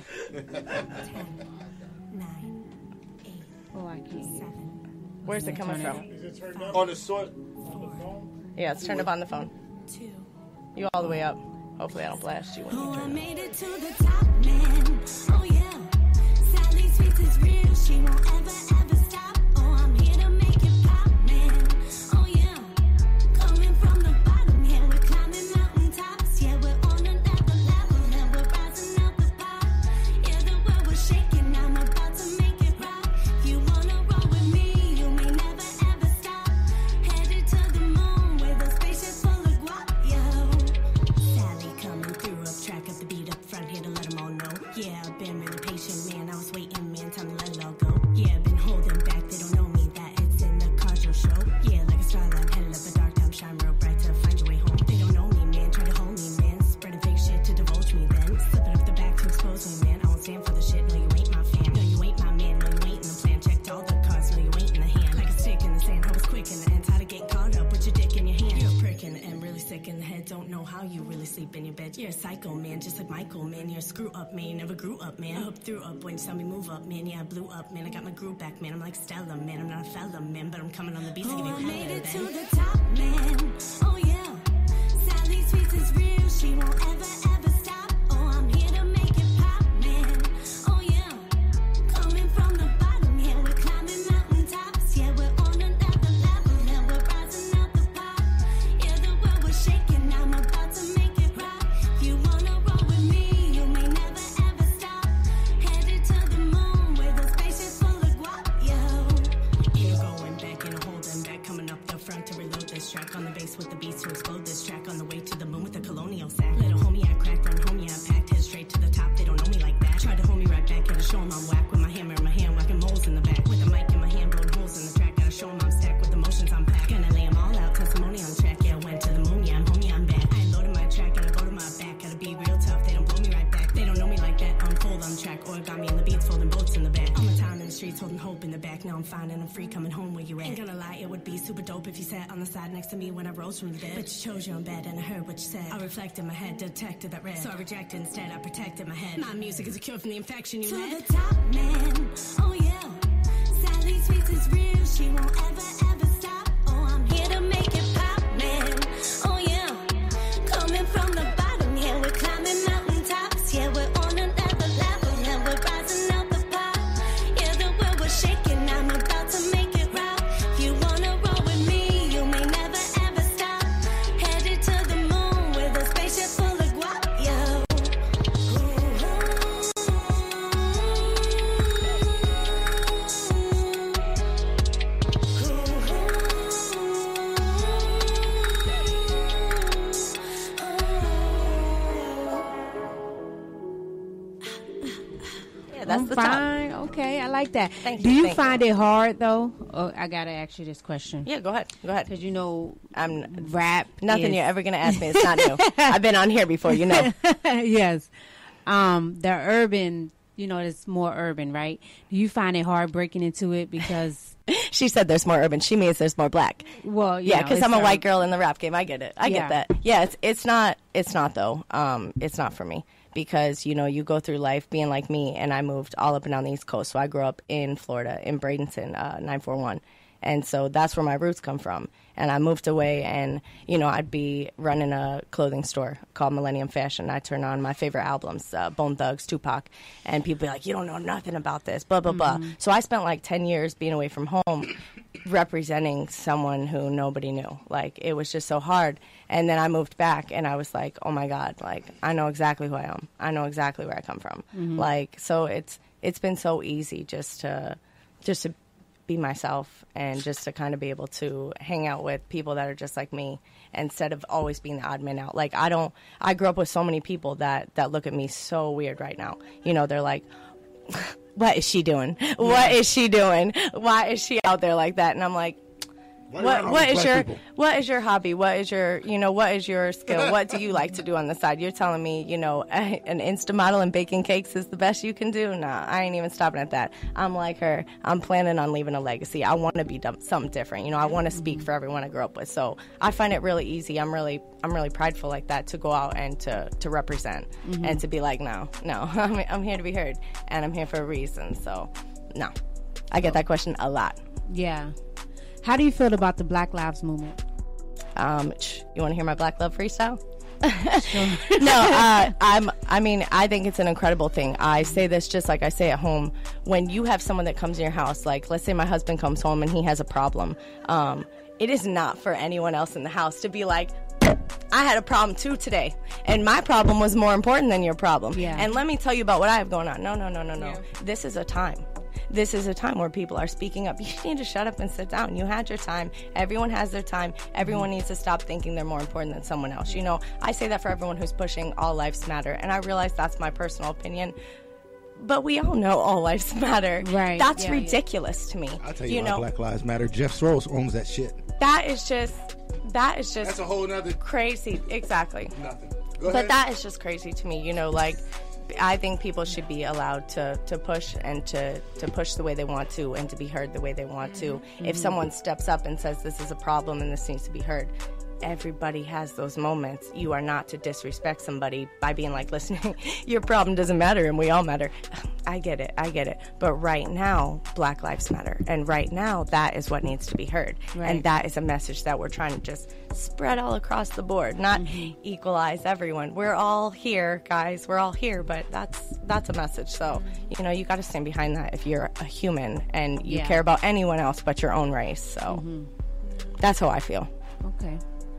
Oh, I can't hear. Where's it coming from? On the sword. Yeah, it's turned up on the phone. You all the way up. Hopefully I don't blast you when you turn it Made it to the top, man. Oh yeah. Sally Sweet is real. She won't ever, ever stop. Oh, I'm here to make it pop, man. Oh yeah. Coming from the bottom, yeah, we're climbing mountain tops. Yeah, we're on another level, and we're rising out the pop. Yeah, the world was shaking. I'm about to make it rock. If you wanna roll with me, you may never ever stop. Headed to the moon with a spaceship full of guap, yo. Sally coming through, up track, up the beat, up front here to let them all know. Yeah, I've been really patient, man. I was waiting, man. Time to let it all go. Yeah, been holding back. They don't know me. That it's in the cardio show. Yeah, like a starlight, headed up a dark time, shine real bright to find your way home. They don't know me, man. Try to hold me, man. Spreading fake shit to divulge me, then slipping up the back to expose me, man. I won't stand for the shit. No, you ain't my fan. No, you ain't my man. No, you ain't in the plan. Checked all the cards. No, you ain't in the hand. Like a stick in the sand. I was quick in the end. Tired of getting caught up with your dick in your hand. You're a prick in the end. Really sick in the head. Don't know how you really sleep in your bed. You're a psycho, man. Just like Michael, man. You're a screw up, man. You never grew up, man. I hope threw up when you saw me move up, man. Yeah, I blew up, man. I got my groove back, man. I'm like Stella, man. I'm not a fella, man. But I'm coming on the beat to give you hell, made it to the top, man. Oh, yeah. Sally Sweet is real. She won't ever, ever stop. Oh, I'm here to make it pop, man. Oh, yeah. Coming from the bottom, yeah. We're climbing mountain tops. Yeah, we're on another level. And we're rising out the pop. Yeah, the world was shaking. I'm about to make it rock. If you wanna roll with me, you may never ever stop. Headed to the moon with a spaceship full of guap, yo. You're going back and holding back, coming up the front to reload this track on the bass with the beats to explode this track on the way to the moon with the colonial sack. Little homie, I cracked, run homie, I packed, head straight to the top. They don't know me like that. Tried to hold me right back, gotta show 'em I'm whack with my hammer in my hand, whacking moles in the back with the mic in my hand, blowing holes in the track. Gotta show 'em I'm stacked with emotions I'm packed. Gonna lay 'em all out, testimony on track. Yeah, went to the moon, yeah, I'm homie, I'm back. I loaded my track, gotta go to my back, gotta be real tough. They don't blow me right back. They don't know me like that. I'm full on track, origami in the beats, folding bullets in the back. I'm a time in the streets, holding hope in the back. Now I'm fine and I'm free, coming home where you at. Ain't gonna lie, it would be super dope if you sat on the side next to me when I rose from the dead. But you chose your own bed and I heard what you said. I reflected in my head, detected that red. So I rejected instead, I protected my head. My music is a cure from the infection you to had. The top, man. Oh yeah. Sally Sweet is real. She won't ever, ever stop. Oh, I'm here to make it pop, man. Oh yeah. Coming from the bottom, yeah, we're climbing mountain tops. Yeah, we're on another level, yeah, we're rising out the pop. Yeah, the world was shaking. I'm about to make it rock. If you wanna roll with me, you may never ever stop. Headed to the moon with a spaceship full of guap, yo. Ooh, ooh. That's I'm the top. fine. Okay, I like that. Thank Do you, you thank find it hard though? Oh, I gotta ask you this question. Yeah, go ahead. Go ahead. Because you know, I'm rap. nothing is- you're ever gonna ask me. It's not new. I've been on here before, you know. Yes. Um, the urban, you know, it's more urban, right? Do you find it hard breaking into it because? She said there's more urban. She means there's more black. Well, you yeah, know, because it's I'm a urban. white girl in the rap game. I get it. I Yeah. get that. Yeah, it's it's not it's not though. Um, it's not for me because you know you go through life being like me, and I moved all up and down the East Coast. So I grew up in Florida, in Bradenton, uh, nine four one. And so that's where my roots come from. And I moved away, and, you know, I'd be running a clothing store called Millennium Fashion. I turn on my favorite albums, uh, Bone Thugs, Tupac, and people be like, you don't know nothing about this, blah, blah, blah. So I spent like ten years being away from home representing someone who nobody knew. Like, it was just so hard. And then I moved back, and I was like, oh, my God, like, I know exactly who I am. I know exactly where I come from. Like, so it's it's been so easy just to just to be myself and just to kind of be able to hang out with people that are just like me instead of always being the odd man out. Like I don't, I grew up with so many people that, that look at me so weird right now. You know, they're like, what is she doing? What is she doing? Why is she out there like that? And I'm like, what what is your what is your hobby? What is your you know what is your skill? What do you like to do on the side? You're telling me you know an Insta model and baking cakes is the best you can do? Nah, I ain't even stopping at that. I'm like her. I'm planning on leaving a legacy. I want to be dumb, something different. You know, I want to speak for everyone I grew up with. So I find it really easy. I'm really I'm really prideful like that to go out and to to represent and to be like no no I'm I'm here to be heard and I'm here for a reason. So no, I get that question a lot. Yeah. How do you feel about the Black Lives Movement? Um, you want to hear my Black Love freestyle? no, uh, I'm. I mean, I think it's an incredible thing. I say this just like I say at home. When you have someone that comes in your house, like let's say my husband comes home and he has a problem, um, it is not for anyone else in the house to be like, I had a problem too today, and my problem was more important than your problem. Yeah. And let me tell you about what I have going on. No, no, no, no, no. Yeah. This is a time. This is a time where people are speaking up. You need to shut up and sit down. You had your time. Everyone has their time. Everyone needs to stop thinking they're more important than someone else. You know, I say that for everyone who's pushing all lives matter, and I realize that's my personal opinion. But we all know all lives matter. Right. That's yeah, ridiculous yeah. to me. I'll tell you, you why know, Black Lives Matter. Jeff Strauss owns that shit. that is just that is just That's a whole nother crazy. Exactly. nothing. But Go ahead. that is just crazy to me. You know, like I think people should be allowed to, to push and to, to push the way they want to and to be heard the way they want to. Mm-hmm. If someone steps up and says this is a problem and this needs to be heard, everybody has those moments. You are not to disrespect somebody by being like, listen, your problem doesn't matter and we all matter. I get it, I get it. But right now, Black Lives Matter. And right now, that is what needs to be heard. Right. And that is a message that we're trying to just spread all across the board, not mm-hmm. equalize everyone. We're all here, guys. We're all here, but that's that's a message. So, you know, you got to stand behind that if you're a human and you yeah. care about anyone else but your own race. So mm-hmm. that's how I feel. Okay.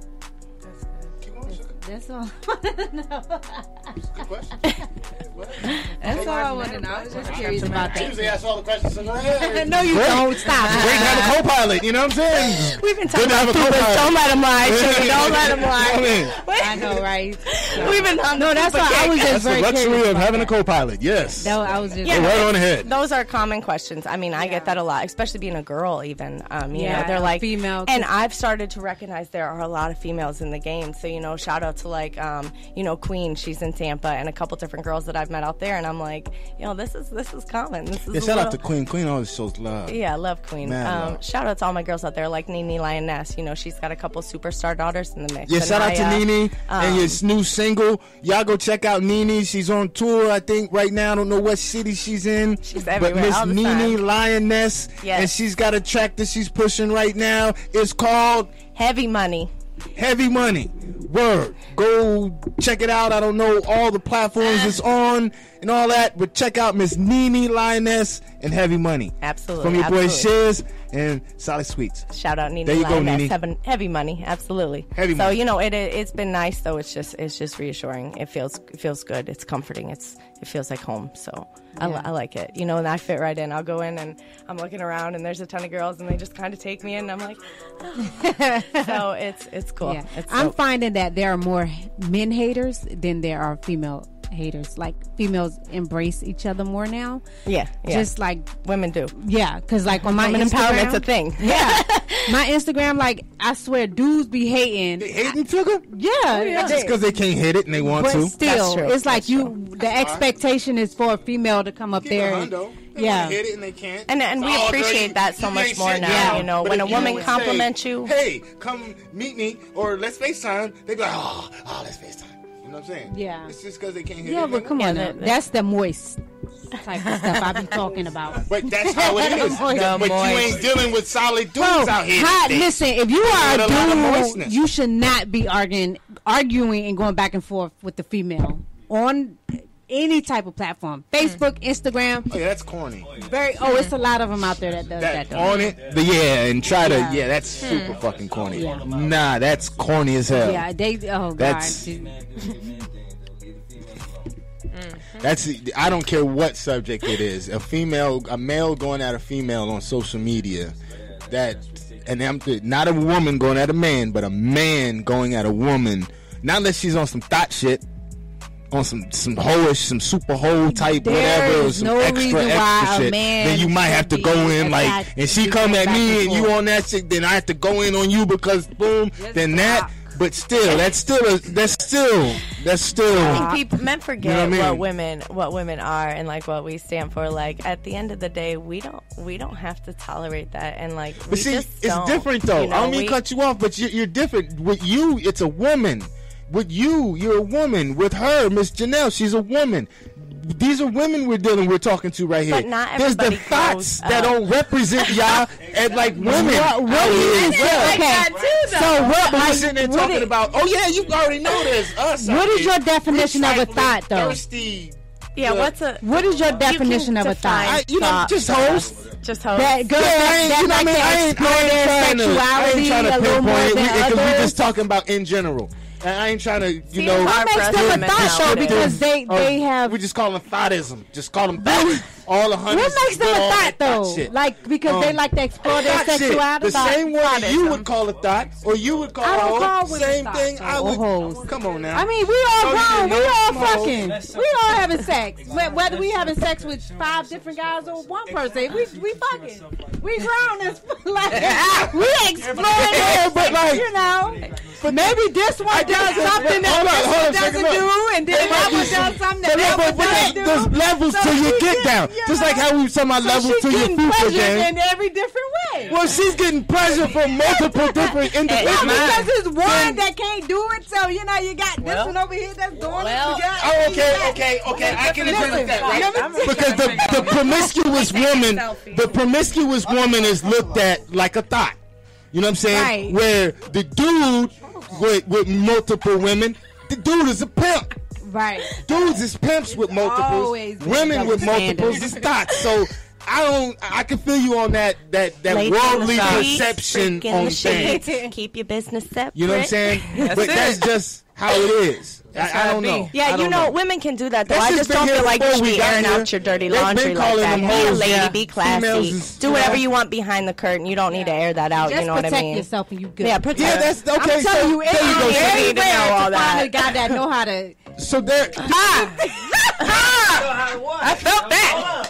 That's all. Good question. That's all I want to know. I was just curious about that. Usually ask all the questions. So go ahead. No, you Great. don't. Stop. Great to have a co-pilot. You know what I'm saying? We've been talking Good to have about a Cooper. co-pilot. Don't let him lie. Sugar. Don't let him lie. You know what I mean? I know, right? We've been on No, that's why I was just That's the very luxury curious of about having that. a co-pilot. Yes. No, I was just Yeah. Right on the head. Those are common questions. I mean, I get that a lot, especially being a girl. Even um, you Yeah, know, they're like female and too. I've started to recognize there are a lot of females in the game. So you know, shout out to like um, you know Queen. She's in Tampa, and a couple different girls that I've met out there, and I'm like, you know, this is this is common. This is Yeah, a shout out little- to Queen. Queen always shows love. Yeah, I love Queen. Man, um, love. shout out to all my girls out there, like Nene Lioness. You know, she's got a couple superstar daughters in the mix. Yeah, shout out to Anaya, Nene um, and your new single. Y'all go check out Nene. She's on tour, I think, right now. I don't know what city she's in. She's but everywhere, Miss all the Nene time. Lioness. Yes. And she's got a track that she's pushing right now. It's called Heavy Money. Heavy Money. Word. Go check it out. I don't know all the platforms it's on and all that, but check out Miss Nene Lioness and Heavy Money. Absolutely. From your boy absolutely. Shiz and Solid Sweets. Shout out Nene There you go, Lioness. Nene. Heaven, heavy money, absolutely. Heavy so money. you know, it, it it's been nice though. It's just it's just reassuring. It feels it feels good. It's comforting. It's it feels like home. So I, li- I like it. You know, and I fit right in. I'll go in and I'm looking around and there's a ton of girls and they just kind of take me in. And I'm like, oh. So it's it's cool. Yeah. It's I'm dope. finding that there are more men haters than there are female haters. Like females embrace each other more now. Yeah, yeah. Just like women do. Yeah, because like on my Women Instagram, empowerment's a thing. Yeah, my Instagram, like I swear, dudes be hating. They hating sugar? Yeah, That's just because they can't hit it and they want but to. still, true. it's like you. The expectation is for a female to come up Keep there. it And, hundo. They yeah. wanna hit it and they can't. And and we Oh, girl, appreciate you- that so you much ain't more shit, now. yeah. You know, But when a if you woman would compliments say, you, hey, come meet me, or let's FaceTime, they be like, oh, oh, let's FaceTime. You know what I'm saying? Yeah. It's just because they can't hit Yeah, it. but come Yeah, on, that- now. That's the moist type of stuff I be talking about. But that's how it is. The moist. but you ain't dealing with solid dudes Bro, out here. hot, today. listen, if you are With a a lot of dude, moistness. you should not be arguing, arguing and going back and forth with the female on any type of platform. Facebook, Instagram. Oh, yeah, that's corny. Very. Oh, it's a lot of them out there that does that. That though. on it, the, yeah, and try to, Yeah. yeah, that's super fucking corny. Yeah. Nah, that's corny as hell. Yeah, they. Oh god. That's- That's I don't care what subject it is. A female, a male going at a female on social media. That, and I'm not a woman going at a man, but a man going at a woman. Not unless she's on some thought shit, on some some hoish, some super hoe type There whatever, or is some no extra reason extra why a shit. man Then you might have to should go be in like, attacked and she to come go at back me and and you forth. on that shit. Then I have to go in on you because boom. Just then that. stop. But still, that's still a, that's still that's still. I think people, men forget You know what I what, mean? women what women are and like what we stand for. Like at the end of the day, we don't we don't have to tolerate that. And like, we But see, just it's don't, different though. you know, I don't mean we- to cut you off, but you're, you're different. With you, it's a woman. With you, you're a woman. With her, Miss Janelle, she's a woman. These are women we're dealing, we're talking to right here. But not There's the everybody thoughts grows that up. don't represent y'all as like women. What- what out do you here think? as well. Okay. that too, though. So what? But we're like, sitting there what talking is- about, oh yeah, you already know there's us. out What is here. your definition We're of a trifling, thought, though? Thirsty. Yeah, uh, what's a What is your you definition can of a thought? define I, you know, thought just for host. us. Just host. That girl Yeah, I that, ain't, that you know like what I mean? I to ain't, explore I ain't their trying to, I sexuality ain't trying to a little more pinpoint it than because we're others. just talking about in general. And I ain't trying to, you See, know. it's What hard for makes us them a women thought nowadays. though? Because they Oh, they have. we just call them thoughtism. Just call them thought. All the hundreds. What makes them all a that thought though? shit. Like because they Um, like to explore their Thought shit. sexuality. The same way Thoughtism. you would call a thought, or you would call I a don't hoe. call women Same thoughts thing. I or would. hoes. Come on now. I mean, we all So you grown. We know all some hoes. fucking. We all having sex. Wh- Whether we having sex with five different guys or one person, we we fucking. We grown as like we exploring Yeah, it, but like- you know. But maybe this one does something that Hold on, this hold one on a second, doesn't look. do, and then There might that be one some- does something But, that that but, one but doesn't there's, do. there's levels So to your she get get- down. you Just know. like how we was talking about So levels she's to your getting fupa pleasure game. in every different way. Well, she's getting pleasure from multiple different Yeah, individuals. because it's one Then- that can't do it, so you know you got this Well- one over here that's doing well- it. You got- Oh, okay, you got- okay, okay. I can agree with that, Listen, right? let me- Because the, the promiscuous woman, the promiscuous woman is looked at like a thought. You know what I'm saying? Right. Where the dude with, with multiple women, the dude is a pimp. Right. Dudes is pimps with multiples. Always been Women double with multiples standards. is thoughts. So I don't. I can feel you on that that that Ladies worldly in the streets, perception freaking on the things. sheets. Keep your business separate. You know what I'm saying? But that's just how it is. I, I how it don't be. know. I Yeah, you don't know, women can do that though. This I has just been don't here feel like you before should we be got airing here. out your dirty They've laundry been like calling that. them Be a hoes, lady, yeah. be Females classy. is- Do whatever yeah. you want behind the curtain. You don't need to air that out. Just you know what I protect mean? yourself and you good. Yeah, protect. Yeah, that's okay. I'm telling so you, there you go. it's So- very need to know rare all to that. find a guy that know how to. So there. I felt that.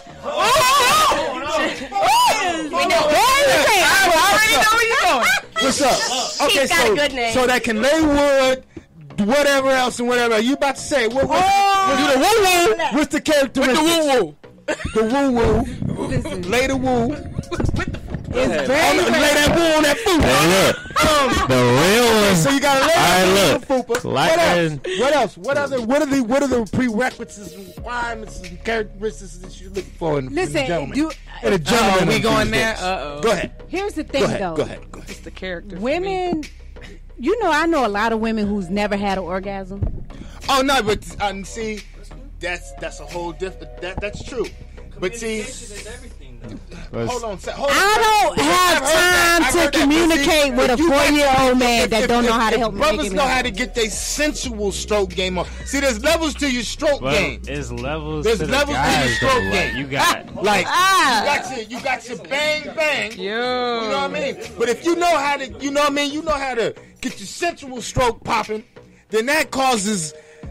We know. I already know where you're going. What's up? Okay, She's got so a good name. so that can lay wood, whatever else and whatever. You about to say what? what Oh, you the woo woo. What's the characteristics? With the woo woo. The woo woo. Lay the woo. It's Oh, very lay rare. that woo on that food. Hey, look, Um, the real one. so you gotta lay All that right, food on look. the fupa. Like What else? that. What else? What other? What are the? What are the prerequisites, and requirements, and characteristics that you look for in, in a Listen, gentleman? you, In a gentleman. Uh-oh, we of going these there? days. Uh-oh. Go ahead. here's the thing, Go ahead. though. Go ahead. Go ahead. It's the character. for me. Women, you know, I know a lot of women who's never had an orgasm. Oh no, but um, see, that's that's a whole different. That that's true. But see, hold on. se- Hold on. I don't I've have heard that. time I've to heard that. But communicate see, with if a you got- four-year-old man if- that if- don't know if- how to if help me brothers make it know me how come. to get their sensual stroke game on. See, there's levels to your stroke Well, game. it's levels There's to the levels to your guys, though. stroke Like, game. you got Like Ah. you got your you got your bang bang. Yo. You know what I mean? But if you know how to, you know what I mean, you know how to get your sensual stroke popping, then that causes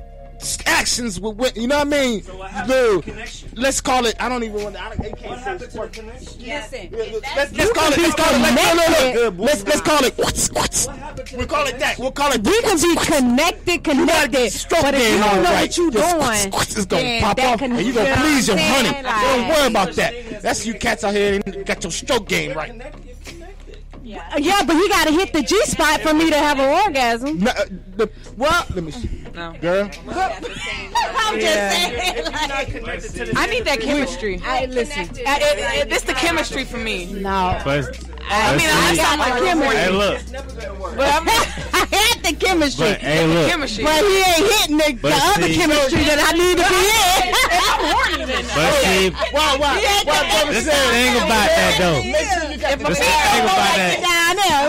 actions with, with you know what I mean? So what happened Dude, to the connection? let's call it. I don't even want. I don't, you can't What say happened to the sport. connection? Listen, Let's, let's call it. Let's call it. Let's, no, no, no. Good boy. Let's let's call it. What's what's? What happened to We'll the call it that. We'll call it. we can be connected, connected, stroke but if game you on don't know right. what you Just doing, It's gonna then pop that off, can- and you gonna you know please your what I'm honey. saying? Don't Like- worry about that. That's you cats out here and got your stroke game right. yeah, but he got to hit the G spot for me to have an orgasm. No, uh, the, well, let me see. No. Girl, I'm just saying. Like, I need that chemistry. I listen. Uh, it, it, this the chemistry for me. No, But, I mean, I see, got my chemistry. hey, look. But I'm I had the chemistry, But, hey, look. chemistry. but he ain't hitting the, But the other see- chemistry that I need to be in. But see, why, why, why, this is the thing about that, though. If my This is the thing about that. Down there.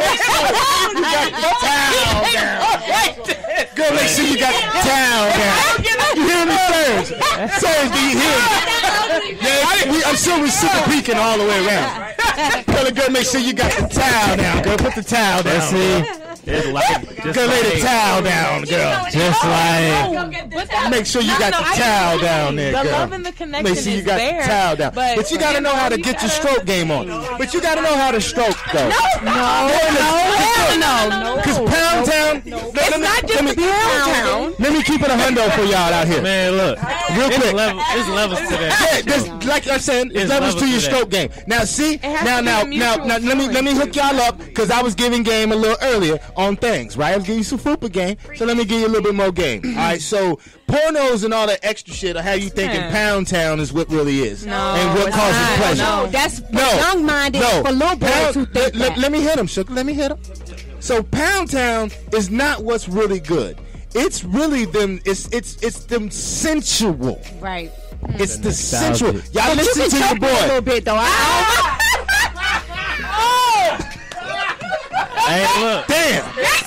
towel down. Girl, make sure you got the towel down. You hear me, Serge? Serge, do you hear me? Yeah, we, I'm sure we're super peeking all the way around. Tell the girl, make sure you got the towel down, girl. Put the towel down. See, it's like, just Girl, lay the like, towel down, girl. just like, Make sure you No, got no, the I towel agree. down there, The girl. love and the connection Make sure you is got there, the towel down. but- But you gotta know how to you get your gotta- stroke game on. But you gotta know how to stroke, though. No, no, hell no, no. Because Pound Town, It's not just the Pound Town. Let me keep it a hundo for y'all out here. man, look. Real It's, quick. level, it's levels to that. Yeah, there's, like I said, it's It's levels to levels your to stroke game. Now, see, has now, to be now, a now, mutual now, let me let me hook y'all up because I was giving game a little earlier on things, right? I was giving you some fupa game, so let me give you a little bit more game. All right, so pornos and all that extra shit will have you thinking Yeah. Pound Town is what really is, No, and what it's causes not. pleasure. No, that's for No, young-minded, no. for little boys Pound- who think let, let- that. let me hit him, Shook. Let me hit him. So Pound Town is not what's really good. It's really them. It's it's it's them sensual. Right. It's the nostalgia. sensual. Y'all But you listen can to your choke me a little boy. bit, though. I, Hey, look. Damn.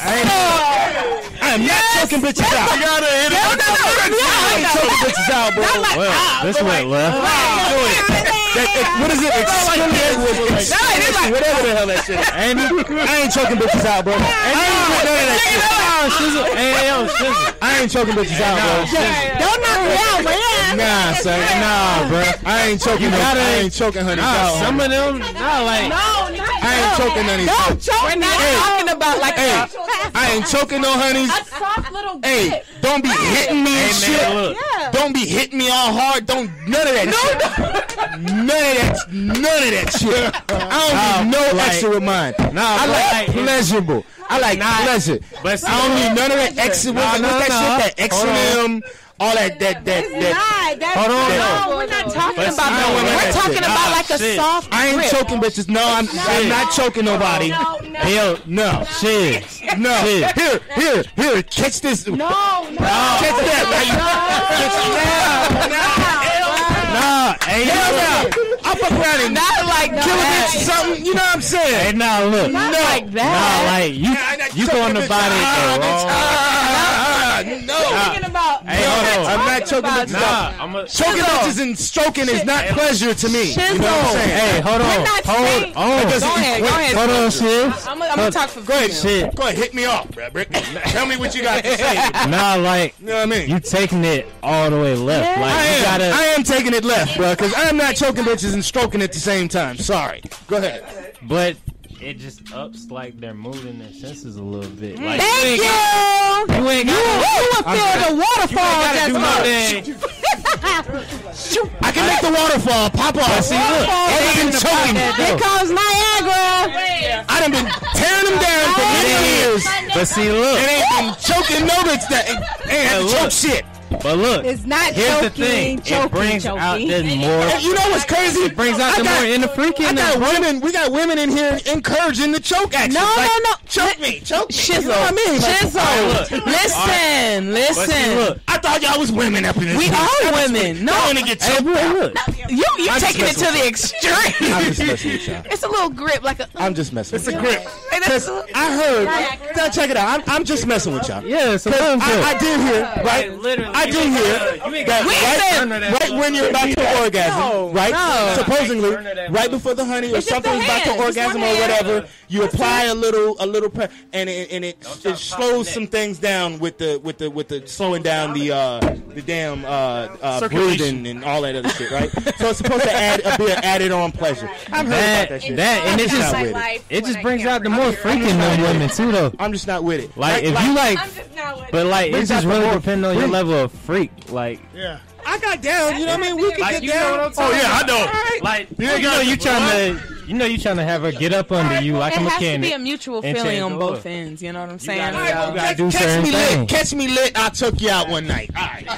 I am not choking bitches out. You gotta hit it. I ain't choking bitches out, bro. Well, this went left. That- that- what is it? Exfoliate with exfoliation, whatever the hell that shit is. Ain't it? I ain't choking bitches out, bro. I ain't doing none of that shit. Oh, Shizzle. Hey, yo, Shizzle. I ain't choking bitches out, bro. don't knock me out, man. Nah, son. Nah, bro. I ain't choking. You gotta- I ain't choking honey Nah, out. some homie. of them, nah, like, No, not I ain't choking none of Don't these. choke We're me. not Hey. talking about like Hey, a I ain't choking no honeys. Soft little Hey, don't be hitting me and hey, shit. man, look. Yeah. Don't be hitting me all hard. Don't none of that shit. None of that. None of that shit. I don't need no like- extra with mine. Nah, I but like like- pleasurable. I like pleasure. But see- I don't need none of that extra. Nah, What's nah, that nah. shit? That X Hold and M. All that. That. That. It's that. not. That's Hold on. no, we're not talking But about see, that. no, We're that talking shit. about Ah, like a shit. soft I ain't grip. choking bitches. No, I'm. I'm not choking nobody. No, no. hey, yo, No. shit. No. Shit. Here. Here. Here. Catch this. No, no. Catch that. Catch Nah, hey, Hell look. no. I fuck around and Not like kill a that. bitch or something. You know what I'm saying? Hey, nah, look. Not No. like that. Nah, like, you, you go on the body and go wrong. Ah, no. Thinking about Hey, hold on. I'm not choking about- bitches Nah, out. I'm a... Choking bitches and stroking is not pleasure to me. You know what I'm saying? Hey, hold on. We're not Hold saying- on. That doesn't Go ahead, go equate- ahead. Hold on, sis. I'm gonna talk for Go ahead, Shit. Go ahead, hit me off, bruh, Brick. Tell me what you got to say. Nah, like, You know what I mean? you taking it all the way left. Like, I you am. gotta... I am taking it left, bro, because I'm not choking bitches and stroking at the same time. Sorry. Go ahead. But it just ups like their mood and their senses a little bit. Like, Thank you. you ain't You, got you will feel the waterfall gotta just do much. nothing. I can make the waterfall pop off. See, look, I it ain't ain't choking. about that, Here though. comes Niagara. I done been tearing them down for many years. But see, look, And ain't been choking no bitch that ain't, ain't had to Hey, choke look. shit. but look, It's not here's choking, the thing. choking, It brings choking. out the more... And you know what's crazy? It brings out I the got- more in the I freaking... got women. We got women in here encouraging the choke action. No, like, no, no. Choke me, choke me. Shizzle. You know what I mean? Like, Shizzle. look. Listen, But see, listen. look. I thought y'all was women up in this. We bitch. are That was women. sweet. No. Y'all wanna get Hey, choked boy, out. look. You you I'm just taking it messing to with the extreme. I'm just messing with y'all. It's a little grip, like a. I'm just messing with a y'all. grip. Hey, that's- Cause I heard. Now check it out. I'm, I'm just messing with y'all. Yeah, it's a Cause little I, I bit. did hear, right? Like, literally, I you did ain't hear gotta- you ain't that gotta right, turn that right when you're about to orgasm, right? No. Supposedly, Turn that right before the honey or It's just something's the about to hand. Just orgasm one or hand. whatever, you apply a little, a little, pre- and it, and it, try it to pop slows the some neck. things down with the, with the, with the slowing down the, uh, uh, the damn uh, uh, breathing and all that other shit, right? So it's supposed to add uh, be an added on pleasure. I've heard That, about that shit. that, and it I'm just not with it. it just brings out the more freaking in women too, though. I'm just not with it. Like, if you like, I'm just not with but like, it Brings just out the really more depends on your freak. level of freak. Like, Yeah. I got down. You know what I mean? We can like get you down. know what I'm talking Oh yeah, I know. Alright. Like, Yeah, you know, guys, you trying to, you know, you trying to have her get up under you like it a has to mechanic. be a mutual and feeling change on the both oil. ends. You know what I'm saying? gotta- So- you gotta Catch, do catch certain me things. lit. Catch me lit. I took you out one night. All right.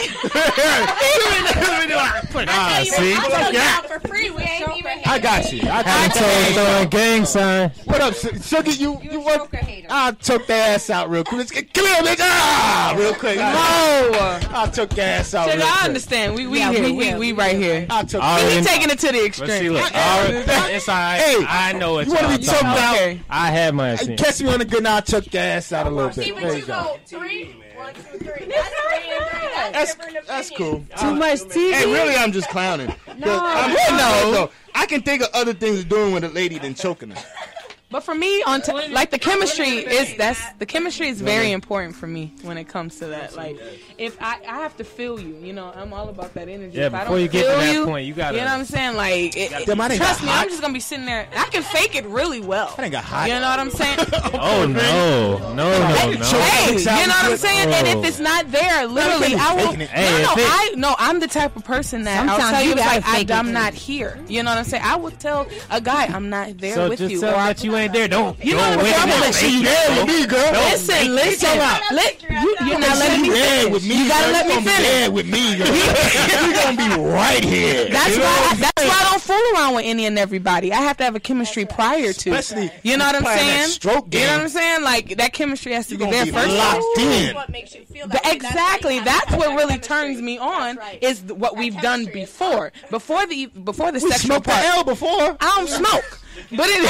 Ah, see? for free. We ain't even I got you. I Having got told you. throwing gang sign. What up, Su- Sugar? You you what? stroker hater. I took the ass out real quick. Come here, bitch. Ah, real quick. No. I took the ass out. Sugar, real I quick. understand. We we Yeah, here. we We here. we right here. I took. All He right. taking it to the But see, extreme. look, already, it's all right. Hey, I know what you wanna y'all be talking choked about. out? Okay. I had my Hey, opinion. catch me on the good. Now I took the ass out a little bit. See, There but you you go. go three, one, two, three. That's three and three. That's That's different that's opinions. cool. Too much T V. Hey, really, I'm just clowning. No. I'm no. no. I can think of other things doing with a lady than choking her. But for me, on t- like the chemistry is that's the chemistry is very important for me when it comes to that. Like, if I, I have to feel you, you know, I'm all about that energy. Yeah, if I before don't you get to feel that you, point, you gotta- you know what I'm saying? Like, it, it- Damn, I done trust got me, hot. I'm just gonna be sitting there. I can fake it really well. I done got hot. You know what I'm saying? Oh no, no, no, Hey, no. hey, you know what I'm saying? And Oh. if it's not there, literally, I will. faking it. Hey, no, no, if it- I no, I'm the type of person that I'll Sometimes tell you you, gotta like, I, fake it. I'm not here. You know what I'm saying? I would tell a guy, I'm not there So with just you. tell or him I- that you ain't there. Don't. You know don't what wait I'm till saying? they You there with me, girl? Listen, listen. Let, you, you're not letting me there finish. with me. You gotta girl. let You me gonna be finish. there with me, girl. You're gonna be right here. That's You know why. what I, I'm that's saying? why I don't fool around with any and everybody. I have to have a chemistry prior to. Especially you know what I'm playing that saying? stroke You know game. what I'm saying? Like that chemistry has to You be gonna there be first. locked in. What makes you feel The- that way. That's exactly. why you have That's to what have really chemistry. turns me on. That's right. Is th- what we've done chemistry is before. Before the before the We sexual smoked the part. L before. I don't smoke. But it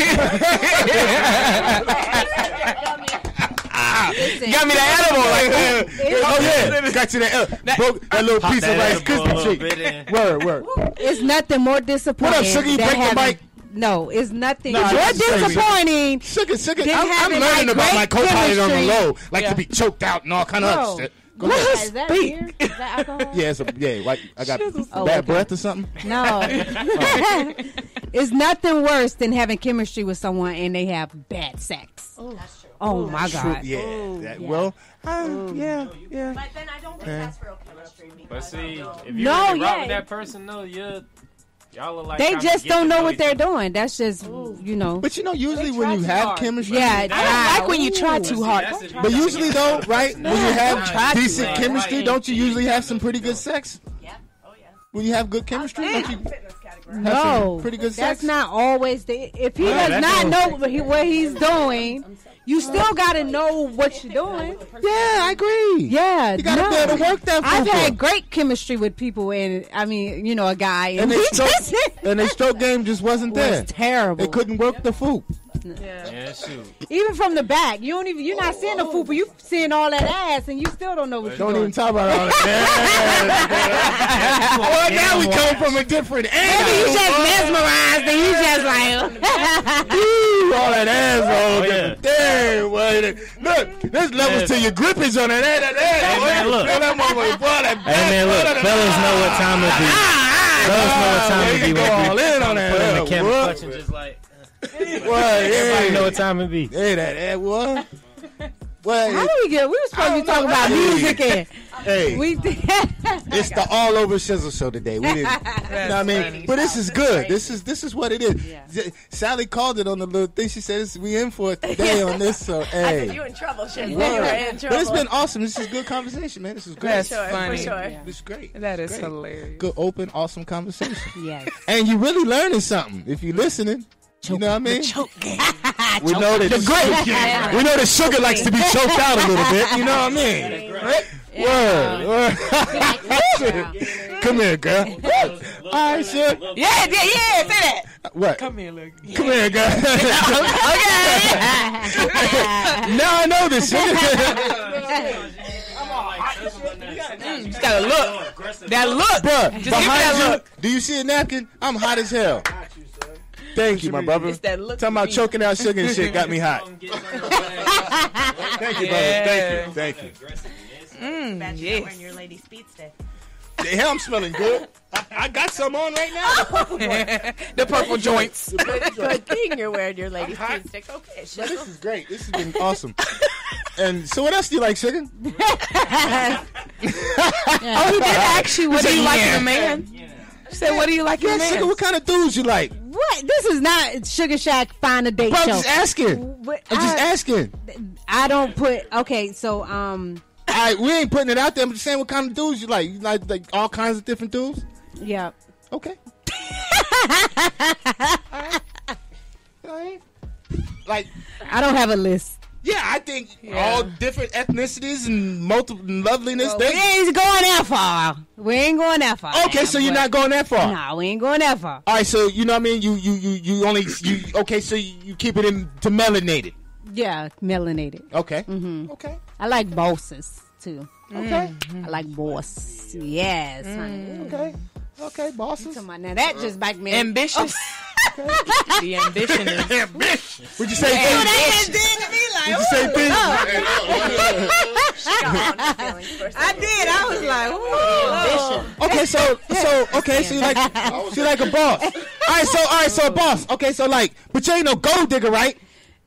Listen, Got me the edible. Like, oh yeah, got you the L. Broke that little piece of that Rice edible a little Krispie bit treat. in. Word, word. it's nothing more disappointing. What up, Sugar? You than break the having- mic? No, it's nothing Nah, more this is crazy. disappointing. Sugar, sugar. Then I'm, I'm having, learning like, about my great co-pilot on the chemistry. low, like Yeah. to be choked out and all kind of Bro. other shit. Go Let ahead. us Is that beer? Is that alcohol? Yeah, it's a, yeah. Like I got Oh, bad okay. breath or something. No. It's nothing worse than having chemistry with someone and they have bad sex. That's true. Oh my True, God. yeah. That, yeah. Well, uh, yeah, yeah. But then I don't think that's real chemistry. But because see, I know- if you No, really rock yeah. with that person, though, you're y'all are like They kinda just get don't to know what each they're other. doing. That's just, you know. But you know, usually They when try you too have hard. chemistry, Yeah, I don't like when you try too hard. That's it. but usually though, right? When you have Try to, decent right. chemistry, don't you usually have some pretty good sex? Yeah. Oh yeah. When you have good chemistry, don't you Fitness category. have some No, pretty good that's sex? not always the. If he Right, does that's not all. know what, he, what he's doing, you still got to know what you're doing. Yeah, I agree. Yeah, You gotta no. be able to work that. I've fucker. had great chemistry with people, and I mean, you know, a guy, and, and he their stroke, just and their stroke game just wasn't there. was terrible. They couldn't work the food. Yeah, shoot. Even from the back, you don't even. You're not seeing the food, but you seeing all that ass, and you still don't know what you're Don't doing. even talk about all that. Well, now we come from a different angle. Maybe you just mesmerized, and you just like. Ooh, all that asshole. Oh, yeah. Damn, boy. Look, there's levels Yeah. to your grippage on that. That, that, that. Hey, man, look. Feel that motherfucker, boy, that Hey man, look, back, fellas know what time it be. Fellas know what time you it can be. go when we all in on that. Put in the uh, camera what? clutch and just like What? everybody know Yeah. what time it be. Hey, that, that, what? What? How do we get? We were supposed to be talking about music, and Hey, we. it's the all over Shizzle show today. We didn't, you know what I mean? But this is good. This is this is what it is. Yeah. Z- Sally called it on the little thing. She said, "This- "We in for it today on this." So, I said hey, you in trouble, shit. You Word. were in trouble. But it's been awesome. This is good conversation, man. This is great. That's sure, funny. for sure. This is great. That This is great. hilarious. Good, open, awesome conversation. Yes. And you really learning something if you're listening. You know what I mean? Choke game. We know that we know that Sugar likes to be choked out a little bit. You know what I mean? Word. Word. Come here, girl. All right, Sugar. Yeah, yeah, yeah. Say that. What? Come here, look. Come here, girl. Okay. Now I know this shit. Mm, just gotta look. That look. Bruh, Just give me that behind you, look. do you see a napkin? I'm hot as hell. Thank you, my brother. It's that look. Talking about to me. choking out sugar and shit got me hot. Thank you, brother. Thank you. Thank you. Mm, Bet you're yes. wearing your lady speed stick. The hell, I'm smelling good. I, I got some on right now. The purple joints. Good thing you're wearing your lady speed stick. Okay, Man, Shizzle. this is great. This has been awesome. And so, what else do you like, Sugar? Oh, he did ask you, what do you like in a man? She said, what do you like in Yeah, a man? Sugar, what kind of dudes you like? What? This is not Sugar Shack Find a Date Bro, I'm show. just asking. What- I'm just I- asking. I don't put. Okay, so um, All right, we ain't putting it out there. I'm just saying what kind of dudes you like. You like like all kinds of different dudes? yeah. Okay. All right. Like, I don't have a list. yeah, I think Yeah. all different ethnicities and multiple loveliness. Well, they- we ain't going that far. We ain't going that far. okay, so you're but- not going that far. Nah, we ain't going that far. All right, so you know what I mean. You you you you only you okay. So you, you keep it in to melanated. Yeah, melanated. Okay. Mm-hmm. Okay. I like bosses too. Okay. I like boss. Yes, honey. Okay. Okay. Bosses. Come on, now that just back me. Ambitious. The ambition is. Would you say? Oh, things? they just did to me like, Would you say things? She got on her feelings for a I second. did. I was like, ooh. Okay, so so okay, so you like so you like a boss. All right, so all right, so a boss. Okay, so like, but you ain't no gold digger, right?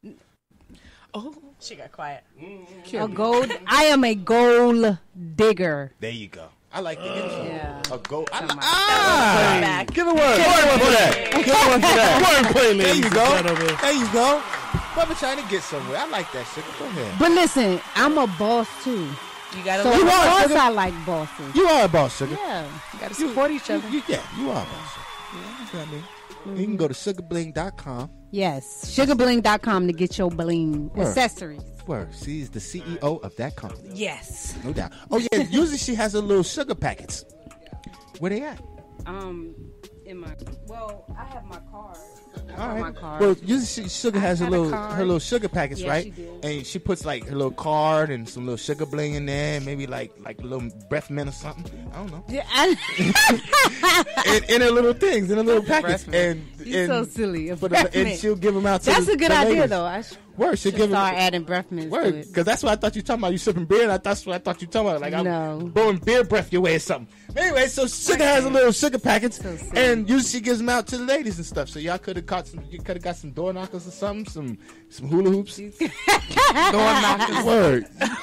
Oh, She got quiet. A gold. I am a gold digger. There you go. I like the intro. Yeah. A gold. I, Somebody- ah, Back. give a word. Give a word for that. Give a word for that. Wordplay, There ladies you and go. gentlemen. There you go. Bubba trying to get somewhere. I like that shit. Go ahead. But listen, I'm a boss too. you gotta, So You of are, course sugar. I like bosses. You are a boss, sugar. Yeah. you gotta support each other. You, yeah, you are a boss. Sugar. Yeah, that's what I mean. You can go to sugar bling dot com. Yes. sugar bling dot com to get your bling Word. accessories. Where she's the C E O of that company. Yes. No doubt. Oh yeah, usually she has her little sugar packets. Where they at? Um, in my well, I have my card. I All have right. my card. Well, usually she, sugar has her had a little card. her little sugar packets, Yeah, right? she did. And she puts like her little card and some little sugar bling in there, and maybe like like a little breath mint or something. I don't know. Yeah, I, in, in her little things, in her little packets, Breath mint. and you're so and, silly. A for breath the, and mint. she'll give them out. To That's the, a good the idea, ladies. though. I should Word, she'll give start them. adding breath mints to Word, it. because that's what I thought you talking about. You sipping beer, and I, that's what I thought you talking about. Like I'm No. blowing beer breath your way or something. But anyway, so sugar has a little sugar packets, So silly. and usually she gives them out to the ladies and stuff. So y'all could have caught some. You could have got some door knockers or something, some some hula hoops. Door knockers. Word.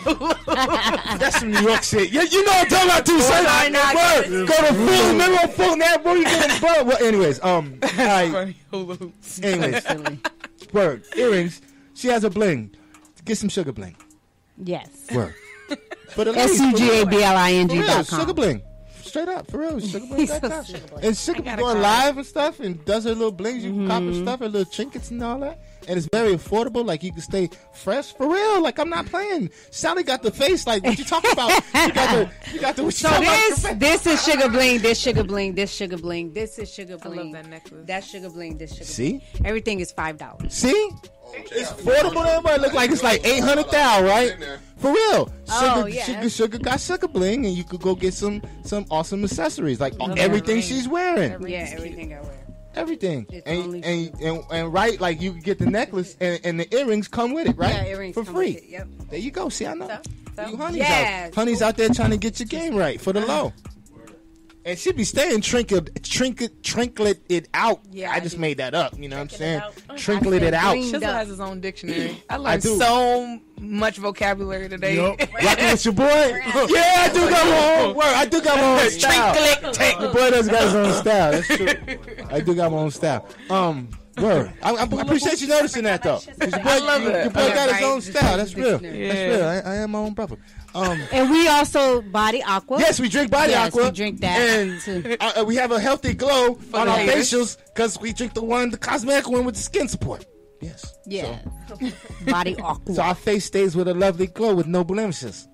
That's some New York shit. You, you know what I'm talking about too, son. Word. Go to Fulton. Remember on Fulton Avenue? You get a bro. Well, anyways, um, all right. Funny hula hoops. Anyways, Silly. word. Earrings. She has a bling. Get some sugar bling. Yes. Word. But S U G A B L I N For G real, dot sugar com. bling. Straight up, for real. Sugar bling. He's so dot com. silly. And Sugar I got a going card. live and stuff and does her little blings. You can cop her Mm-hmm. stuff, her little trinkets and all that. And it's very affordable. Like you can stay fresh. For real. Like I'm not playing. Sally got the face. Like what you talking about? You got the. You got the. What you So talking this about? this is sugar bling. This sugar bling. This sugar bling. This is sugar I love bling. that necklace. That's sugar bling. This sugar. See? Bling. Everything is five dollars. See? It's affordable. Everybody look like it's like eight hundred thousand, right? For real. Sugar, Oh, yeah. sugar, sugar got sugar bling, and you could go get some some awesome accessories, like everything she's wearing. Yeah, everything I wear. Everything, It's and, only and, and and right, like you can get the necklace and, and the earrings come with it, right? Yeah, earrings for come free. with it, yep. There you go. See, I know. So, so. You honeys Yes. out, honeys out there trying to get your game right for the low. And she be staying trinket, trinket, trinklet it out. Yeah, I I just do. made that up. You know what I'm Trinklet saying? it out. Trinklet it I out. said Shizzle Duh. has his own dictionary. I learned do. so much vocabulary today. Yup. Rocking with your boy? Yeah, I do got my own word. I do got my own style. Trinklet. Your boy does got his own style. That's true. I do got my own style. Um, word. I, I appreciate you noticing that though. 'Cause Your boy, I love your, it. your boy got his Right. own style. That's real. Dictionary. That's Yeah. real. I, I am my own brother. Um, And we also body aqua. yes, we drink body Yes, aqua. we drink that, and too. uh, we have a healthy glow on the our haters. facials because we drink the one, the cosmetic one with the skin support. Yes. Yeah. Body aqua. So our face stays with a lovely glow with no blemishes.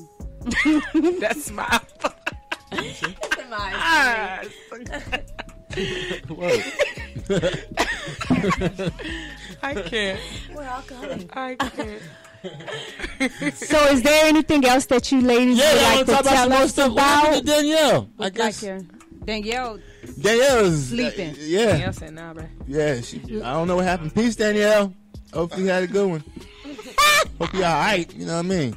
That's my. Ah. Word. I can't. We're all going. I can't. So, is there anything else that you ladies Yeah, would y'all like want to to talk about tell some more us stuff? What happened to about? Danielle? I Like guess your Danielle. Danielle's Sleeping. uh, yeah, Danielle said, nah, bro. yeah. She, I don't know what happened. Peace, Danielle. Hopefully you had a good one. Hope you all right. You know what I mean?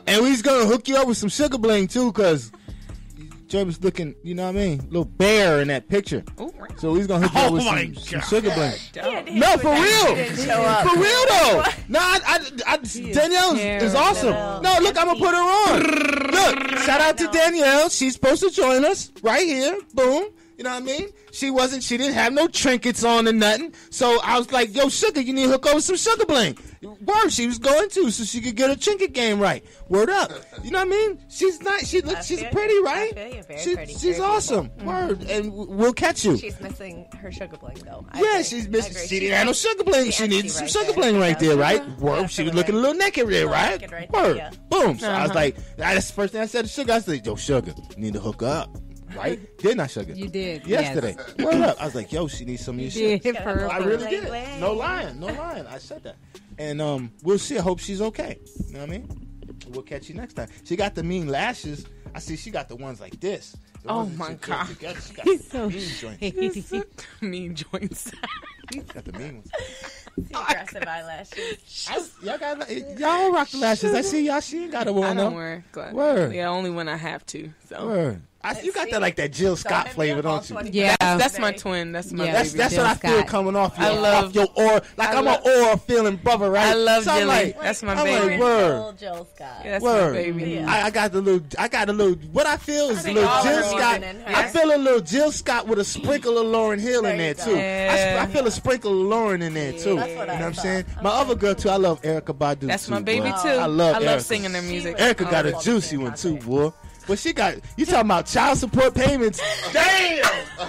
And we's gonna hook you up with some sugar bling too, cause Joy was looking, you know what I mean, little bear in that picture. So he's gonna hook you up with Oh my some, some God. sugar bling. Yeah, No, for real. didn't show up. For real though. No, I, I, I, Danielle is, is awesome. No, look, I'm gonna put her on. Look, shout out to Danielle. She's supposed to join us right here. Boom. You know what I mean? She wasn't. She didn't have no trinkets on or nothing. So I was like, "Yo, sugar, you need to hook up with some sugar bling." Word, she was going to, so she could get her trinket game right. Word up. You know what I mean? She's not. She looks. I She's feel pretty, you. right? I feel you. Very She- pretty. She's Very awesome. Word, and w- we'll catch you. She's missing her sugar bling though. I Yeah, agree. she's I missing. agree. She She's didn't have no like sugar bling. the She entity needed some right sugar there. bling right there, right? Yeah, Word. She was absolutely. looking a little naked there, Little right? naked right there, Word. yeah. Boom. So I was Uh-huh. like, that's the first thing I said to Sugar. I said, "Yo, Sugar, you need to hook up." Right? Didn't I, Sugar? You did. Yesterday. Word up. I was like, "Yo, she needs some of your You shit." did. For I really did. No lying. No lying. I said that. And um, we'll see. I hope she's okay. You know what I mean? We'll catch you next time. She got the mean lashes. I see she got the ones like this. The Oh ones that my you put God. together. She got He's the so mean joints. Mean joints. She got the mean ones. The aggressive eyelashes. I, y'all got y'all rock the lashes. I see y'all. She ain't got a I one don't though. wear glasses. Word. Yeah, only when I have to. So Word. I, you got that like that Jill Scott flavor, don't you? Yeah. that's my twin. That's my Yeah. That's baby. that's Jill what I feel Scott. coming off your, I love- off your aura. Like I I'm love- an aura feeling brother, right? I love So I'm Jilly. like, That's my I'm baby. like, word. Old Jill Scott. Yeah, that's Word. my baby. Yeah. I, I got the little. I got a little. What I feel is a think little all Jill of them Scott. using in I her. feel a little Jill Scott with a sprinkle of Lauryn Hill in There there you too. go. I, sp- I feel a sprinkle of Lauren in there too. That's You what know I what I'm thought. saying? My other girl too. I love Erica Badu. That's too, my baby boy. too. I love. I love Erica. singing their music. Erica got a Oh. juicy one too, boy. But she got. You talking about child support payments? Damn.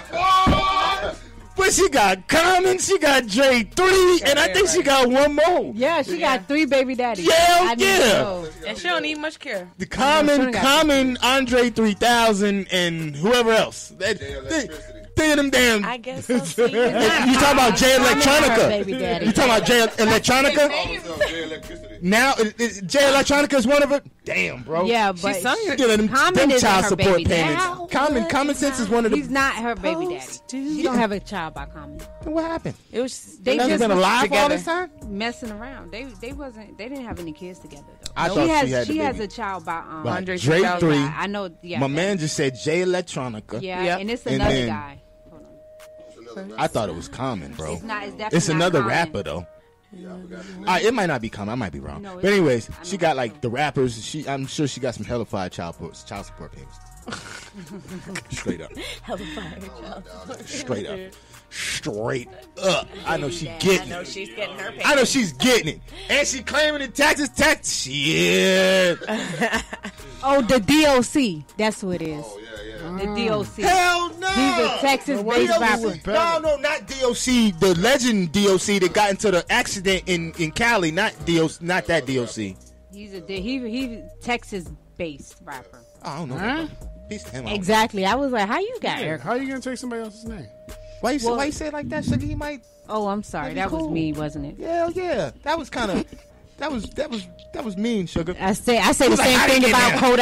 But she got Common, she got Dre three, and I think she got one more. Yeah, she got three baby daddies. Yeah, I didn't yeah. know. And she don't need much care. The she Common, got Common, Andre three thousand, and whoever else. That, they, they them damn. I guess so. See, you talking about Jay Her Electronica? baby daddy. You talking about Jay Electronica? Now, is- is Jay Electronica is one of it. Damn, bro. Yeah, but sung it. Get them, Common them isn't child her support baby daddy. payments. Common, Common Sense is one of the. he's not her baby daddy. She don't have a child by Common. What happened? It was They They just just been was alive all together. this time. messing around. They they wasn't. They didn't have any kids together though. I she thought has she had the she has baby. a child by um. By Andre Dre three thousand. three. I know. Yeah. My that- man just said Jay Electronica. Yeah, Yep. and it's And another then- guy. I thought it was Common, bro. It's not. It's definitely It's not another Common. rapper though. Uh, it might not be Common. I might be wrong. No, but it's- anyways, I she know. got like the rappers. She, I'm sure she got some hellified child support, child support payments. Straight up, straight up, straight up. I know she I getting know it. she's getting her. I know she's getting it, and she claiming the taxes. Tax shit. Oh, the D O C. That's who it is. Oh, yeah, yeah. The D O C. Hell no. He's a Texas-based rapper. No, no, not D O C. The legend D O C that got into the accident in, in Cali. Not D O C. Not that D O C. He's a he he Texas-based rapper. Oh, I don't know. Huh? Peace to him. I don't know. Exactly. I was like, how you got Yeah, Eric? how you gonna take somebody else's name? Why you, say, Well- why you say it like that? Sugar, he might. Oh, I'm sorry. That'd be That was cool. me, wasn't it? Yeah, yeah. That was kind of. That was that was that was mean, Sugar. I say I say the He's like, same "How did thing he get about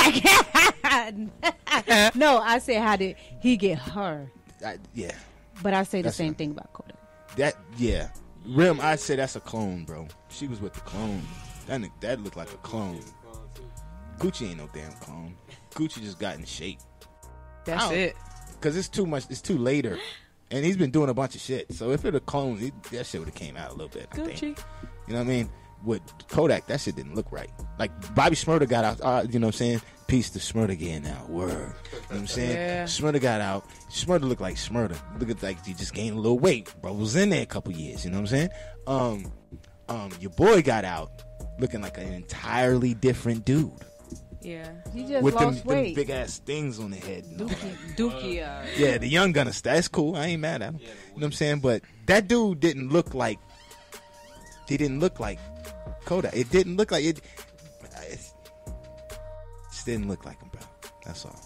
Kodak Black. No, I said how did he get her? I, yeah, But I say the That's same right. thing about Kodak. that yeah. Rim, I'd say that's a clone, bro. She was with the clone. That ni- that looked like a clone. Gucci ain't no damn clone. Gucci just got in shape. That's Ow. it. Cause it's too much. It's too later, and he's been doing a bunch of shit. So if it a clone, he, that shit would have came out a little bit. I think. Gucci. You know what I mean? With Kodak, that shit didn't look right. Like Bobby Shmurda got out. Uh, you know what I'm saying? Peace to Shmurda again now. Word. You know what I'm saying? Yeah. Shmurda got out. Shmurda looked like Shmurda. Look at like he just gained a little weight. Bro was in there a couple years. You know what I'm saying? Um, um, your boy got out looking like an entirely different dude Yeah. He just with them, lost them weight. big ass things on the head. and all that. Dookie. Uh, Yeah, the young gunner. That's cool. I ain't mad at him. You know what I'm saying? But that dude didn't look like. He didn't look like Kodak. It didn't look like it. It just didn't look like him, bro. That's all.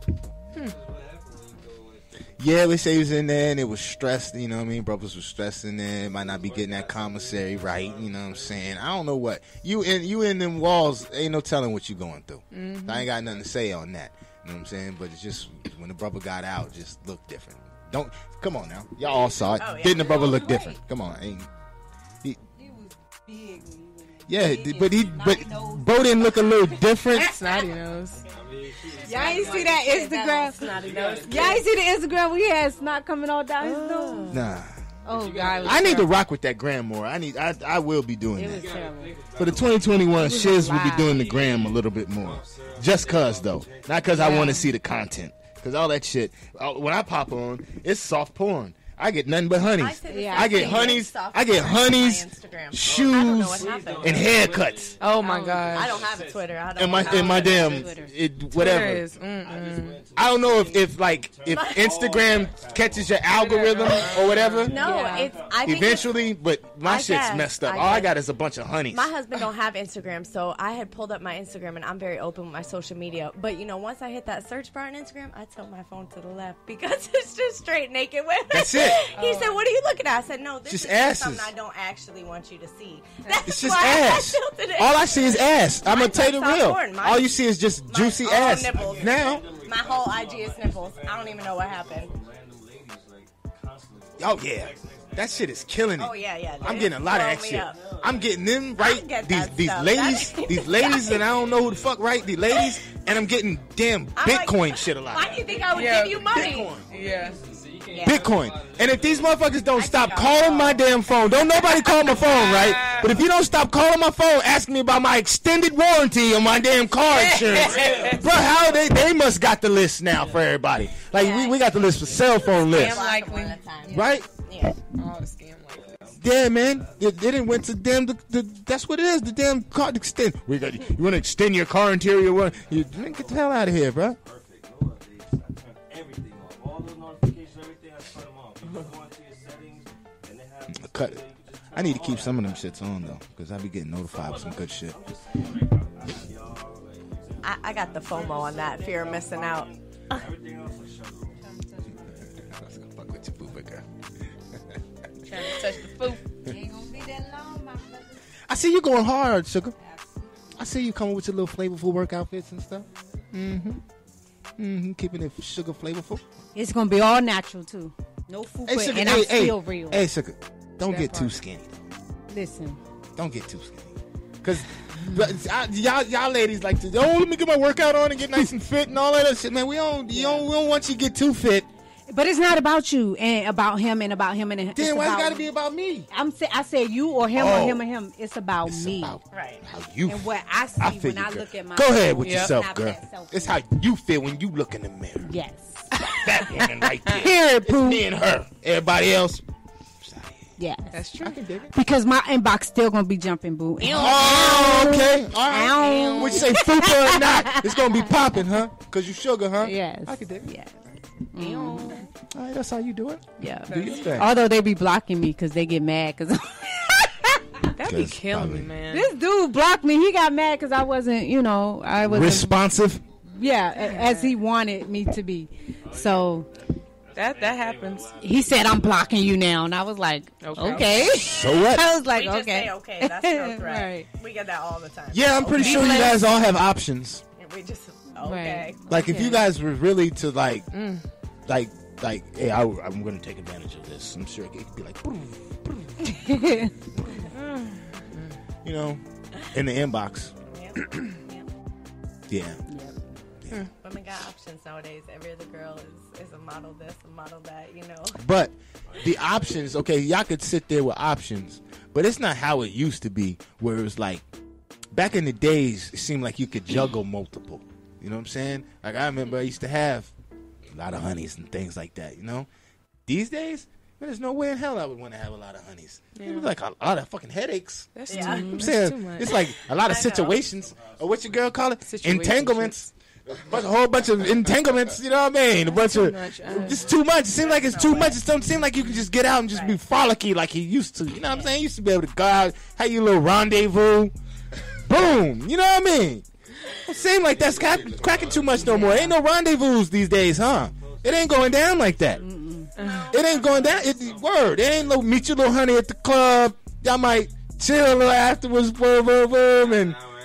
Yeah, they say he was in there and it was stressed. You know what I mean? Brothers was stressed in there. Might not be getting that commissary right. You know what I'm saying? I don't know what you in. You in them walls. Ain't no telling what you going through. I ain't got nothing to say on that. You know what I'm saying? But it's just when the brother got out, it just looked different. Don't come on now. Y'all all saw it. Oh, yeah. Didn't the brother look different? Come on. Ain't, he, he was big. Yeah, d- but he, but Bo didn't look a little different. Snotty nose. Y'all ain't see that Instagram? Y'all ain't see the Instagram? We had snot coming all down his nose. Nah. Oh God! I need to rock with that gram more. I need. I. I will be doing It was that. terrible. For the twenty twenty-one, was Shiz will be live. doing the gram a little bit more. Just cause though, not cause I want to see the content. Cause all that shit. uh, When I pop on, it's soft porn. I get nothing but honeys. say the Yeah, same I get thing. honeys. Soft I get porn on my honeys, Instagram. I don't know shoes, what happened. and haircuts. Oh my god. I don't have a Twitter. I don't And my I don't and my have damn Twitter. it, whatever. Twitter is, mm-mm. I don't know if, if like if Instagram catches your algorithm or whatever. No, Yeah. it's I think it's- Eventually, but my I shit's guess, messed up. I All I guess. got is a bunch of honeys. My husband don't have Instagram, so I had pulled up my Instagram, and I'm very open with my social media. But you know, once I hit that search bar on Instagram, I tilt my phone to the left because it's just straight naked women. That's it. He said, "What are you looking at?" I said, "No, this Just is asses. something I don't actually want you to see." That's It's just why ass. I tilted it. All I see is ass. I'm gonna Mine's tell you the like soft real. porn. Mine- All you see is just My- juicy all ass. nipples. Now, My whole I G is nipples. I don't even know what happened. oh yeah, that shit is killing it. Oh yeah, yeah. I'm they getting a lot of blow that me shit. up. I'm getting them right. get These that these stuff. ladies, That- these ladies, and I don't know who the fuck right. These ladies, and I'm getting damn I'm like, Bitcoin shit a lot. Why do you think I would Yeah, give you money? Bitcoin. Yeah. Yeah. Bitcoin. And if these motherfuckers don't stop think calling I'll- my damn phone, don't nobody call my phone, right? But if you don't stop calling my phone, asking me about my extended warranty on my damn car insurance, bro, how they they must got the list now for everybody. Like we, we got the list for cell phone list, Scam likely. right? Yeah. All the scam likely. Yeah, man. It, it didn't went to damn. The, the, that's what it is. The damn car extend. We got. You want to extend your car interior? What? You man, get the hell out of here, bro. Everything off. All those notifications, everything, I shut them off. You can go into your settings, and they have. Cut it. I need to keep some of them shits on though, because I be getting notified with some good shit. I, I got the FOMO on that, fear of missing out. Fuck with your boo, big girl. Trying to touch the food. Ain't gonna be that long, my brother. I see you going hard, sugar. I see you coming with your little flavorful work outfits and stuff. Mm-hmm. Mm-hmm. Keeping it sugar flavorful. It's gonna be all natural too. No food, Hey, sugar, and hey, I'm hey, still real. hey, sugar. Don't That get too part. skinny. Listen, Don't get too skinny. Cause I, y'all, y'all ladies like to. Oh, let me get my workout on and get nice and fit and all that other shit, man. We don't, you don't, we don't want you to get too fit. but it's not about you and about him and about him and it's Then why about, it gotta be about me? I'm say I said you or him Oh. or him or him. It's about It's me about Right. how you. and what I see I when figured, I girl. look at my. Go ahead with Yep. yourself, Snap girl. that selfie. It's how you feel when you look in the mirror. Yes. That woman right there. Period, It's Pooh. me and her. Everybody else. Yes. That's true. I can dig it. Because my inbox still gonna be jumping, boo. Oh, okay. All right. Ow. What you say, fupa or not? It's gonna be popping, huh? Cause you sugar, huh? Yes. I can dig it. Yes. All right, that's how you do it. Yeah. Do your thing. Although they be blocking me because they get mad because That'd be Cause killing probably- me, man. this dude blocked me. He got mad because I wasn't, you know, I wasn't. Responsive. Yeah, a- as he wanted me to be. So That that happens. he said, "I'm blocking you now," and I was like, Okay. "Okay." So what? I was like, We just okay. say okay. That's no threat. Right. We get that all the time. Yeah, I'm pretty Okay. sure you guys all have options. We just okay. Like if Okay. you guys were really to like, like, like, hey, I, I'm going to take advantage of this. I'm sure it could be like, you know, in the inbox. Yep. Yeah. Women got options nowadays. Every other girl is, is a model this, a model that, you know. But the options, okay, y'all could sit there with options, but it's not how it used to be, where it was like, back in the days, it seemed like you could juggle multiple. You know what I'm saying? Like, I remember I used to have a lot of honeys and things like that, you know? These days, there's no way in hell I would want to have a lot of honeys. It was like a, lot of fucking headaches. That's Yeah. too, I'm that's saying too much. it's like a lot of I know. situations, or what your girl call it, Situationships. entanglements. Bunch, a whole bunch of entanglements, you know what I mean? A bunch of, much, uh, it's too much. It seems like it's too much. It don't seem like you can just get out and just be frolicky like you used to. You know what I'm saying? You used to be able to go out, have your little rendezvous, boom. You know what I mean? It seems like that's crack, cracking too much no more. Ain't no rendezvous these days, huh? It ain't going down like that. It ain't going down. It, word. It ain't no meet your little honey at the club. Y'all might chill a little afterwards, boom, boom, boom, and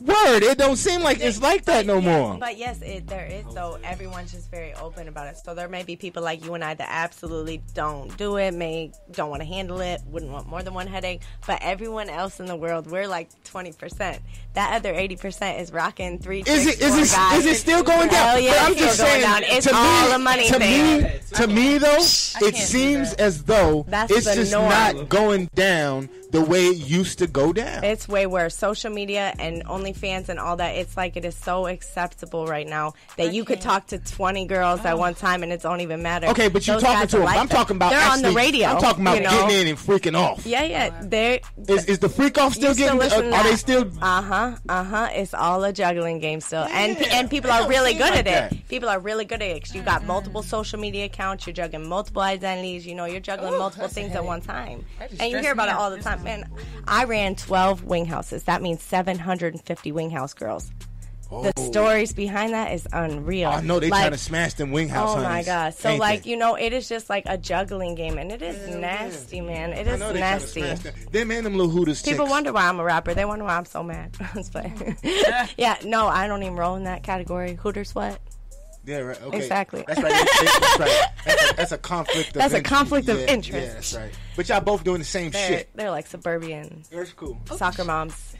Word, it don't seem like it's like that no more. But yes, it there is though. Everyone's just very open about it. So there may be people like you and I that absolutely don't do it, may don't want to handle it, wouldn't want more than one headache. But everyone else in the world, we're like twenty percent. That other eighty percent is rocking three. Is chicks, it is four it guys. is it still going down? Hell yeah, But I'm it's just still going saying. down. It's to all me, a money to thing. me, to me though, it can't do seems that. as though That's it's the just norm. not going down the way it used to go down. It's way worse. Social media and OnlyFans and all that, it's like it is so acceptable right now that you could talk to twenty girls at one time and it don't even matter. Okay, but you're Those talking guys to are them. like I'm that. talking about They're actually, on the radio. I'm talking about you know? getting in and freaking off. Yeah, yeah. They're, Is, is the freak off still you still getting? listen Uh, to are they that. still? Uh-huh, uh-huh. It's all a juggling game still. and Yeah, and people it are don't really seem good like at that. it. People are really good at it. 'Cause you got multiple social media accounts. You're juggling multiple identities. You know, you're juggling multiple things at one time. And you hear about it all the time. Man, I ran twelve wing houses. That means seven hundred fifty wing house girls. The stories behind that is unreal. I know they like, trying to smash them wing house. Oh my honeys, god! So ain't like they? you know, it is just like a juggling game, and it is nasty, man. It I is know they trying to nasty. smash them. Them and them little Hooters People chicks. wonder why I'm a rapper. They wonder why I'm so mad. It's funny. Yeah, no, I don't even roll in that category. Hooters, what? Yeah, right. Okay. Exactly. That's right. That's right. That's a, that's a conflict. Of That's a interest. conflict of Yeah, interest. Yeah, that's right. But y'all both doing the same They're, shit. they're like suburban That's cool. soccer moms.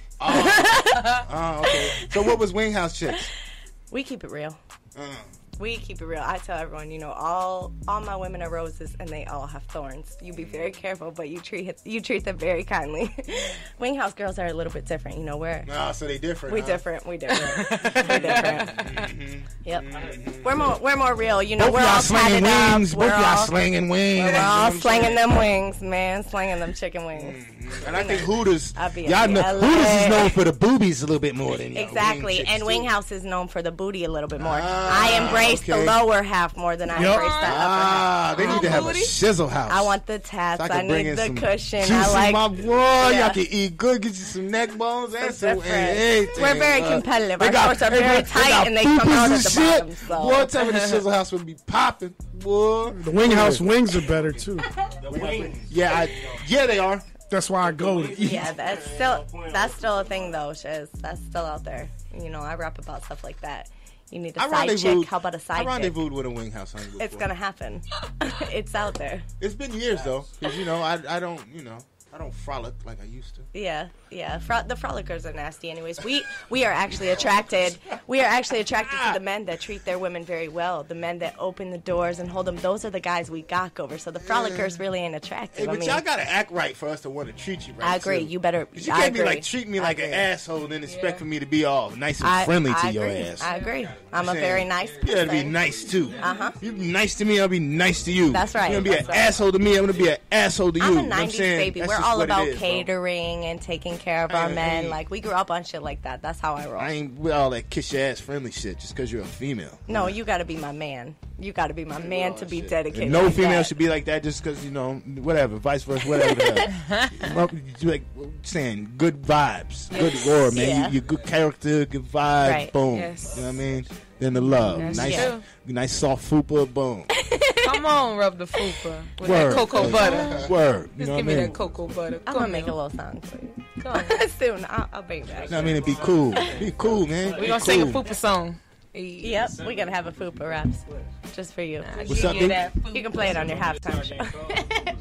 Oh, okay. So what was wing house chicks? We keep it real. Uh, We keep it real. I tell everyone, you know, all all my women are roses and they all have thorns. You be very careful, but you treat you treat them very kindly. Wing house girls are a little bit different, you know. We're nah, so they different. we huh? different. We different. we different. Mm-hmm. Yep. We're more we're more real. You know, Both we're y'all all slinging tatted wings. up. Both We're y'all all slinging wings. we're You know all what I'm slinging saying? them wings, man. Slinging them chicken wings. And I think Hooters, I'll be y'all in know, L A. Hooters is known for the boobies a little bit more than y'all Exactly, wing and chicks, Wing too. House is known for the booty a little bit more. Ah, I embrace the okay. lower half more than I Yup. embrace the upper half. Ah, they need to have a booty. shizzle house. I want the tats. So I I, can bring need in the some cushion. juicy, I like. my boy. Yeah. Y'all can eat good, get you some neck bones and It's some different. and everything. We're very Uh, competitive. they Our got- shorts are they very got- tight got and they come poopies out and at the shit. bottom, so. Boy, tell me the shizzle house would be popping. Boy, The wing house wings are better too. yeah, I, yeah, they are. That's why I go to eat. Yeah, that's still that's still a thing though, Shiz. That's still out there. You know, I rap about stuff like that. You need a I side rendezvoused. chick. How about a I side chick? rendezvoused with a wing house honey before. It's gonna happen. It's out there. It's been years though, because you know I I don't you know I don't frolic like I used to. Yeah, yeah. Fro- the frolickers are nasty, anyways. We we are actually attracted. We are actually attracted to the men that treat their women very well. The men that open the doors and hold them. Those are the guys we gawk over. So the frolickers really ain't attractive. Hey, but I mean, y'all gotta act right for us to want to treat you right. I agree. too. You better. 'Cause you I can't be agree. like treat me I like agree. an asshole and then expect for me to be all nice and I, friendly I to agree. your ass. I agree. I'm a Saying, very nice person. You gotta be nice too. Uh-huh. You be nice to me, I'll be nice to you. That's right, You're gonna be that's an right. asshole to me, I'm gonna be an asshole to you. I'm a You know what I'm nineties saying? baby. That's We're just all what it about is, bro. catering and taking care of our Hey, men. hey. Like we grew up on shit like that. That's how I roll. I ain't with all that kiss your ass friendly shit just because you're a female. No, you got to be my man. You got to be my man to be Shit. dedicated. And no like female that. should be like that just because, you know, whatever, vice versa, whatever. the hell. Well, you like saying good vibes, good aura, man. Yeah. You, you good character, good vibes, Right. boom. Yes. You know what I mean? Then the love, That's nice, true. nice soft fupa, boom. Come on, rub the fupa with Word. that cocoa butter. Word. You Just know give what me I mean? that cocoa butter. I'm Come gonna make on. a little song for you. Come on. Soon, I'll, I'll bring that. You know what I mean? It'd be cool. Be cool, man. We're Be gonna sing a cool. fupa song. Yep, we're gonna have a fupa raps just for you. I What's give up, you dude? that fupa You can play it on your song. halftime show.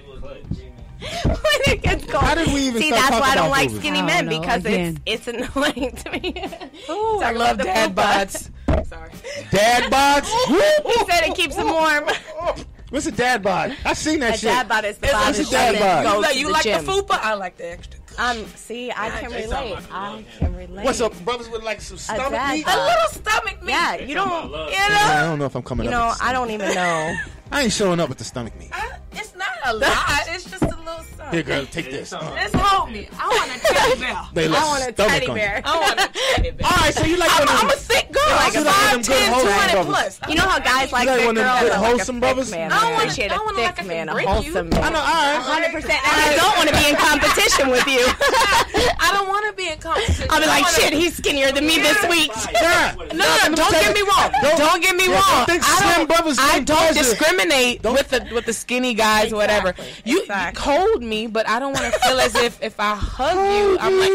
When it gets cold. How did we even See, start that's talking why I don't about like fupas? skinny I men don't know, because again. it's it's annoying to me. Ooh, I Talk love about the dad fupa. bods. Sorry. Dad bods? He said it keeps him warm. What's a dad bod? I seen that A shit. dad bod is the It's bod what's a that dad bod? goes You like, to you the like gym. the fupa? I like the extra. Um, see, I can relate. I can relate. What's up, brothers with like some stomach dad meat? bod. A little stomach meat. Yeah, you don't. You know, I don't know if I'm coming You up. know, with the I don't even know. I ain't showing up with the stomach meat. I- it's not a lot. It's just a little something. Here, girl, take this. Uh, Just hold me. I want a teddy bear. they I left want a stomach teddy on you. bear. I want a teddy bear. All right, so you like I'm, one of I'm a them- thick girl. like Like a- five, them good ten, wholesome twenty brothers. plus. You know how guys like like thick one of them girls good are like wholesome a brothers? thick man. I don't I wanna- appreciate I don't a wanna look thick like I man, can a break you. wholesome man. I know, all right. one hundred percent. And I don't want to be in competition with you. I don't want to be in competition. I'll be I like, wanna- shit, he's skinnier than me this week. Yeah. No, no, don't get me wrong. Don't get me Yeah, wrong. don't think I slim don't, brothers I think don't pleasure. discriminate Don't- with the with the skinny guys or whatever. Exactly, You exactly. hold me, but I don't want to feel as if if I hug you, I'm like,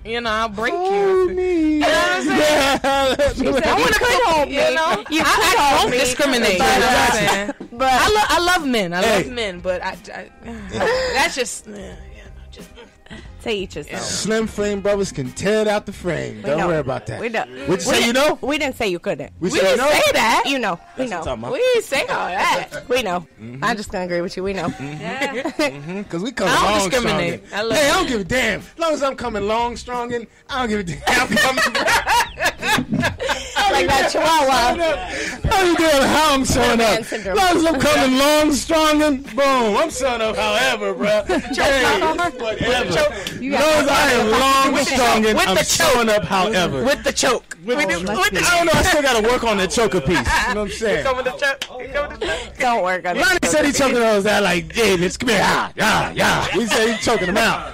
You know, I'll break you. Me. You know what I'm saying? I want to could hold me. You know, You I, could I hold don't me. discriminate. But, You know what I'm uh, saying? but I, lo- I love men. I Hey. love men, but I, I that's just. Yeah, yeah, no, just to each his own. Slim frame brothers can tear it out the frame. We Don't know. worry about that. We know. What'd you We say? You didn't- know? We didn't say you couldn't. We, we say you didn't know? say that. You know. We That's what I'm know. talking about. We didn't say all that. We know. I'm just gonna agree with you. We know. Because we come I don't long discriminate. strong. I love Hey, I it. don't give a damn. As long as I'm coming long strong, in, I don't give a damn. I'm coming. Like that chihuahua. How you doing? How I'm showing Man up? As syndrome. long as I'm coming long strong, and boom, I'm showing up. However, bro. Hey, whatever. As long as I am long strong, and With I'm the choke. showing up. However, With the choke. With, the, with I the don't know. I still got to work on the choker piece. You know what I'm saying? Come with the choke. Come with the choke. Don't work on Lonnie it. said he choking those out like, hey, bitch, come here. Ah, yeah, yeah. He said he's choking them out.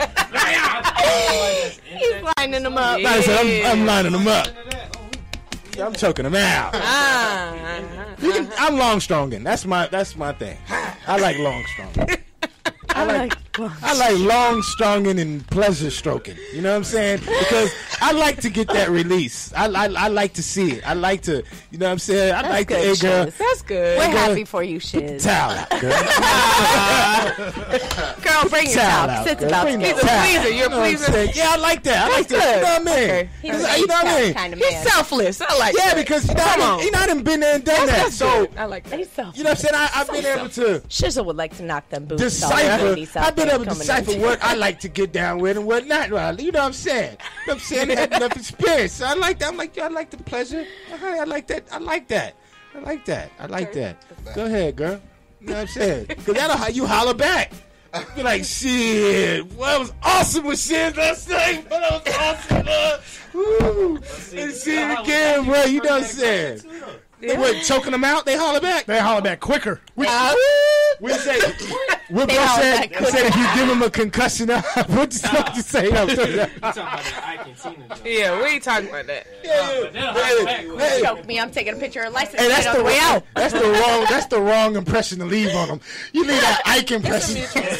He's lining them up. Lonnie said, I'm, I'm lining them up. Yeah, I'm choking them out. Ah. You can, I'm long stronging. That's my that's my thing. I like long stronging. I like I like long stronging and pleasure stroking. You know what I'm saying? Because I like to get that release. I, I I like to see it. I like to, you know what I'm saying? I That's like to, good, hey girl, Shiz. That's good. We're girl, happy for you, Shiz. towel out, girl. Girl, bring your Towel towel. out, Sits girl. about Bring to He's that a towel. pleaser. You're You a know what I'm pleaser. saying? Yeah, I like that. I like That's that. You know what I mean? Okay. He's You a know what I mean? kind of He's man. selfless. I like Yeah, that. because you know, Come I on. done, you know, I done been there and done that. That's So, good. I like that. He's selfless. you know what I'm saying? I, I've been able to Shizzle would like to knock them boots off. decipher. ladies out I've been there able to coming decipher in. what I like to get down with and what not. Well, you know what I'm saying? You know what I'm saying? I have enough experience. So I like that. I'm like, yeah, I like the pleasure. Honey, I like that. I like that. I like that. I like that. Go ahead, girl. You know what I'm saying? Because that'll how you holler back. Be like, shit, well, that was awesome with shit last night. But that was awesome, man. Woo. And see it again, bro. You know what I'm saying? They what, choking them out? They holler back. They holler back quicker. We, we say, what They Bill holler said, back he said if you give him a concussion, what you supposed to say? I'm talking about- Yeah, we ain't talking about that. Hey, hey, Choke me. I'm taking a picture of license hey, plate that's on the the way out. That's the wrong. That's the wrong impression to leave on them. You leave that Ike impression. You gotta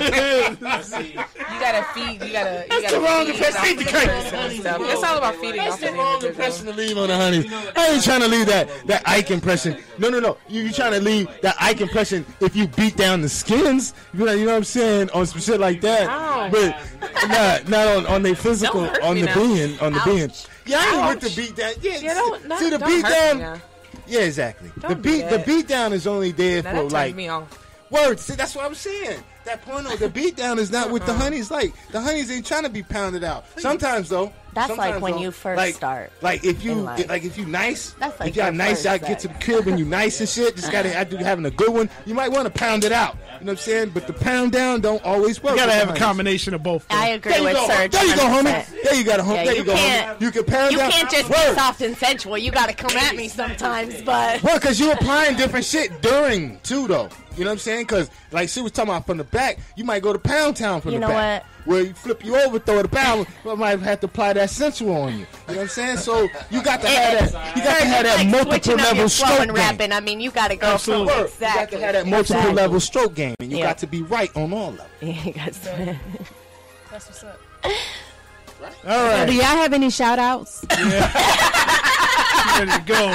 feed. You gotta. You That's gotta the wrong feed impression. off Feed the the cake. person and stuff. It's all about feeding That's off the an wrong individual. impression to leave on the honeys. I ain't trying to leave that that Ike impression. No, no, no. You you trying to leave that Ike impression if you beat down the skins. You know, you know what I'm saying, on some shit like that. Ow. But not not on on their physical, Don't hurt on me the now. being, on the Ouch. being. Yeah, I ain't with Ouch. the beat down. Yeah, Yeah, don't, not, see the don't beat hurt down. me now. Yeah, exactly. Don't the do beat the that. beat down is only there Now for that turned like me off. words. See, that's what I'm saying. That porno, the beat down is not with the honeys. Like the honeys ain't trying to be pounded out. Sometimes though. That's sometimes, like when though, you first like, start Like if you in life. like if you nice. That's like if y'all your nice, first y'all get to the sex. crib and you nice and shit. Just gotta I do having a good one. You might want to pound it out. You know what I'm saying? But the pound down don't always work. You gotta with the have a honeys. combination of both. I though. agree There you with go. Serge. There you go, one hundred homie. percent. There you got, homie. Yeah, there you you go, can't- homie. You can pound You down. can't just Word. be soft and sensual. You got to come at me sometimes, but Well, because you're applying different shit during, too, though. You know what I'm saying? Because, like she was talking about from the back, you might go to Pound Town from You the know back. Where you flip you over, throw the pound, but might have to apply that sensual on you. You know what I'm saying? So you got to have that. You got to have that like multiple switching up level your flow stroke and game. rapping. I mean, you got to go Absolutely. from You exactly. got to have that multiple exactly. level stroke game, and you Yeah. got to be right on all levels. Yeah, you got to. That's what's up. All right. Do y'all have any shout outs? Ready to go.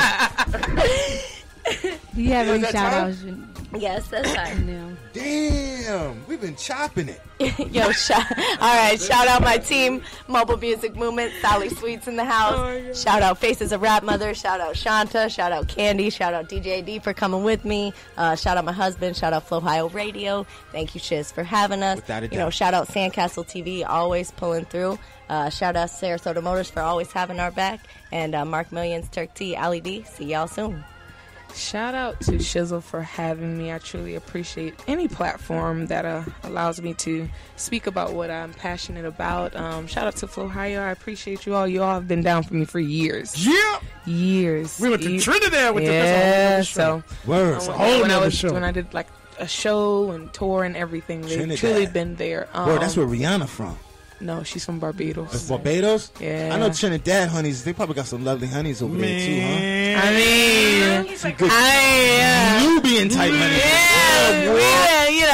Do you have Was any that shout time? outs? Yes, that's right. No. Damn, we've been chopping it. Yo, shout, all right, shout out my team, Mobile Music Movement, Sally Sweets in the house. Shout out Faces of Rap Mother. Shout out Shanta. Shout out Candy. Shout out D J D for coming with me. Uh, shout out my husband. Shout out Flow Ohio Radio. Thank you, Shiz, for having us. Without a You know, doubt. shout out Sandcastle T V, always pulling through. Uh, shout out Sarasota Motors for always having our back. And uh, Mark Millions, Turk T, Ali D. See y'all soon. Shout out to Shizzle for having me. I truly appreciate any platform that uh, allows me to speak about what I'm passionate about. Um, shout out to Flow Ohio. I appreciate you all. You all have been down for me for years. Yeah. Years. We went to Ye- Trinidad with the yeah, that's a whole nother so show. Word. It's a when, whole when I nother was show. when I did like a show and tour and everything, they've Trinidad. truly been there. Um, Word, that's where Rihanna from. No, she's from Barbados. That's Barbados? Yeah. I know Trinidad honeys. They probably got some lovely honeys over there, too, huh? Man. I mean, Some good I uh, Nubian type honeys. yeah, yeah, you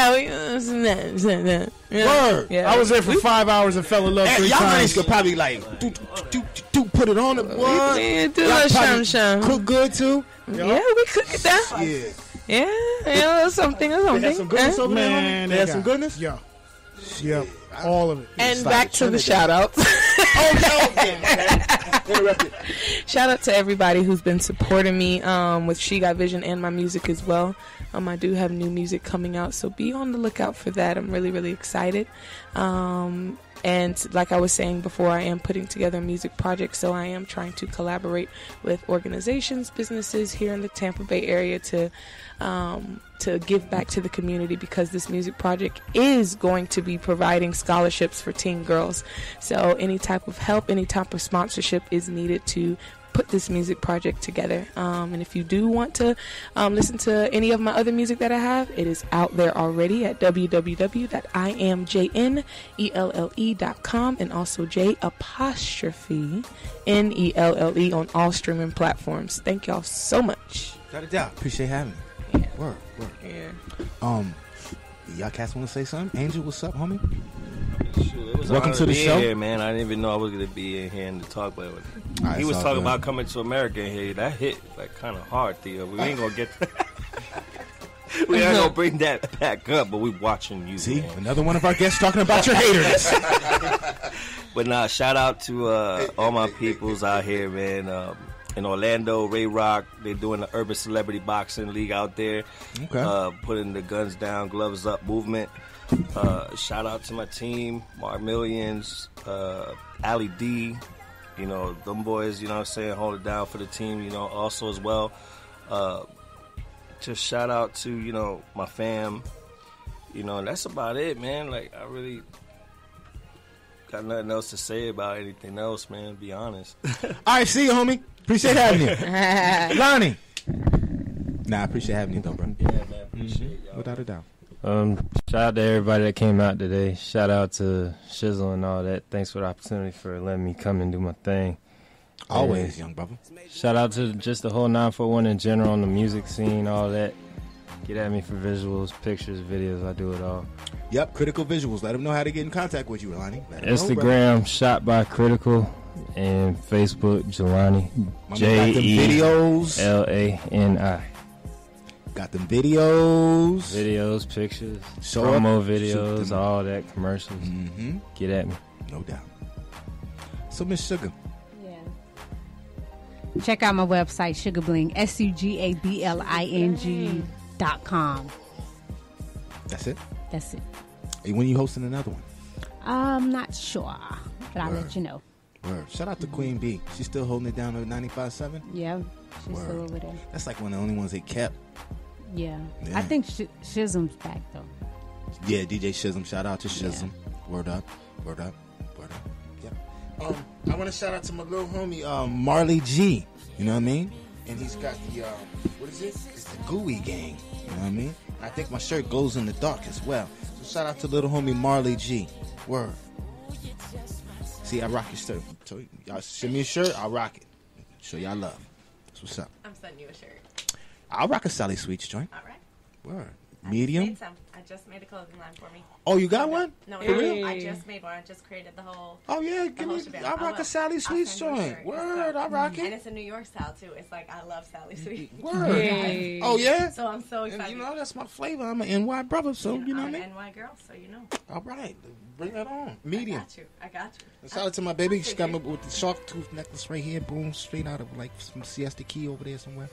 yeah, we, uh, yeah. Word. Yeah. I was there for five hours and fell in love Hey, three y'all times. ladies could probably like do, do, do, do, put it on it. What? Yeah, do a Y'all little probably shum shum. cook good too. Yeah, we cook it down. Yeah. Yeah, yeah, something or They something. had some goodness Uh, over there. Man, homie? they They had got- some goodness. Yeah. Yep. All of it. And It's back like to the Trinidad. shout outs. Oh no! Okay. Interrupted. Shout out to everybody who's been supporting me um, with She Got Vision and my music as well. Um, I do have new music coming out, so be on the lookout for that. I'm really, really excited. Um, and like I was saying before, I am putting together a music project, so I am trying to collaborate with organizations, businesses here in the Tampa Bay area to um, to give back to the community, because this music project is going to be providing scholarships for teen girls. So any type of help, any type of sponsorship is needed to put this music project together. Um, and if you do want to um, listen to any of my other music that I have, it is out there already at w w w dot i am jn ell dot com, and also J apostrophe N E L L E on all streaming platforms. Thank y'all so much. Got it down. Appreciate having me. Yeah. Word, word. Yeah. Um, y'all cats want to say something? Angel, what's up, homie? Shoot, it was an Welcome honor to the be show. Here, man. I didn't even know I was gonna be in here and to talk about it. Alright, He it's was all talking good. about coming to America in here. That hit like kind of hard, Theo. We ain't gonna get. We ain't gonna bring that back up, but we watching you. See, man. another one of our guests talking about your haters. But nah, shout out to uh, all my peoples out here, man. Um, in Orlando, Ray Rock, they're doing the Urban Celebrity Boxing League out there. Okay. Uh, putting the guns down, gloves up movement. Uh, shout out to my team, Mark Millions, uh, Ali D. You know, them boys, you know what I'm saying, hold it down for the team, you know, also as well. Uh, just shout out to, you know, my fam. You know, and that's about it, man. Like, I really got nothing else to say about anything else, man, to be honest. All right, see you, homie. Appreciate having you. Lonnie. Nah, I appreciate having you, though, bro. Yeah, man, appreciate y'all. Without a doubt. Um, shout out to everybody that came out today. Shout out to Shizzle and all that. Thanks for the opportunity for letting me come and do my thing. Always, And young brother. shout out to just the whole nine four one in general on the music scene, all that. Get at me for visuals, pictures, videos. I do it all. Yep, Critical Visuals. Let them know how to get in contact with you, Lonnie. Let 'em know, brother. Instagram, Shot by Critical, and Facebook, Jelani. My man J got them E videos. L A N I. Got them videos. Videos, pictures, Show promo up, shoot videos, them. all that, commercials. Mm-hmm. Get at me. No doubt. So, Miss Sugar. Check out my website, Sugar Bling, S U G A B L I N G dot com. That's it? That's it. Hey, when you hosting another one? I'm not sure, but I'll Word. let you know. Word. Shout out to Queen B. She's still holding it down at ninety-five point seven? Yeah, she's Word. still over there. That's like one of the only ones they kept. Yeah. Yeah. I think Sh- Shizm's back, though. Yeah, D J Shizzle. Shout out to Shizzle. Word up. Word up. Word up. Yeah. Um, I want to shout out to my little homie, um, Marley G. You know what I mean? And he's got the, um, what is it? It's the Gooey Gang. You know what I mean? I think my shirt glows in the dark as well. So shout out to little homie Marley G. Word. See, I rock your shirt. So y'all send me a shirt, I'll rock it. Show y'all love. That's what's up. I'm sending you a shirt. I'll rock a Sally Sweets joint. All right. Word. I Medium. Made some. I just made a clothing line for me. Oh, you got one? No, For no, real? I just made one. I just created the whole. Oh yeah, the give whole me. shebang. I rock will. a Sally I'll Sweets send you a joint. shirt. Word, I rock And it. it's a New York style too. It's like I love Sally Sweets. Word. Yay. Oh yeah. So I'm so And excited. you know that's my flavor. I'm an N Y brother, so you know I'm what I an mean. N Y girl, so you know. All right, bring that on. I Medium. got you. I got you. And shout out to my baby. She got me with the shark tooth necklace right here. Boom, straight out of like some Siesta Key over there somewhere.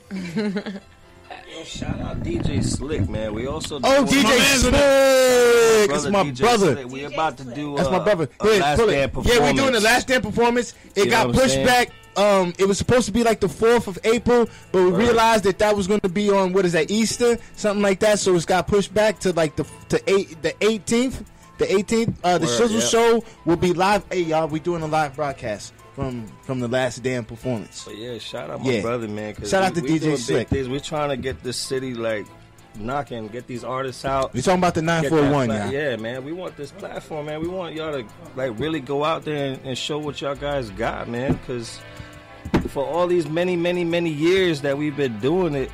Yo, shout out D J Slick, man. We also Oh, doing- D J Slick. It's my D J brother. Slick. We about to do. That's my uh, brother. a Here, last pull day it. of Yeah, we're doing the performance. last day of performance. It You got know what I'm pushed saying? back. Um, it was supposed to be like the fourth of April, but we Right. realized that that was going to be on what is that, Easter, something like that. So it's got pushed back to like the to eight the eighteenth. The eighteenth. Uh, the Word, Shizzle yeah. show will be live. Hey y'all, we doing a live broadcast from from the last damn performance. But yeah, shout out my Yeah. brother, man. 'Cause Shout out we, to we D J doing big Slick. things. We're trying to get this city like knocking, get these artists out. We talking about the nine Get four that one, pla- y'all. Yeah, man. We want this platform, man. We want y'all to like really go out there and, and show what y'all guys got, man. Because for all these many, many, many years that we've been doing it,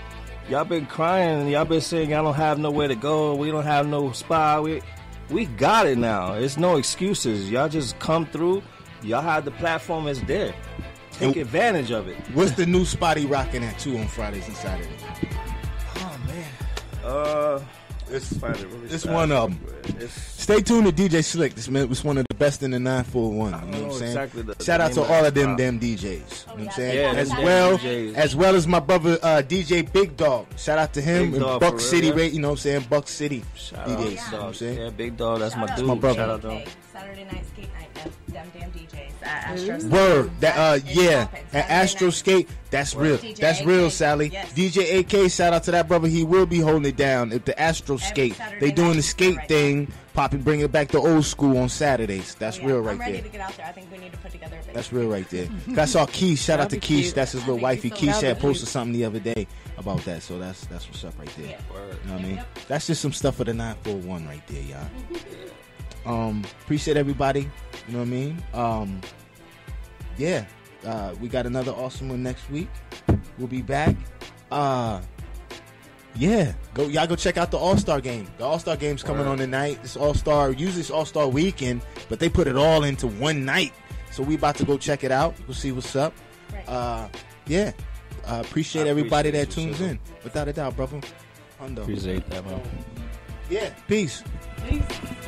Y'all been crying. Y'all been saying y'all don't have nowhere to go. We don't have no spot. We we got it now. It's no excuses. Y'all just come through. Y'all have the platform. It's there. Take advantage of it. What's the new spot he rocking at too on Fridays and Saturdays? Oh man. Uh, it's really it's one of them. Stay tuned to D J Slick. This man was one of the best in the nine four one. You know what I'm saying? Exactly the, Shout the out to name all of of them the damn D Js. You know what I'm saying? Yeah, as them well D Js. as well as my brother uh, D J Big Dog. Shout out to him Big in Dog, Buck for City, real, yeah. right? You know what I'm saying? Buck City Shout D Js. out, You know what I'm saying? Yeah, Big Dog. That's my Shout dude. my brother. Shout out to him. Saturday night skate night. Them, them damn D Js at Astro Skate. Word, that uh, It yeah, happens. at Saturday Astro night. Skate, that's real. D J That's A K, real, Sally. yes. D J A K, shout out to that brother. He will be holding it down at the Astro Skate. Saturday They doing night the skate right thing, popping, bringing it back to old school on Saturdays. That's Oh, yeah. real I'm right ready there. to get out there. I think we need to put together a video. That's real right there. I saw Keish. Shout out to That'd be Keish. cute. That's his little That'd be wifey. so- Keish that'd had be posted something the other day about that. So that's that's what's up right there. Yeah. You know what I mean? Yep. That's just some stuff for the nine four one right there, y'all. Um, appreciate everybody. You know what I mean? Um, yeah, uh, we got another awesome one next week. We'll be back. Uh, yeah, go y'all go check out the All Star game. The All Star game's coming Word. on tonight. It's All Star. Usually it's All Star weekend, but they put it all into one night. So we about to go check it out. We'll see what's up. Right. Uh, yeah, uh, appreciate I everybody that appreciate you, tunes Shizzle. in. Without a doubt, brother. Hundo. Appreciate that, man. Yeah, peace. Peace.